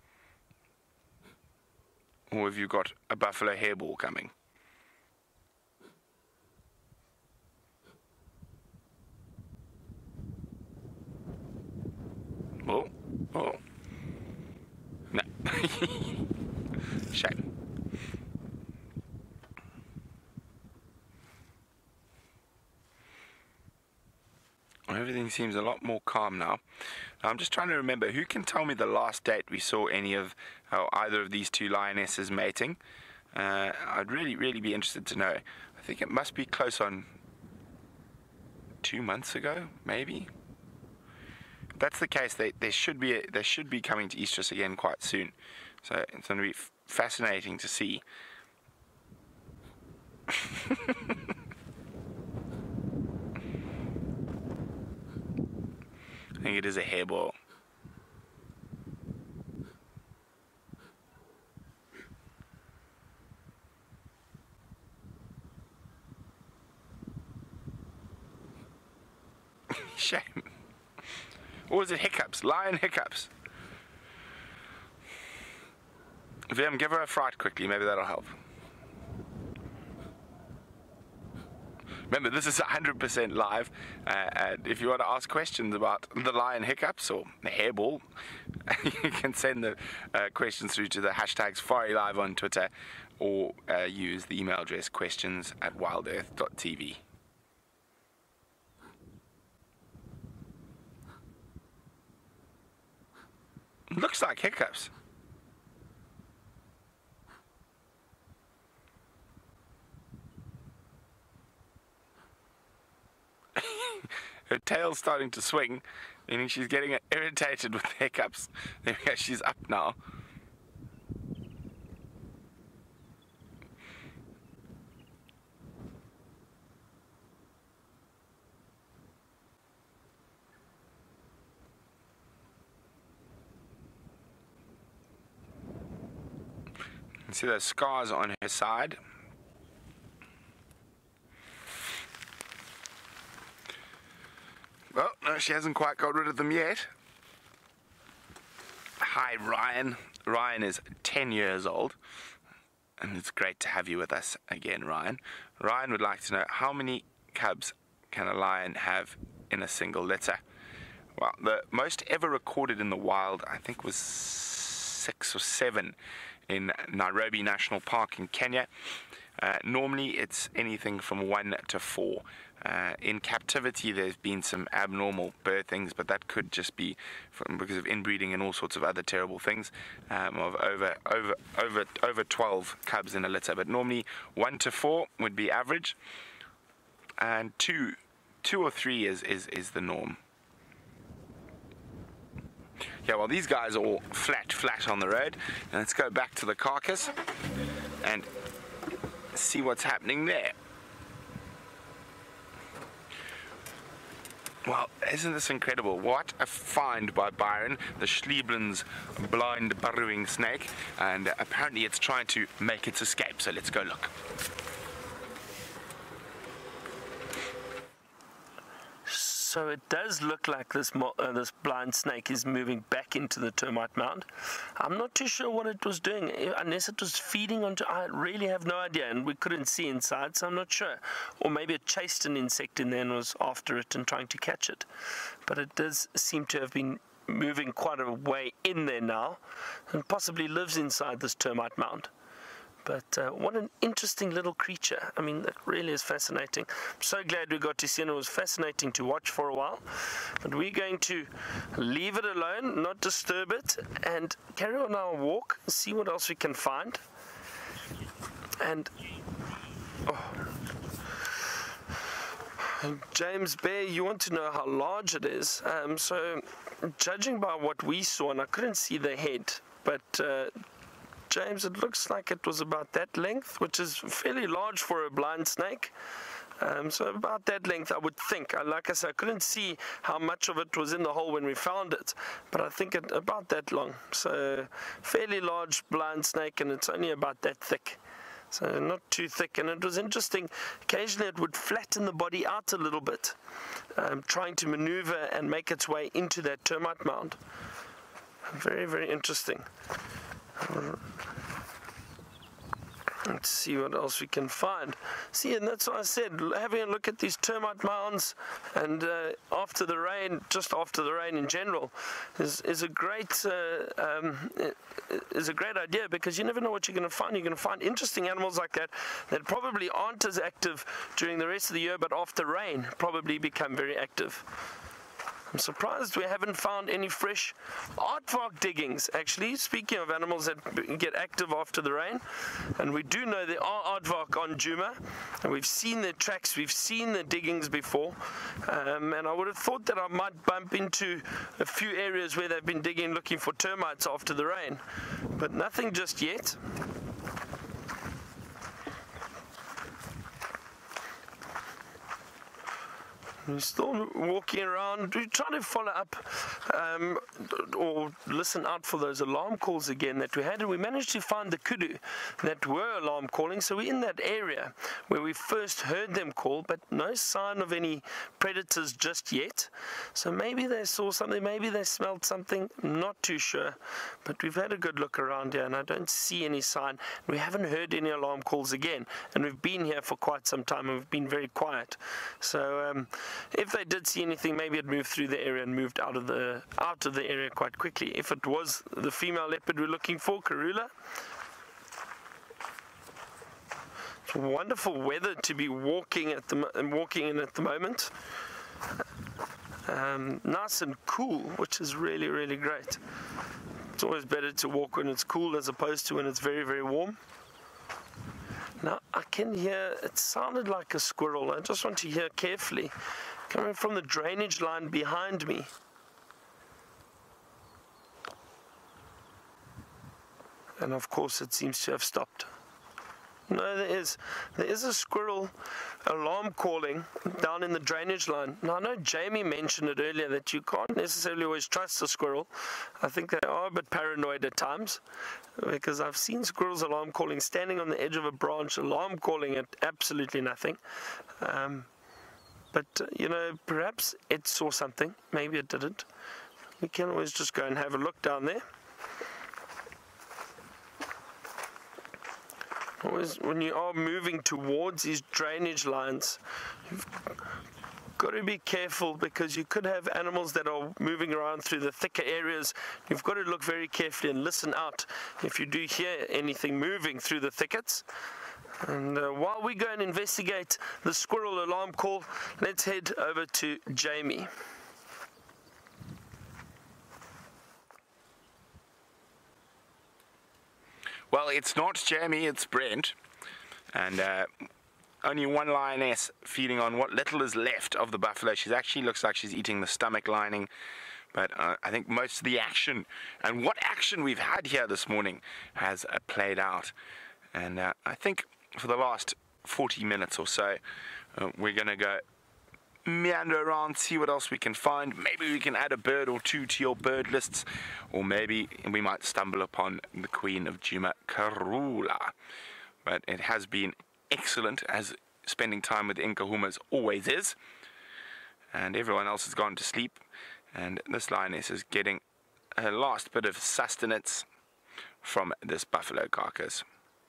Or have you got a buffalo hairball coming? Oh. No. Shame. Everything seems a lot more calm now. I'm just trying to remember, who can tell me the last date we saw any of either of these two lionesses mating? I'd really be interested to know. I think it must be close on 2 months ago, maybe. If that's the case, they should be coming to estrus again quite soon. So it's going to be fascinating to see. I think it is a hairball. Shame. Or is it hiccups? Lion hiccups. Vim, give her a fright quickly. Maybe that'll help. Remember, this is 100% live. And if you want to ask questions about the lion hiccups or the hairball, you can send the questions through to the hashtag SafariLive on Twitter, or use the email address questions@wildearth.tv. Looks like hiccups. Her tail's starting to swing, meaning she's getting irritated with hiccups. There we go, she's up now. You see those scars on her side? Well, no, she hasn't quite got rid of them yet. Hi, Ryan. Ryan is 10 years old, and it's great to have you with us again, Ryan. Ryan would like to know, how many cubs can a lion have in a single litter? Well, the most ever recorded in the wild, I think, was 6 or 7 in Nairobi National Park in Kenya. Normally, it's anything from 1 to 4. In captivity, there's been some abnormal birthings, but that could just be because of inbreeding and all sorts of other terrible things, of over 12 cubs in a litter. But normally 1 to 4 would be average, and 2 or 3 is the norm. Yeah, well, these guys are all flat on the road. And let's go back to the carcass and see what's happening there. Well, isn't this incredible? What a find by Byron, the Schlieblin's blind burrowing snake, and apparently it's trying to make its escape, so let's go look. So it does look like this blind snake is moving back into the termite mound. I'm not too sure what it was doing, unless it was feeding onto... I really have no idea, and we couldn't see inside, so I'm not sure. Or maybe it chased an insect in there and was after it and trying to catch it. But it does seem to have been moving quite a way in there now, and possibly lives inside this termite mound. But what an interesting little creature. I mean, that really is fascinating. I'm so glad we got to see it. It was fascinating to watch for a while. But we're going to leave it alone, not disturb it, and carry on our walk, see what else we can find. And... James Bear, you want to know how large it is. So, judging by what we saw, and I couldn't see the head, but... James, it looks like it was about that length, which is fairly large for a blind snake. So about that length, I would think. Like I said, I couldn't see how much of it was in the hole when we found it, but I think it about that long. So fairly large blind snake, and it's only about that thick. So not too thick, and it was interesting. Occasionally it would flatten the body out a little bit, trying to maneuver and make its way into that termite mound. Very, very interesting. Let's see what else we can find. See, and that's what I said, having a look at these termite mounds, and after the rain, just after the rain in general, is a great idea, because you never know what you're going to find. You're going to find interesting animals like that probably aren't as active during the rest of the year, but after rain probably become very active. I'm surprised we haven't found any fresh aardvark diggings, actually. Speaking of animals that get active after the rain, and we do know there are aardvark on Djuma, and we've seen their tracks, we've seen the diggings before, and I would have thought that I might bump into a few areas where they've been digging looking for termites after the rain, but nothing just yet. We're still walking around. We're trying to follow up or listen out for those alarm calls again that we had, and we managed to find the kudu that were alarm calling. So we're in that area where we first heard them call, but no sign of any predators just yet. So maybe they saw something, maybe they smelled something, not too sure. But we've had a good look around here, and I don't see any sign. We haven't heard any alarm calls again, and we've been here for quite some time, and we've been very quiet. So if they did see anything, maybe it moved through the area and moved out of the area quite quickly. If it was the female leopard we're looking for, Karula. It's wonderful weather to be walking in at the moment. Nice and cool, which is really, really great. It's always better to walk when it's cool as opposed to when it's very, very warm. Now, I can hear, it sounded like a squirrel. I just want to hear carefully, coming from the drainage line behind me. And of course, it seems to have stopped. No, there is a squirrel alarm calling down in the drainage line. Now, I know Jamie mentioned it earlier that you can't necessarily always trust a squirrel. I think they are a bit paranoid at times, because I've seen squirrels alarm calling standing on the edge of a branch, alarm calling at absolutely nothing. But you know, perhaps it saw something, maybe it didn't. We can always just go and have a look down there. Always, when you are moving towards these drainage lines, you've got to be careful, because you could have animals that are moving around through the thicker areas. You've got to look very carefully and listen out if you do hear anything moving through the thickets. And while we go and investigate the squirrel alarm call, let's head over to Jamie. Well, it's not Jamie, it's Brent. And only one lioness feeding on what little is left of the buffalo. She actually looks like she's eating the stomach lining. But I think most of the action, and what action we've had here this morning, has played out. And I think for the last 40 minutes or so, we're going to go meander around, see what else we can find. Maybe we can add a bird or two to your bird lists, or maybe we might stumble upon the Queen of Djuma, Karula. But it has been excellent, as spending time with Nkuhumas always is. And everyone else has gone to sleep, and this lioness is getting her last bit of sustenance from this buffalo carcass.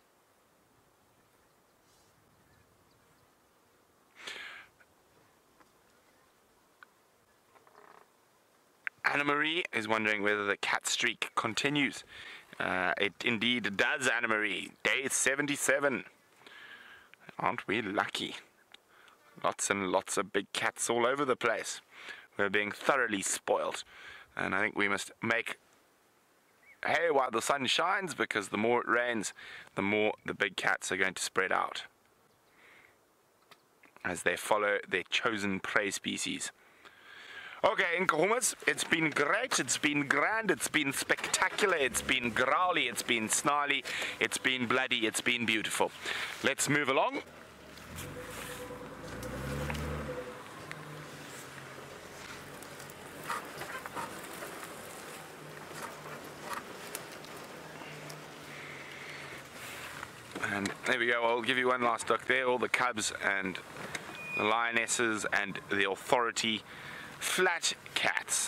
Anna-Marie is wondering whether the cat streak continues. It indeed does, Anna-Marie. Day 77. Aren't we lucky? Lots and lots of big cats all over the place. We're being thoroughly spoiled. And I think we must make hay while the sun shines, because the more it rains, the more the big cats are going to spread out as they follow their chosen prey species. Okay, Nkuhumas, it's been great, it's been grand, it's been spectacular, it's been growly, it's been snarly, it's been bloody, it's been beautiful. Let's move along. And there we go, I'll give you one last look there, all the cubs and the lionesses and the authority flat cats.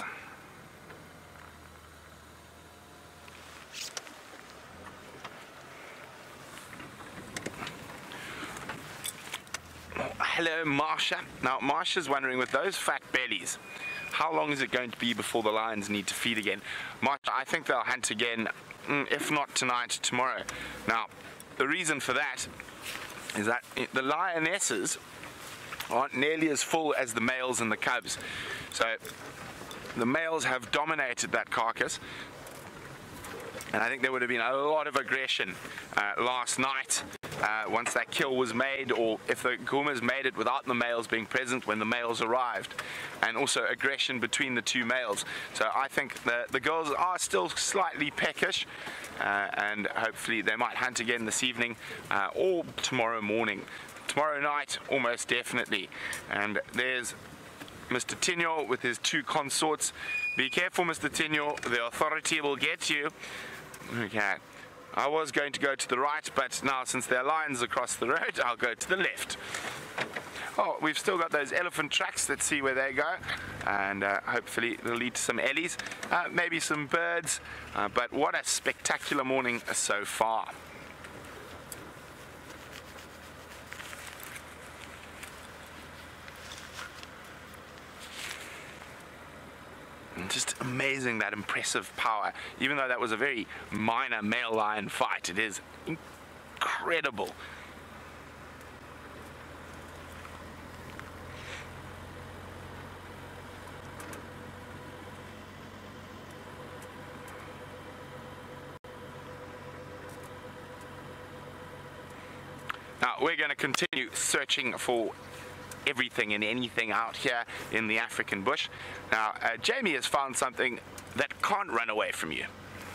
Oh, hello, Marsha. Now, Marsha's wondering, with those fat bellies, how long is it going to be before the lions need to feed again? Marsha, I think they'll hunt again, if not tonight, tomorrow. Now, the reason for that is that the lionesses aren't nearly as full as the males and the cubs. So the males have dominated that carcass, and I think there would have been a lot of aggression last night once that kill was made, or if the Nkuhumas made it without the males being present when the males arrived, and also aggression between the two males. So I think the girls are still slightly peckish, and hopefully they might hunt again this evening or tomorrow morning. Tomorrow night, almost definitely. And there's Mr. Tinyo with his 2 consorts. Be careful, Mr. Tinyo, the authority will get you. Okay. I was going to go to the right, but now since there are lions across the road, I'll go to the left. Oh, we've still got those elephant tracks. Let's see where they go. And hopefully it'll lead to some ellies, maybe some birds. But what a spectacular morning so far. And just amazing, that impressive power. Even though that was a very minor male lion fight, it is incredible. Now we're going to continue searching for everything and anything out here in the African bush. Now Jamie has found something that can't run away from you.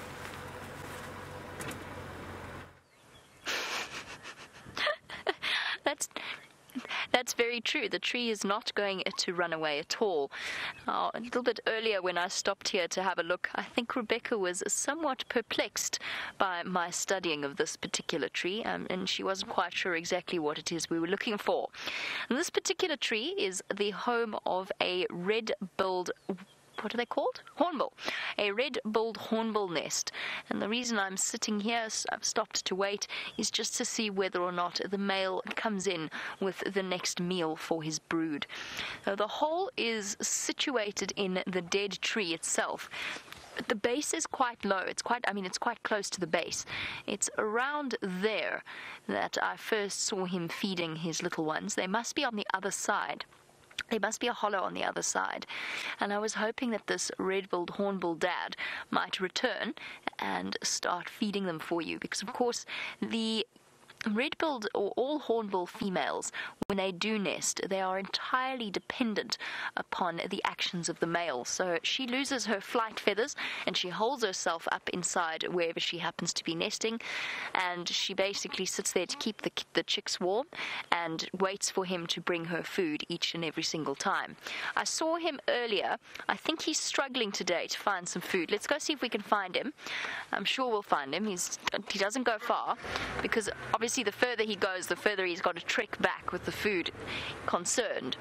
That's very true. The tree is not going to run away at all. A little bit earlier when I stopped here to have a look, I think Rebecca was somewhat perplexed by my studying of this particular tree, and she wasn't quite sure exactly what it is we were looking for. And this particular tree is the home of a red-billed, what are they called? Hornbill. A red-billed hornbill nest. And the reason I'm sitting here, I've stopped to wait, is just to see whether or not the male comes in with the next meal for his brood. Now, the hole is situated in the dead tree itself. But the base is quite low. It's quite close to the base. It's around there that I first saw him feeding his little ones. They must be on the other side. There must be a hollow on the other side. And I was hoping that this red-billed hornbill dad might return and start feeding them for you. Because, of course, the red-billed or all hornbill females, when they do nest, they are entirely dependent upon the actions of the male. So she loses her flight feathers and she holds herself up inside wherever she happens to be nesting, and she basically sits there to keep the chicks warm and waits for him to bring her food each and every single time. I saw him earlier. I think he's struggling today to find some food. Let's go see if we can find him. I'm sure we'll find him. He doesn't go far, because obviously the further he goes, the further he's got to trek back with the food concerned.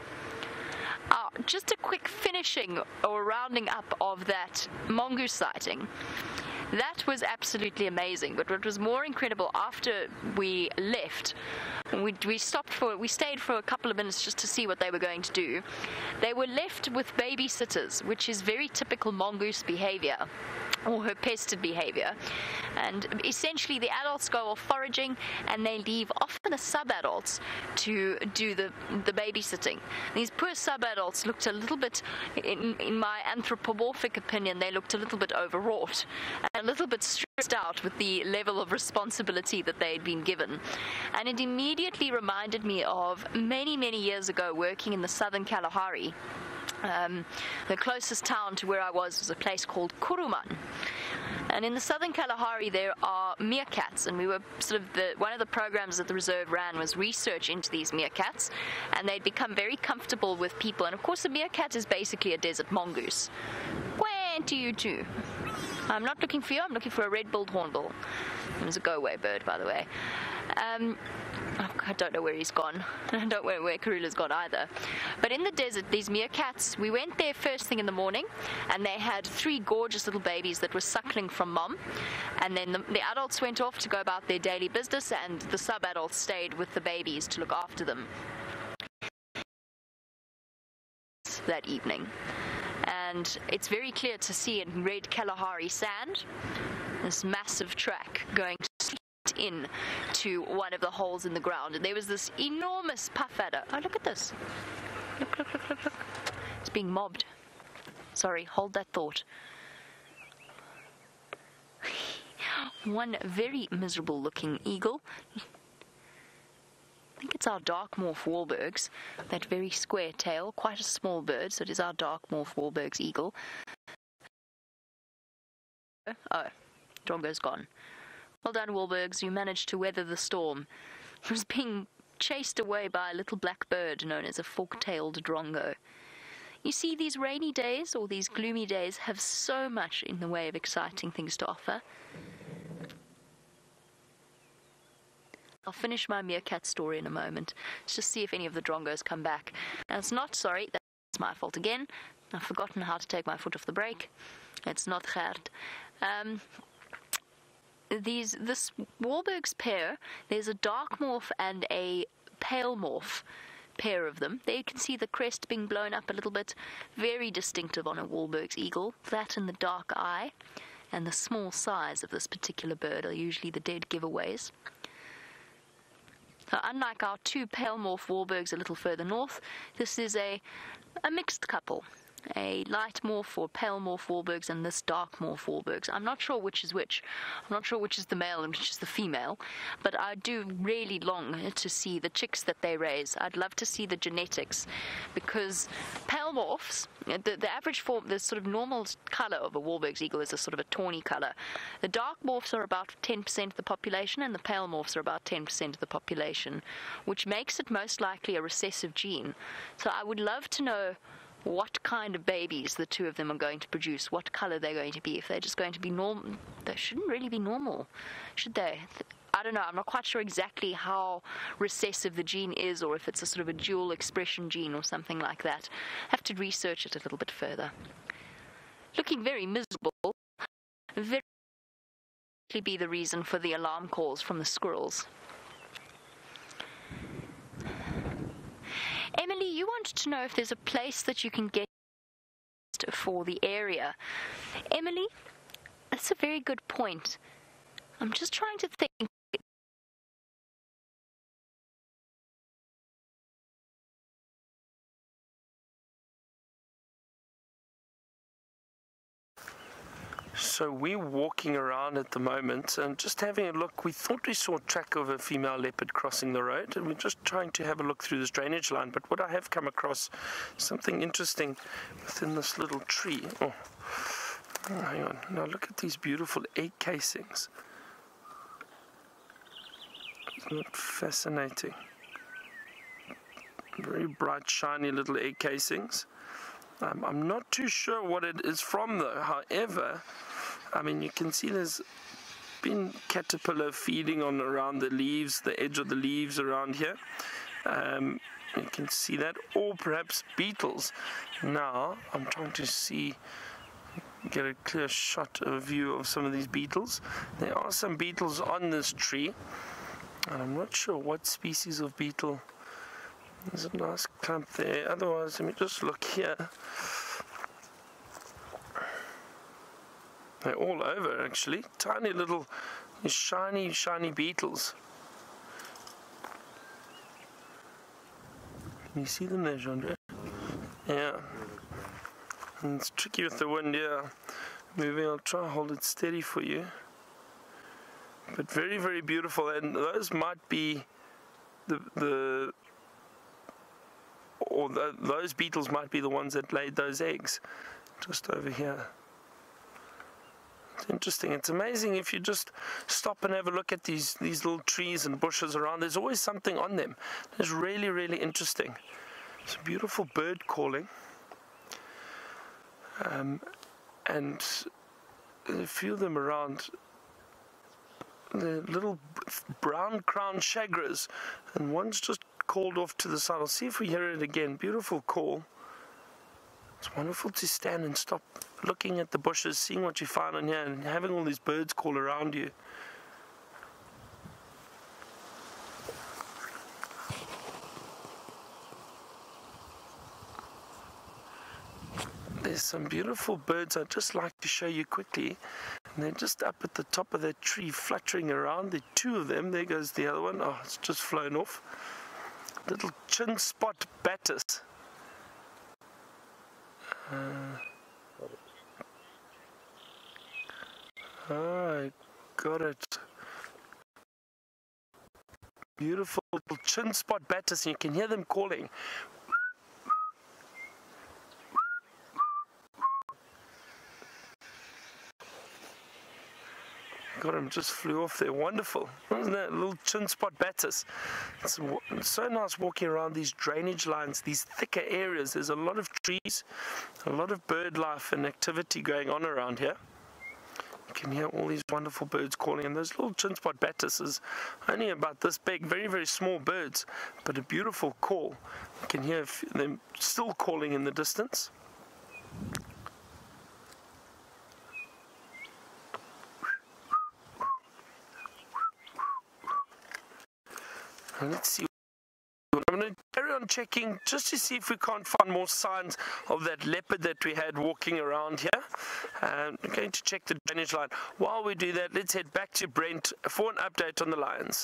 Just a quick finishing or rounding up of that mongoose sighting. That was absolutely amazing. But what was more incredible, after we left, we stayed for a couple of minutes just to see what they were going to do. They were left with babysitters, which is very typical mongoose behavior, or her pested behavior. And essentially the adults go off foraging and they leave often the sub-adults to do the babysitting. These poor sub-adults looked a little bit, in my anthropomorphic opinion, they looked a little bit overwrought and a little bit stressed out with the level of responsibility that they had been given. And it immediately reminded me of many, many years ago working in the southern Kalahari. The closest town to where I was a place called Kuruman. And in the southern Kalahari there are meerkats, and we were one of the programs that the reserve ran was research into these meerkats, and they'd become very comfortable with people. And of course the meerkat is basically a desert mongoose. Where do you two? I'm not looking for you, I'm looking for a red-billed hornbill. It was a go-away bird, by the way. I don't know where he's gone. I don't know where Karula's gone either. But in the desert, these meerkats, we went there first thing in the morning, and they had 3 gorgeous little babies that were suckling from mom. And then the adults went off to go about their daily business, and the sub-adults stayed with the babies to look after them that evening. And it's very clear to see in red Kalahari sand this massive track going in to one of the holes in the ground, and there was this enormous puff adder. Oh, look at this. Look. It's being mobbed. Sorry, hold that thought. One very miserable looking eagle. I think it's our dark morph Wahlbergs, that very square tail, quite a small bird, so it is our dark morph Wahlbergs eagle. Oh, Drongo's gone. Well done, Wahlbergs, you managed to weather the storm. It was being chased away by a little black bird known as a fork-tailed drongo. You see, these rainy days or these gloomy days have so much in the way of exciting things to offer. I'll finish my meerkat story in a moment. Let's just see if any of the drongos come back. And it's not, sorry, that's my fault again. I've forgotten how to take my foot off the brake. It's not Gert. This Wahlberg's pair, there's a dark morph and a pale morph pair of them. There you can see the crest being blown up a little bit. Very distinctive on a Wahlberg's eagle. That and the dark eye and the small size of this particular bird are usually the dead giveaways. So unlike our two pale morph Wahlbergs a little further north, this is a mixed couple. A light morph or pale morph Wahlbergs and this dark morph Wahlbergs. I'm not sure which is which. I'm not sure which is the male and which is the female, but I do really long to see the chicks that they raise. I'd love to see the genetics, because pale morphs, the average form, the sort of normal color of a Wahlberg's eagle is a sort of a tawny color. The dark morphs are about 10% of the population and the pale morphs are about 10% of the population, which makes it most likely a recessive gene. So I would love to know what kind of babies the two of them are going to produce, what color they're going to be. If they're just going to be normal, they shouldn't really be normal, should they? I don't know. I'm not quite sure exactly how recessive the gene is, or if it's a sort of a dual expression gene or something like that. I have to research it a little bit further. Looking very miserable. Very likely be the reason for the alarm calls from the squirrels. Emily, you wanted to know if there's a place that you can get for the area. Emily, that's a very good point. I'm just trying to think. So we're walking around at the moment and just having a look. We thought we saw a track of a female leopard crossing the road, and we're just trying to have a look through this drainage line. But what I have come across, something interesting within this little tree. Oh, hang on. Now look at these beautiful egg casings. Isn't it fascinating? Very bright, shiny little egg casings. I'm not too sure what it is from though. However, I mean, you can see there's been caterpillar feeding on around the leaves, the edge of the leaves around here. You can see that, or perhaps beetles. Now, I'm trying to see, get a clear shot of a view of some of these beetles. There are some beetles on this tree, and I'm not sure what species of beetle. There's a nice clump there. Otherwise, let me just look here. They're all over, actually. Tiny little, shiny, shiny beetles. Can you see them there, Jean-Andre? Yeah. And it's tricky with the wind, yeah. Moving, I'll try and hold it steady for you. But very, very beautiful. And those might be those beetles might be the ones that laid those eggs, just over here. It's interesting. It's amazing if you just stop and have a look at these little trees and bushes around. There's always something on them. It's really, really interesting. It's a beautiful bird calling. And a few of them around. The little brown crowned chagras, and one's just called off to the side. I'll see if we hear it again. Beautiful call. It's wonderful to stand and stop looking at the bushes, seeing what you find on here, and having all these birds call around you. There's some beautiful birds I'd just like to show you quickly. And they're just up at the top of that tree, fluttering around. There are two of them. There goes the other one. Oh, it's just flown off. Little chin spot batis. I got it. Beautiful little chin spot batis, and you can hear them calling. God, him just flew off there. Wonderful. Wasn't that a little chin spot batis? It's so nice walking around these drainage lines, these thicker areas. There's a lot of trees, a lot of bird life and activity going on around here. You can hear all these wonderful birds calling, and those little chin spot batises, only about this big, very, very small birds, but a beautiful call. You can hear them still calling in the distance. And let's see. I'm going to carry on checking just to see if we can't find more signs of that leopard that we had walking around here. I'm going to check the drainage line. While we do that, let's head back to Brent for an update on the lions.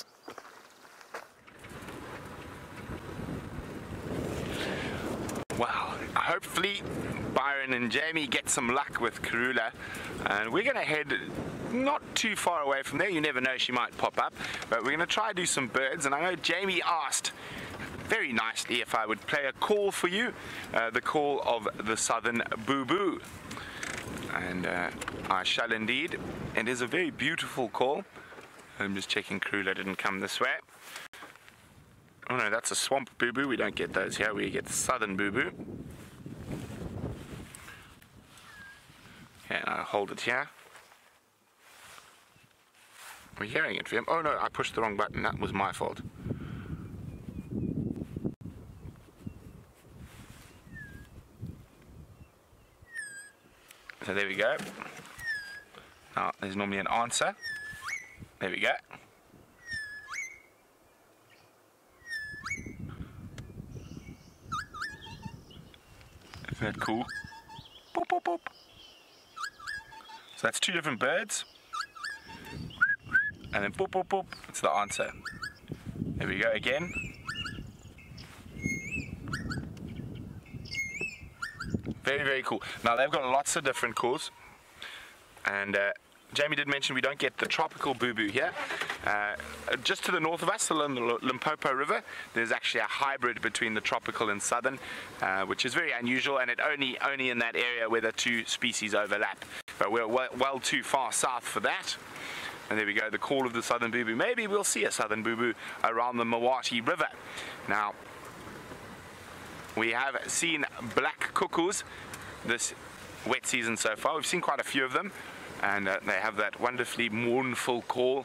Well, hopefully Byron and Jamie get some luck with Karula, and we're going to head not too far away from there. You never know, she might pop up, but we're going to try to do some birds. And I know Jamie asked very nicely if I would play a call for you, the call of the southern boo-boo, and I shall indeed. It is a very beautiful call. I'm just checking Karula didn't come this way. Oh no, that's a swamp boo-boo. We don't get those here. We get the southern boo-boo. Okay, I'll hold it here. We're hearing it, Vim. Oh no, I pushed the wrong button. That was my fault. So there we go. Now, there's normally an answer. There we go. Isn't that cool? Boop, boop, boop. So that's two different birds. And then boop, boop, boop. It's the answer. There we go again. Very, very cool. Now, they've got lots of different calls. And Jamie did mention we don't get the tropical boo-boo here. Just to the north of us, along the Limpopo River, there's actually a hybrid between the tropical and southern, which is very unusual, and it only in that area where the two species overlap. But we're well too far south for that. And there we go, the call of the southern boo-boo. Maybe we'll see a southern boo-boo around the Mawati River. Now, we have seen black cuckoos this wet season so far. We've seen quite a few of them, and they have that wonderfully mournful call.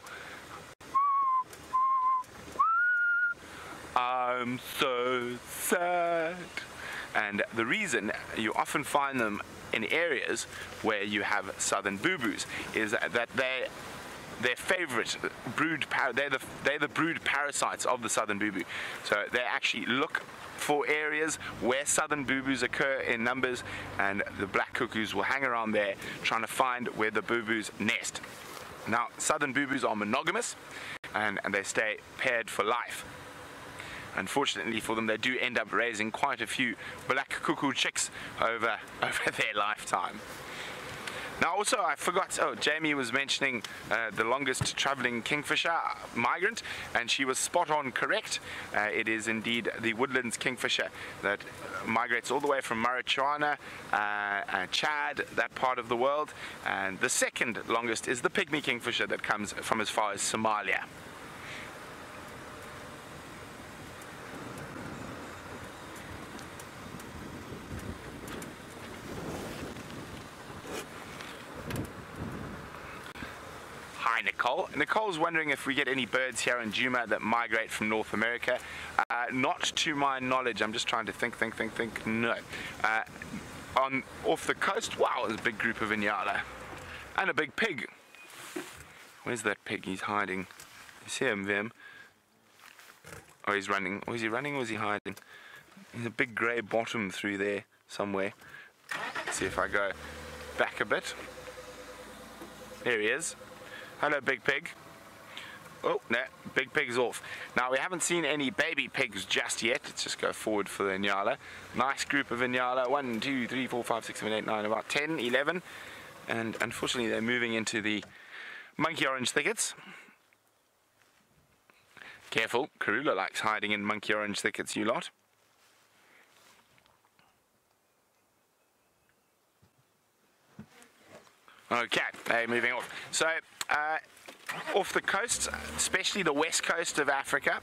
I'm so sad. And the reason you often find them in areas where you have southern boo-boos is that their favorite brood they're the brood parasites of the southern boo-boo. So they actually look for areas where southern boo-boos occur in numbers, and the black cuckoos will hang around there trying to find where the boo-boos nest. Now, southern boo-boos are monogamous, and they stay paired for life. Unfortunately for them, they do end up raising quite a few black cuckoo chicks over their lifetime. Now also, I forgot, Jamie was mentioning the longest traveling kingfisher migrant, and she was spot on correct. It is indeed the woodlands kingfisher that migrates all the way from Mauritania, Chad, that part of the world, and the second longest is the pygmy kingfisher that comes from as far as Somalia. Hi Nicole. Nicole's wondering if we get any birds here in Nkuhuma that migrate from North America. Not to my knowledge. I'm just trying to think. No. Off the coast, wow, there's a big group of Inyala. And a big pig. Where's that pig? He's hiding. You see him, Vim? Oh, he's running. Was he running or was he hiding? There's a big grey bottom through there somewhere. Let's see if I go back a bit. There he is. Hello, big pig. Oh, no, big pig's off. Now, we haven't seen any baby pigs just yet. Let's just go forward for the Inyala. Nice group of Inyala. 1, 2, 3, 4, 5, 6, 7, 8, 9, about 10, 11. And unfortunately, they're moving into the monkey orange thickets. Careful, Karula likes hiding in monkey orange thickets, you lot. Okay, they're moving off. So, off the coast, especially the west coast of Africa,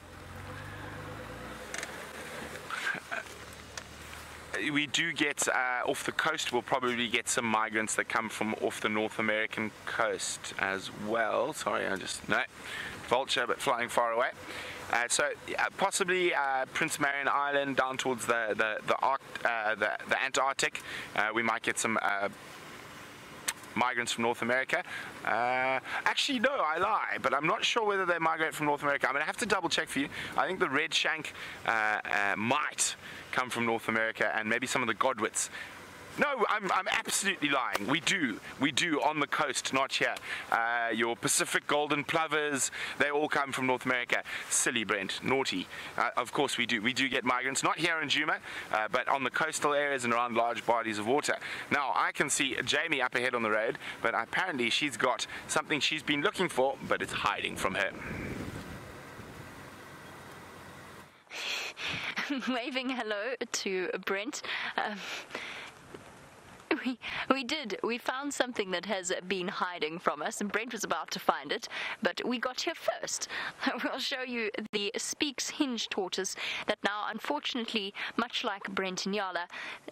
we do get, off the coast, we'll probably get some migrants that come from off the North American coast as well. Sorry, no, Vulture, but flying far away. Possibly Prince Marion Island down towards the Antarctic. We might get some migrants from North America. Actually, no, I lie, but I'm not sure whether they migrate from North America. I'm going to have to double check for you. I think the red shank might come from North America, and maybe some of the godwits. No, I'm absolutely lying. We do on the coast, not here. Your Pacific golden plovers, they all come from North America. Silly, Brent, naughty. Of course we do. We do get migrants, not here in Nkuhuma, but on the coastal areas and around large bodies of water. Now, I can see Jamie up ahead on the road, but apparently she's got something she's been looking for, but it's hiding from her. Waving hello to Brent. We found something that has been hiding from us, and Brent was about to find it, but we got here first. We'll show you the Speaks hinge tortoise that now, unfortunately, much like Brent's Inyala,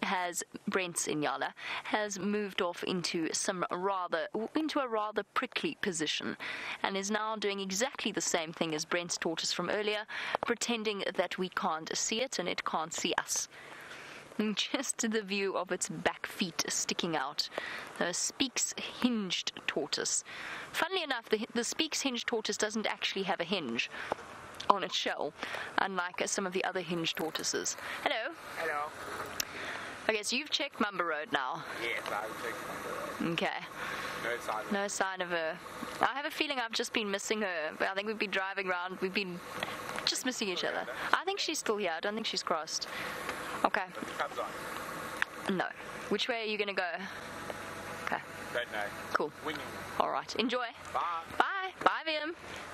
has moved off into a rather prickly position, and is now doing exactly the same thing as Brent's tortoise from earlier, pretending that we can't see it and it can't see us. Just the view of its back feet sticking out. The Speaks hinged tortoise. Funnily enough, the Speaks hinged tortoise doesn't actually have a hinge on its shell, unlike some of the other hinged tortoises. Hello. Hello. Okay, so you've checked Mumba Road now. Yes, I've checked Mumba Road. Okay. No sign of her. I have a feeling I've just been missing her. I think we've been driving around. We've been just missing each other. I think she's still here. I don't think she's crossed. Okay. No. Which way are you going to go? Okay. Don't know. Cool. Winging. All right. Enjoy. Bye. Bye. Bye, Liam.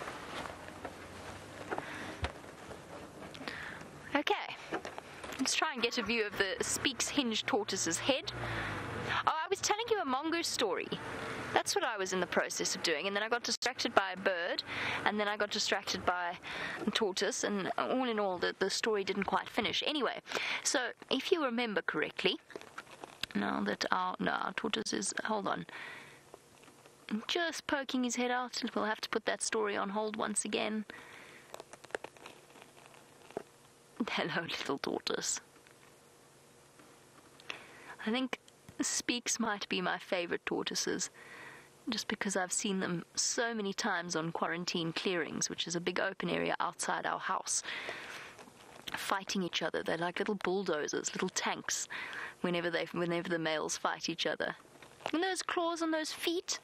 Okay. Let's try and get a view of the Speaks hinge tortoise's head. Oh, I was telling you a mongoose story. That's what I was in the process of doing, and then I got distracted by a bird, and then I got distracted by a tortoise, and all in all, the story didn't quite finish. Anyway, so if you remember correctly, now that our tortoise is, hold on, just poking his head out, we'll have to put that story on hold once again. Hello, little tortoise. I think Speaks might be my favorite tortoises, just because I've seen them so many times on quarantine clearings, which is a big open area outside our house, fighting each other. They're like little bulldozers, little tanks, whenever the males fight each other. And those claws on those feet,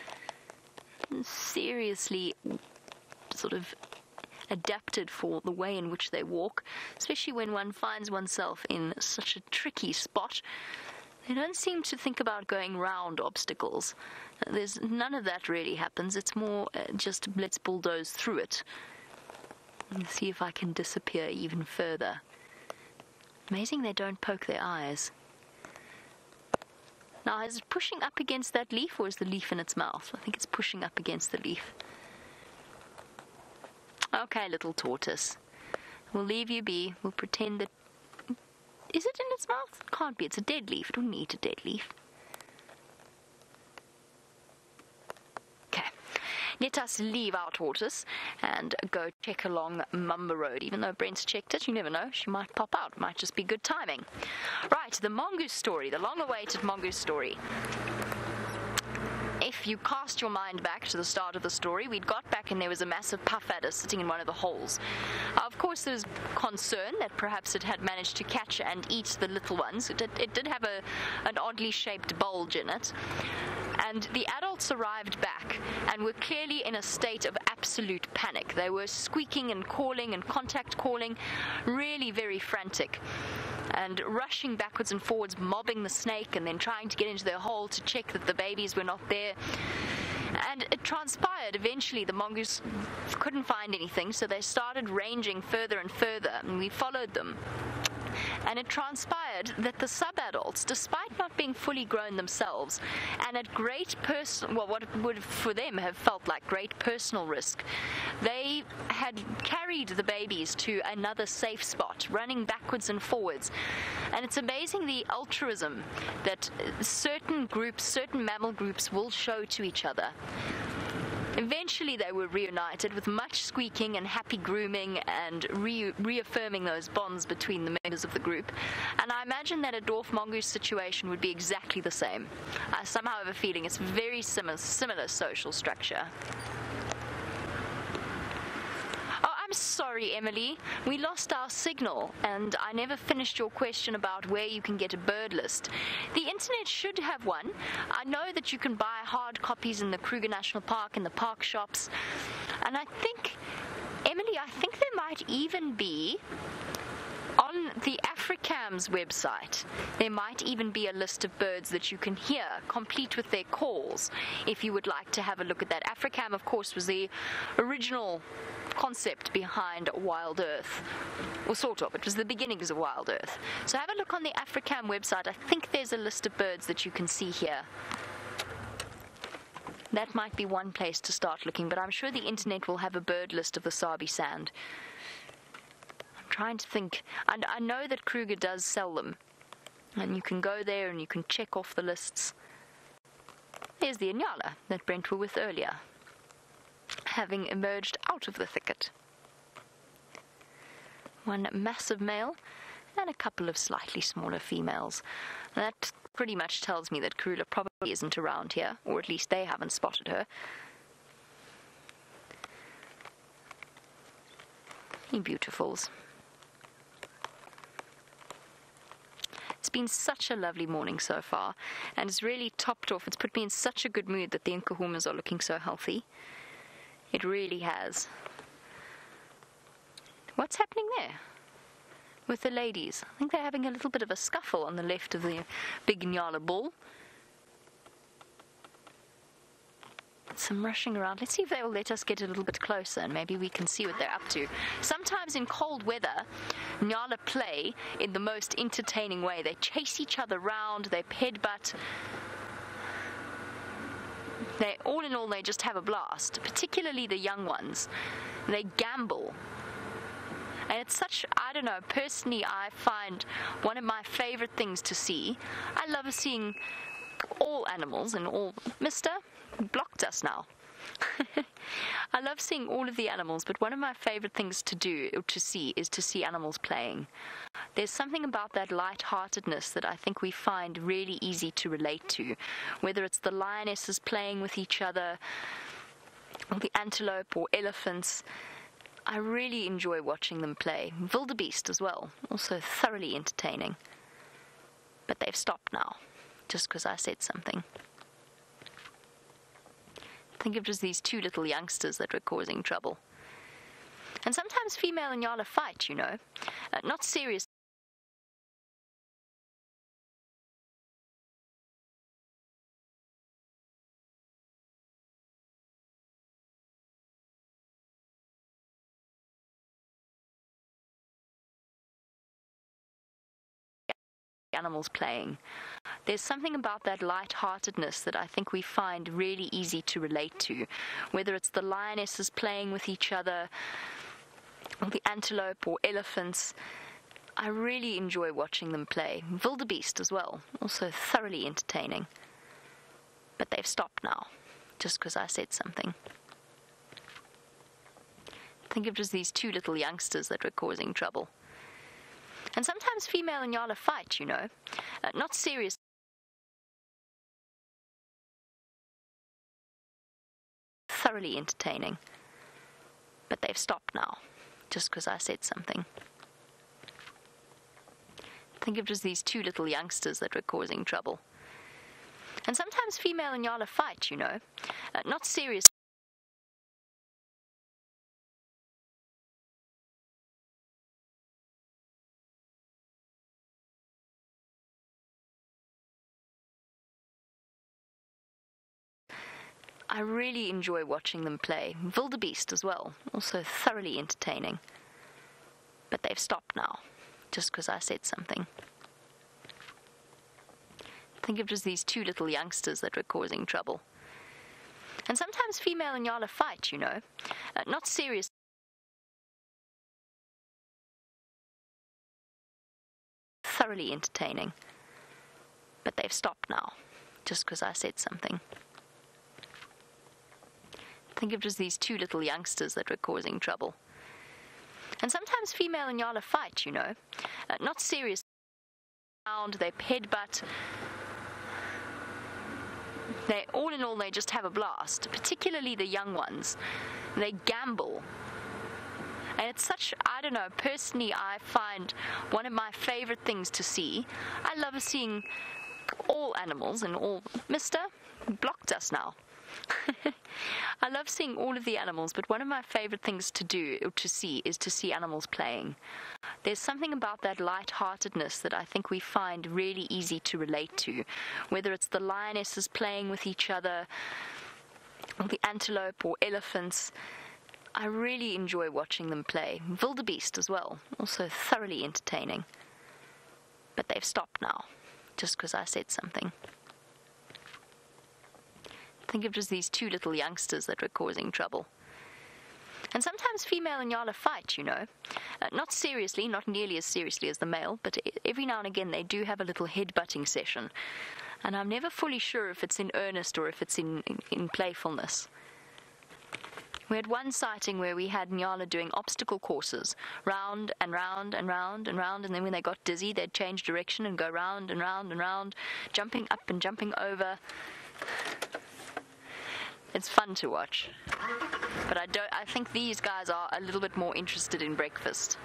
seriously sort of adapted for the way in which they walk, especially when one finds oneself in such a tricky spot. They don't seem to think about going round obstacles. There's none of that really happens. It's more just let's bulldoze through it. And see if I can disappear even further. Amazing they don't poke their eyes. Now, is it pushing up against that leaf, or is the leaf in its mouth? I think it's pushing up against the leaf. Okay, little tortoise. We'll leave you be. We'll pretend that... Is it in its mouth? It can't be. It's a dead leaf. It wouldn't eat a dead leaf. Okay. Let us leave our tortoise and go check along Mumba Road. Even though Brent's checked it, you never know. She might pop out. It might just be good timing. Right, the mongoose story. The long-awaited mongoose story. If you cast your mind back to the start of the story, we'd got back and there was a massive puff adder sitting in one of the holes. Of course, there was concern that perhaps it had managed to catch and eat the little ones. It did have an oddly shaped bulge in it. And the adults arrived back and were clearly in a state of absolute panic. They were squeaking and calling and contact calling, really very frantic, and rushing backwards and forwards, mobbing the snake, and then trying to get into their hole to check that the babies were not there. And it transpired eventually the mongoose couldn't find anything, so they started ranging further and further, and we followed them. And it transpired that the sub-adults, despite not being fully grown themselves, and at great what would for them have felt like great personal risk, they had carried the babies to another safe spot, running backwards and forwards. And it's amazing the altruism that certain groups, certain mammal groups will show to each other. Eventually they were reunited with much squeaking and happy grooming and reaffirming those bonds between the members of the group. And I imagine that a dwarf mongoose situation would be exactly the same. I somehow have a feeling it's very similar social structure. I'm sorry, Emily. We lost our signal, and I never finished your question about where you can get a bird list. The internet should have one. I know that you can buy hard copies in the Kruger National Park, in the park shops. And I think, Emily, I think there might even be, on the Africam's website, there might even be a list of birds that you can hear, complete with their calls, if you would like to have a look at that. Africam, of course, was the original concept behind Wild Earth, or sort of. It was the beginnings of Wild Earth. So have a look on the Africam website. I think there's a list of birds that you can see here. That might be one place to start looking, but I'm sure the internet will have a bird list of the Sabi sand. I'm trying to think. I know that Kruger does sell them, and you can go there and you can check off the lists. There's the Inyala that Brent were with earlier, having emerged out of the thicket. One massive male and a couple of slightly smaller females. That pretty much tells me that Karula probably isn't around here, or at least they haven't spotted her. You beautifuls. It's been such a lovely morning so far, and it's really topped off. It's put me in such a good mood that the Nkuhumas are looking so healthy. It really has. What's happening there with the ladies? I think they're having a little bit of a scuffle on the left of the big Nyala bull. Some rushing around. Let's see if they will let us get a little bit closer and maybe we can see what they're up to. Sometimes in cold weather, Nyala play in the most entertaining way. They chase each other around, they headbutt. All in all, they just have a blast, particularly the young ones. They gamble. And it's such, I don't know, personally, I find one of my favorite things to see. I love seeing all animals and all... Mister, blocked us now. I love seeing all of the animals, but one of my favorite things to do, or to see, is to see animals playing. There's something about that light-heartedness that I think we find really easy to relate to, whether it's the lionesses playing with each other, or the antelope or elephants. I really enjoy watching them play. Wildebeest as well, also thoroughly entertaining. But they've stopped now, just because I said something. I think it was these two little youngsters that were causing trouble. And sometimes female Inyala fight, you know. Not serious. Animals playing. There's something about that light-heartedness that I think we find really easy to relate to, whether it's the lionesses playing with each other, or the antelope or elephants. I really enjoy watching them play. Wildebeest as well, also thoroughly entertaining. But they've stopped now, just because I said something. I think it was these two little youngsters that were causing trouble. And sometimes female Inyala fight, you know. Not serious. Thoroughly entertaining. But they've stopped now, just because I said something. I think it was these two little youngsters that were causing trouble. And sometimes female Inyala fight, you know. Not serious. I really enjoy watching them play. Wildebeest as well, also thoroughly entertaining. But they've stopped now, just because I said something. I think it was these two little youngsters that were causing trouble. And sometimes female and Nyala fight, you know. Not serious. Thoroughly entertaining. But they've stopped now, just because I said something. I think it was these two little youngsters that were causing trouble. And sometimes female and Nyala fight, you know. Not serious. They headbutt. All in all, they just have a blast, particularly the young ones. They gamble. And it's such, I don't know, personally, I find one of my favorite things to see. I love seeing all animals and all... Mister, blocked us now. I love seeing all of the animals, but one of my favorite things to do, or to see, is to see animals playing. There's something about that light-heartedness that I think we find really easy to relate to, whether it's the lionesses playing with each other, or the antelope or elephants. I really enjoy watching them play. Wildebeest as well, also thoroughly entertaining. But they've stopped now, just because I said something. I think it was these two little youngsters that were causing trouble. And sometimes female and Nyala fight, you know. Not seriously, not nearly as seriously as the male, but every now and again they do have a little headbutting session. And I'm never fully sure if it's in earnest or if it's in playfulness. We had one sighting where we had Nyala doing obstacle courses, round and round and round and round, and then when they got dizzy, they'd change direction and go round and round and round, jumping up and jumping over. It's fun to watch. But I think these guys are a little bit more interested in breakfast.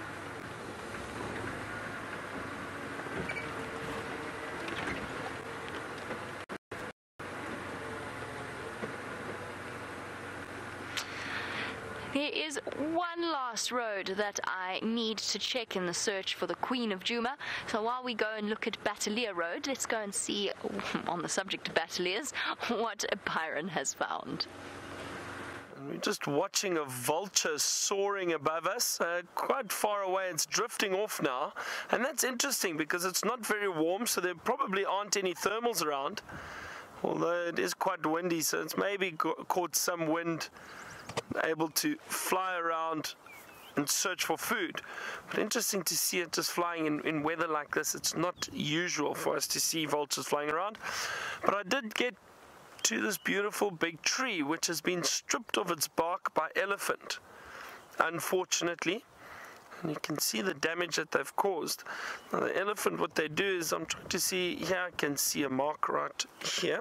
There is one last road that I need to check in the search for the Queen of Djuma. So while we go and look at Battalier Road, let's go and see, on the subject of Battaliers, what Byron has found. We're just watching a vulture soaring above us, quite far away. It's drifting off now, and that's interesting because it's not very warm, so there probably aren't any thermals around, although it is quite windy, so it's maybe caught some wind, able to fly around and search for food. But interesting to see it just flying in weather like this. It's not usual for us to see vultures flying around. But I did get to this beautiful big tree which has been stripped of its bark by elephant, unfortunately, and you can see the damage that they've caused. Now the elephant, what they do is, I'm trying to see here, I can see a mark right here,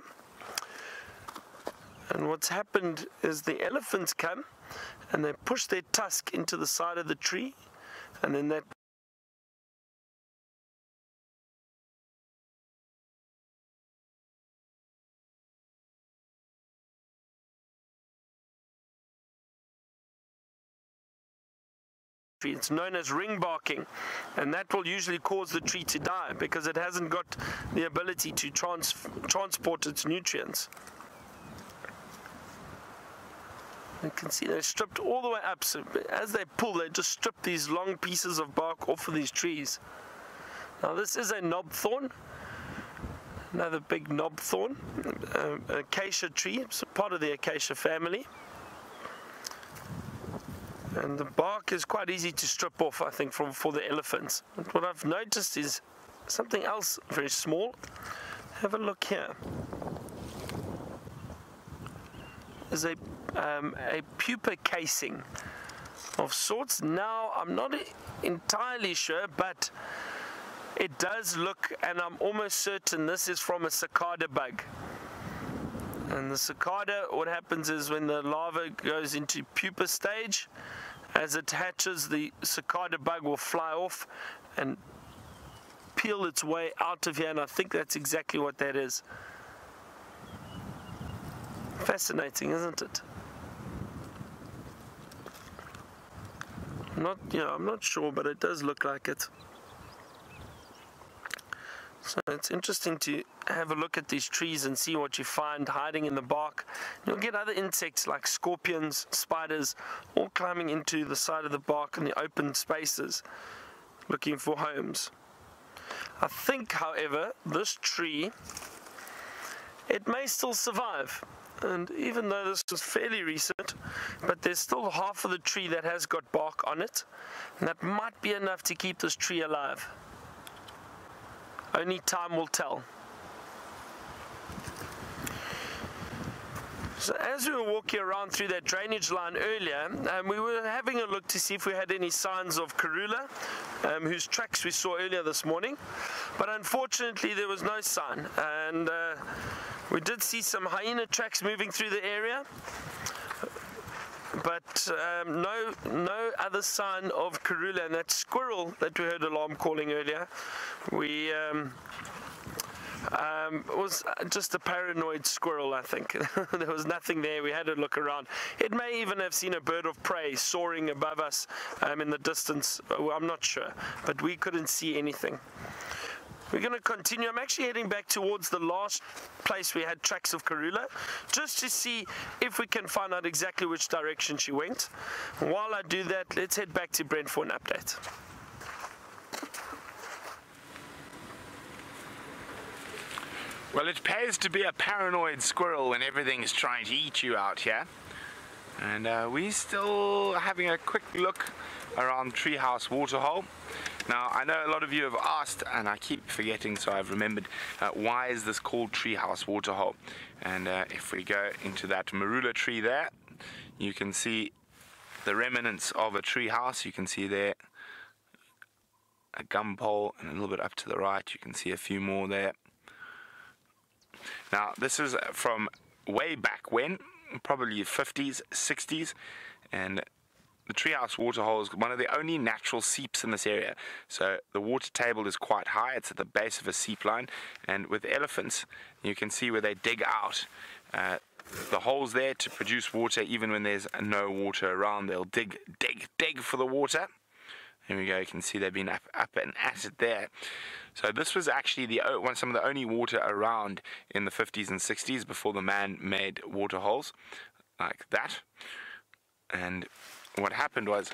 and what's happened is the elephants come and they push their tusk into the side of the tree, and then that it's known as ring barking, and that will usually cause the tree to die because it hasn't got the ability to transport its nutrients. You can see they're stripped all the way up, so as they pull, they just strip these long pieces of bark off of these trees. Now this is a knob thorn, another big knob thorn, acacia tree. It's a part of the acacia family. And the bark is quite easy to strip off, I think, for the elephants. But what I've noticed is something else very small. Have a look here. There's a pupa casing of sorts. Now, I'm not entirely sure, but it does look, and I'm almost certain this is from a cicada bug. And the cicada, what happens is when the larva goes into pupa stage, as it hatches, the cicada bug will fly off and peel its way out of here, and I think that's exactly what that is. Fascinating, isn't it? I'm not sure, but it does look like it. So it's interesting to have a look at these trees and see what you find hiding in the bark. You'll get other insects like scorpions, spiders, all climbing into the side of the bark in the open spaces. looking for homes. I think, however, this tree, it may still survive. And even though this was fairly recent, but there's still half of the tree that has got bark on it, and that might be enough to keep this tree alive. Only time will tell. So as we were walking around through that drainage line earlier, we were having a look to see if we had any signs of Karula, whose tracks we saw earlier this morning, but unfortunately there was no sign. And we did see some hyena tracks moving through the area, but no other sign of Karula. And that squirrel that we heard alarm calling earlier, was just a paranoid squirrel, I think. There was nothing there. We had a look around. It may even have seen a bird of prey soaring above us in the distance. I'm not sure, but we couldn't see anything. We're going to continue. I'm actually heading back towards the last place we had tracks of Karula, just to see if we can find out exactly which direction she went. While I do that, let's head back to Brent for an update. Well, it pays to be a paranoid squirrel when everything is trying to eat you out here. And we're still having a quick look around Treehouse Waterhole. Now, I know a lot of you have asked, and I keep forgetting, so I've remembered, why is this called Treehouse Waterhole? And if we go into that marula tree there, you can see the remnants of a tree house. You can see there a gum pole, and a little bit up to the right, you can see a few more there. Now, this is from way back when, probably 50s, 60s, and the Treehouse Waterhole is one of the only natural seeps in this area. So the water table is quite high. It's at the base of a seep line, and with elephants, you can see where they dig out the holes there to produce water. Even when there's no water around, they'll dig for the water. There we go. You can see they've been up and at it there. So this was actually some of the only water around in the 50s and 60s before the man made water holes like that. And what happened was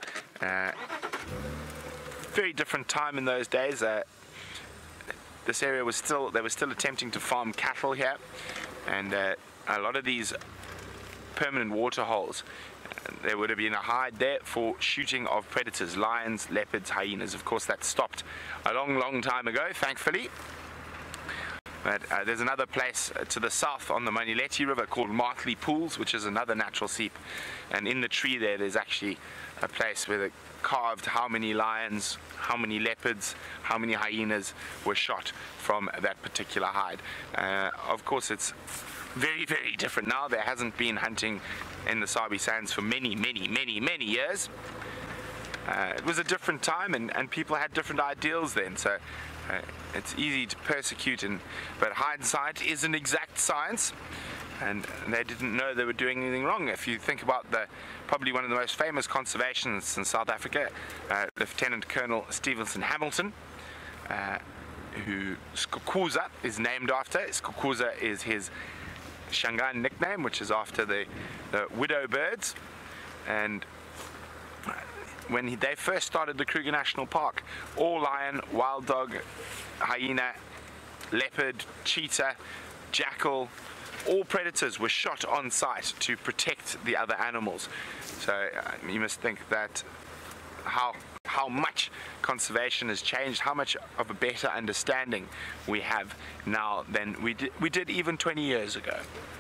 very different time in those days. This area was they were still attempting to farm cattle here, and a lot of these permanent water holes, there would have been a hide there for shooting of predators, lions, leopards, hyenas. Of course, that stopped a long time ago, thankfully. But there's another place to the south on the Manileti River called Martley Pools, which is another natural seep. And in the tree there's actually a place where they carved how many lions, how many leopards, how many hyenas were shot from that particular hide. Of course, it's very different now. There hasn't been hunting in the Sabi Sands for many years. It was a different time, and people had different ideals then, so it's easy to persecute, but hindsight is an exact science, and they didn't know they were doing anything wrong. If you think about probably one of the most famous conservationists in South Africa, Lieutenant Colonel Stevenson Hamilton, who Skukuza is named after. Skukuza is his Shangaan nickname, which is after the widow birds. And when they first started the Kruger National Park, all lion, wild dog, hyena, leopard, cheetah, jackal, all predators were shot on sight to protect the other animals. So you must think that how much conservation has changed, how much of a better understanding we have now than we did even 20 years ago.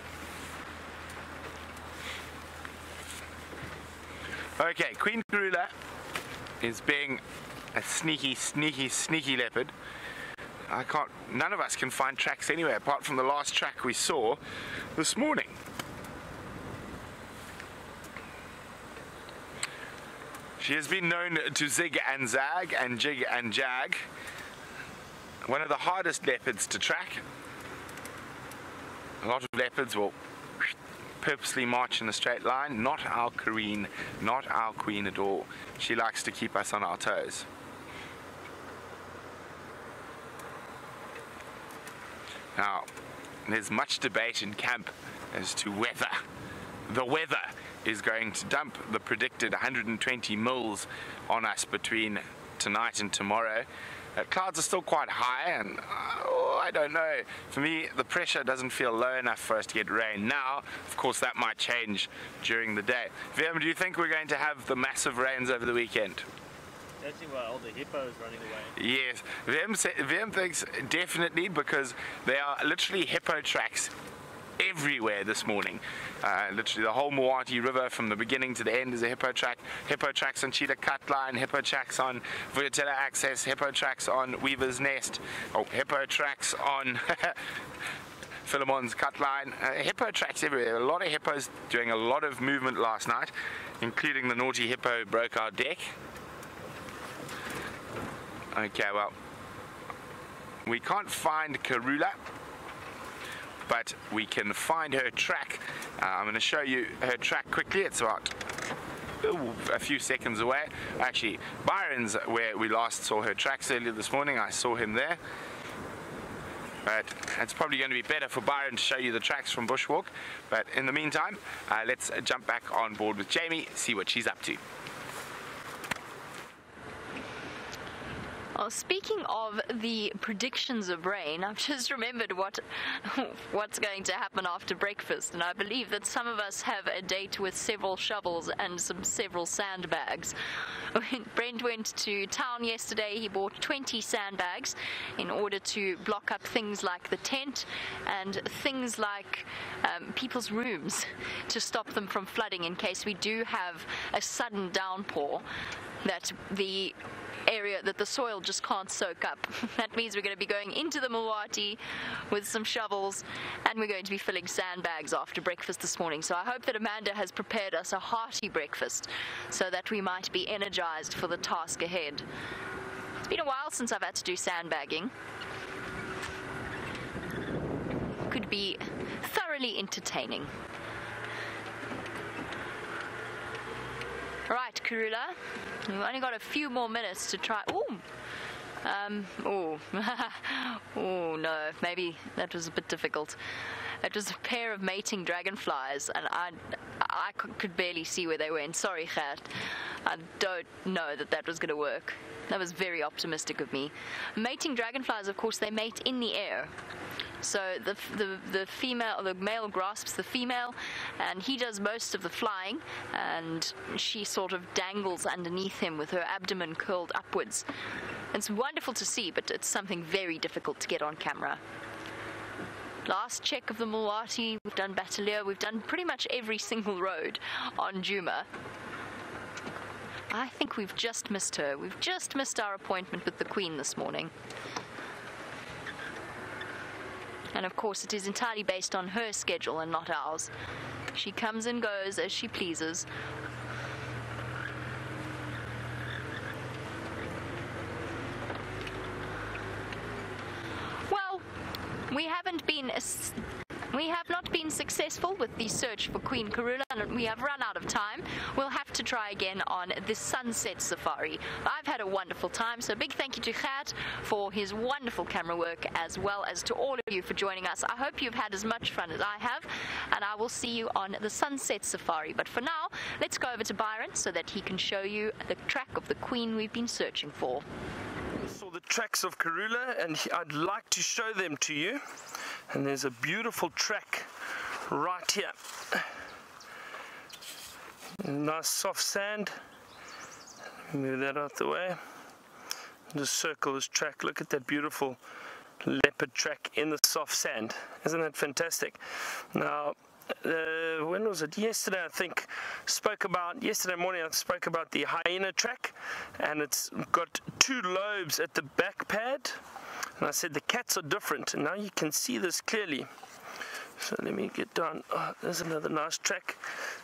Okay, Queen Karula is being a sneaky leopard. None of us can find tracks anywhere apart from the last track we saw this morning. She has been known to zig and zag and jig and jag. One of the hardest leopards to track. A lot of leopards will purposely march in a straight line. Not our queen, not our queen at all. She likes to keep us on our toes. Now, there's much debate in camp as to whether the weather is going to dump the predicted 120 mils on us between tonight and tomorrow. Clouds are still quite high, and I don't know. For me, the pressure doesn't feel low enough for us to get rain now. Of course, that might change during the day. VM, do you think we're going to have the massive rains over the weekend? Judging by all the hippos running away. Yes, VM thinks definitely, because there are literally hippo tracks everywhere this morning. Literally the whole Mawati River from the beginning to the end is a hippo track. Hippo tracks on Cheetah Cut Line, hippo tracks on Vulture Access, hippo tracks on Weaver's Nest, hippo tracks on Philemon's Cut Line. Hippo tracks everywhere. A lot of hippos doing a lot of movement last night, including the naughty hippo broke our deck. Okay, well, we can't find Karula, but we can find her track. I'm going to show you her track quickly. It's about a few seconds away. Actually, Byron's where we last saw her tracks earlier this morning. I saw him there. But it's probably going to be better for Byron to show you the tracks from Bushwalk. But in the meantime, let's jump back on board with Jamie, see what she's up to. Well, speaking of the predictions of rain, I've just remembered what's going to happen after breakfast, and I believe that some of us have a date with several shovels and several sandbags. Brent went to town yesterday. He bought 20 sandbags in order to block up things like the tent and things like people's rooms, to stop them from flooding in case we do have a sudden downpour that the area that the soil just can't soak up. That means we're going to be going into the Mawati with some shovels, and we're going to be filling sandbags after breakfast this morning. So I hope that Amanda has prepared us a hearty breakfast so that we might be energized for the task ahead. It's been a while since I've had to do sandbagging. Could be thoroughly entertaining. Right, Karula, we've only got a few more minutes to try. Oh no, maybe that was a bit difficult. It was a pair of mating dragonflies, and I could barely see where they went. Sorry, Gert. I don't know that was going to work. That was very optimistic of me. Mating dragonflies, of course, they mate in the air. So the male grasps the female, and he does most of the flying, and she sort of dangles underneath him with her abdomen curled upwards. It's wonderful to see, but it's something very difficult to get on camera. Last check of the Mawati, we've done Batalia, we've done pretty much every single road on Djuma. I think we've just missed her. We've just missed our appointment with the Queen this morning. And of course it is entirely based on her schedule and not ours. She comes and goes as she pleases. Well, we have not been successful with the search for Queen Karula, and we have run out of time. We'll have to try again on the sunset safari. I've had a wonderful time, so a big thank you to Gert for his wonderful camera work, as well as to all of you for joining us. I hope you've had as much fun as I have, and I will see you on the sunset safari. But for now, let's go over to Byron so that he can show you the track of the Queen we've been searching for. Saw the tracks of Karula, and I'd like to show them to you. And there's a beautiful track right here. Nice soft sand. Move that out the way. Just circle this track. Look at that beautiful leopard track in the soft sand. Isn't that fantastic? Now, when was it? Yesterday, I think, yesterday morning I spoke about the hyena track, and it's got two lobes at the back pad, and I said the cats are different, and now you can see this clearly. So let me get down. Oh, there's another nice track.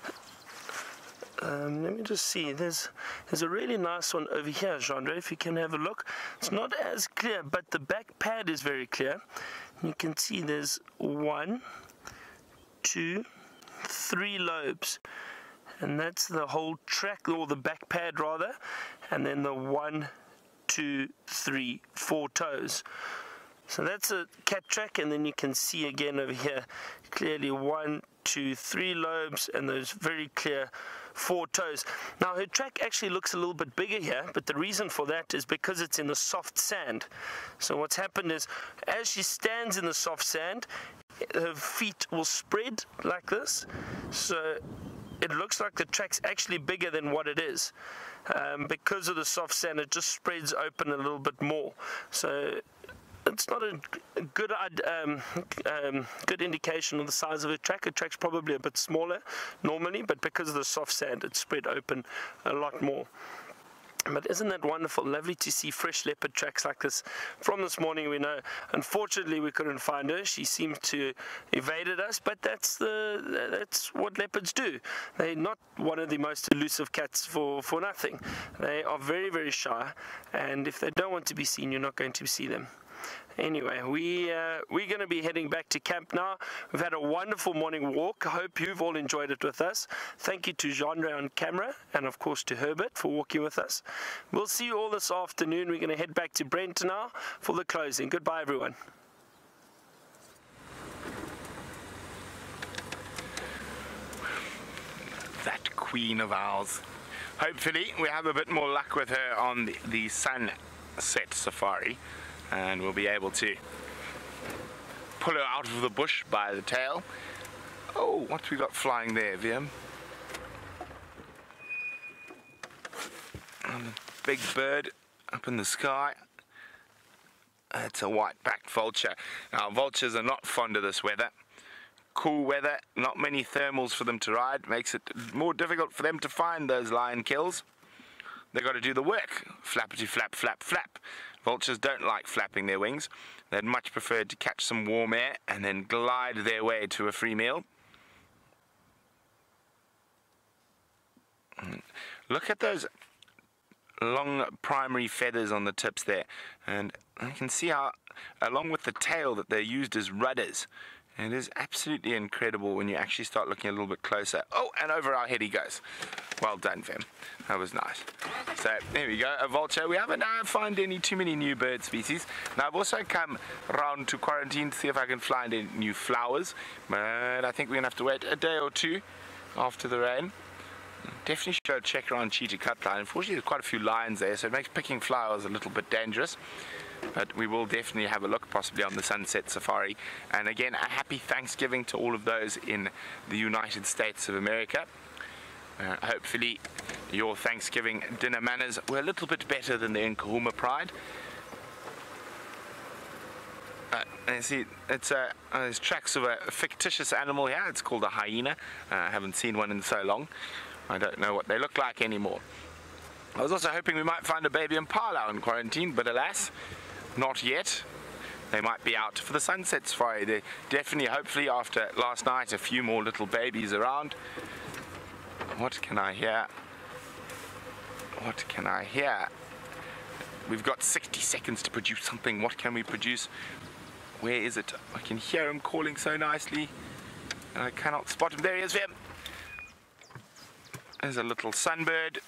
Let me just see. There's a really nice one over here, Jean-Andre, if you can have a look. It's not as clear, but the back pad is very clear. You can see there's 1, 2, 3 lobes, and that's the whole track, or the back pad rather, and then the 1, 2, 3, 4 toes. So that's a cat track, and then you can see again over here clearly 1, 2, 3 lobes, and those very clear 4 toes. Now her track actually looks a little bit bigger here, but the reason for that is because it's in the soft sand. So what's happened is, as she stands in the soft sand, her feet will spread like this, so it looks like the track's actually bigger than what it is. Because of the soft sand, it just spreads open a little bit more. So it's not a good good indication of the size of a track. A track's probably a bit smaller normally, but because of the soft sand, it's spread open a lot more. But isn't that wonderful? Lovely to see fresh leopard tracks like this. From this morning, we know, unfortunately, we couldn't find her. She seemed to evaded us, but that's what leopards do. They're not one of the most elusive cats for nothing. They are very, very shy, and if they don't want to be seen, you're not going to see them. Anyway, we're going to be heading back to camp now. We've had a wonderful morning walk. I hope you've all enjoyed it with us. Thank you to Genre on camera, and of course to Herbert for walking with us. We'll see you all this afternoon. We're going to head back to Brent now for the closing. Goodbye, everyone. That queen of ours. Hopefully we have a bit more luck with her on the sunset safari, and we'll be able to pull her out of the bush by the tail. Oh, what we got flying there, Viam? A big bird up in the sky. It's a white-backed vulture. Now, vultures are not fond of this weather. Cool weather, not many thermals for them to ride, makes it more difficult for them to find those lion kills. They've got to do the work. Flappity flap, flap, flap. Vultures don't like flapping their wings. They'd much prefer to catch some warm air and then glide their way to a free meal. Look at those long primary feathers on the tips there. And you can see how, along with the tail, that they're used as rudders. It is absolutely incredible when you actually start looking a little bit closer. Oh, and over our head he goes. Well done, Vim. That was nice. So, there we go, a vulture. We haven't found any too many new bird species. Now, I've also come round to quarantine to see if I can find any new flowers. But I think we're going to have to wait a day or two after the rain. Definitely should go check around Cheetah Cutline. Unfortunately, there's quite a few lions there, so it makes picking flowers a little bit dangerous. But we will definitely have a look, possibly on the sunset safari. And again, a happy Thanksgiving to all of those in the United States of America. Hopefully your Thanksgiving dinner manners were a little bit better than the Nkuhuma Pride. You see, there's tracks of a fictitious animal here. It's called a hyena. I haven't seen one in so long. I don't know what they look like anymore. I was also hoping we might find a baby impala in quarantine, but alas, not yet. They might be out for the sunset safari. They definitely, hopefully, after last night, a few more little babies around. What can I hear? What can I hear? We've got 60 seconds to produce something. What can we produce? Where is it? I can hear him calling so nicely, and I cannot spot him. There he is, Vim. There's a little sunbird.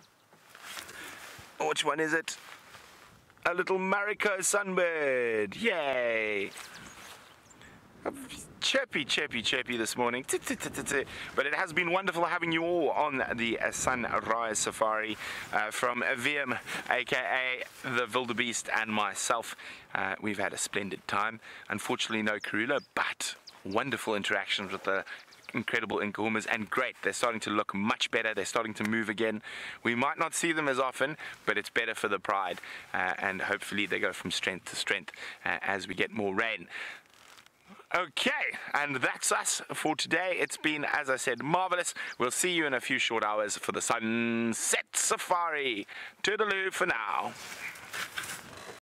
Which one is it? A little Marico sunbird. Yay! Chirpy, chirpy, chirpy this morning. But it has been wonderful having you all on the sunrise safari from VM, aka the Wildebeest, and myself. We've had a splendid time. Unfortunately, no Karula, but wonderful interactions with the incredible Nkuhumas, and great. They're starting to look much better. They're starting to move again. We might not see them as often, but it's better for the pride, and hopefully they go from strength to strength as we get more rain. Okay, and that's us for today. It's been, as I said, marvelous. We'll see you in a few short hours for the sunset safari. Toodaloo for now.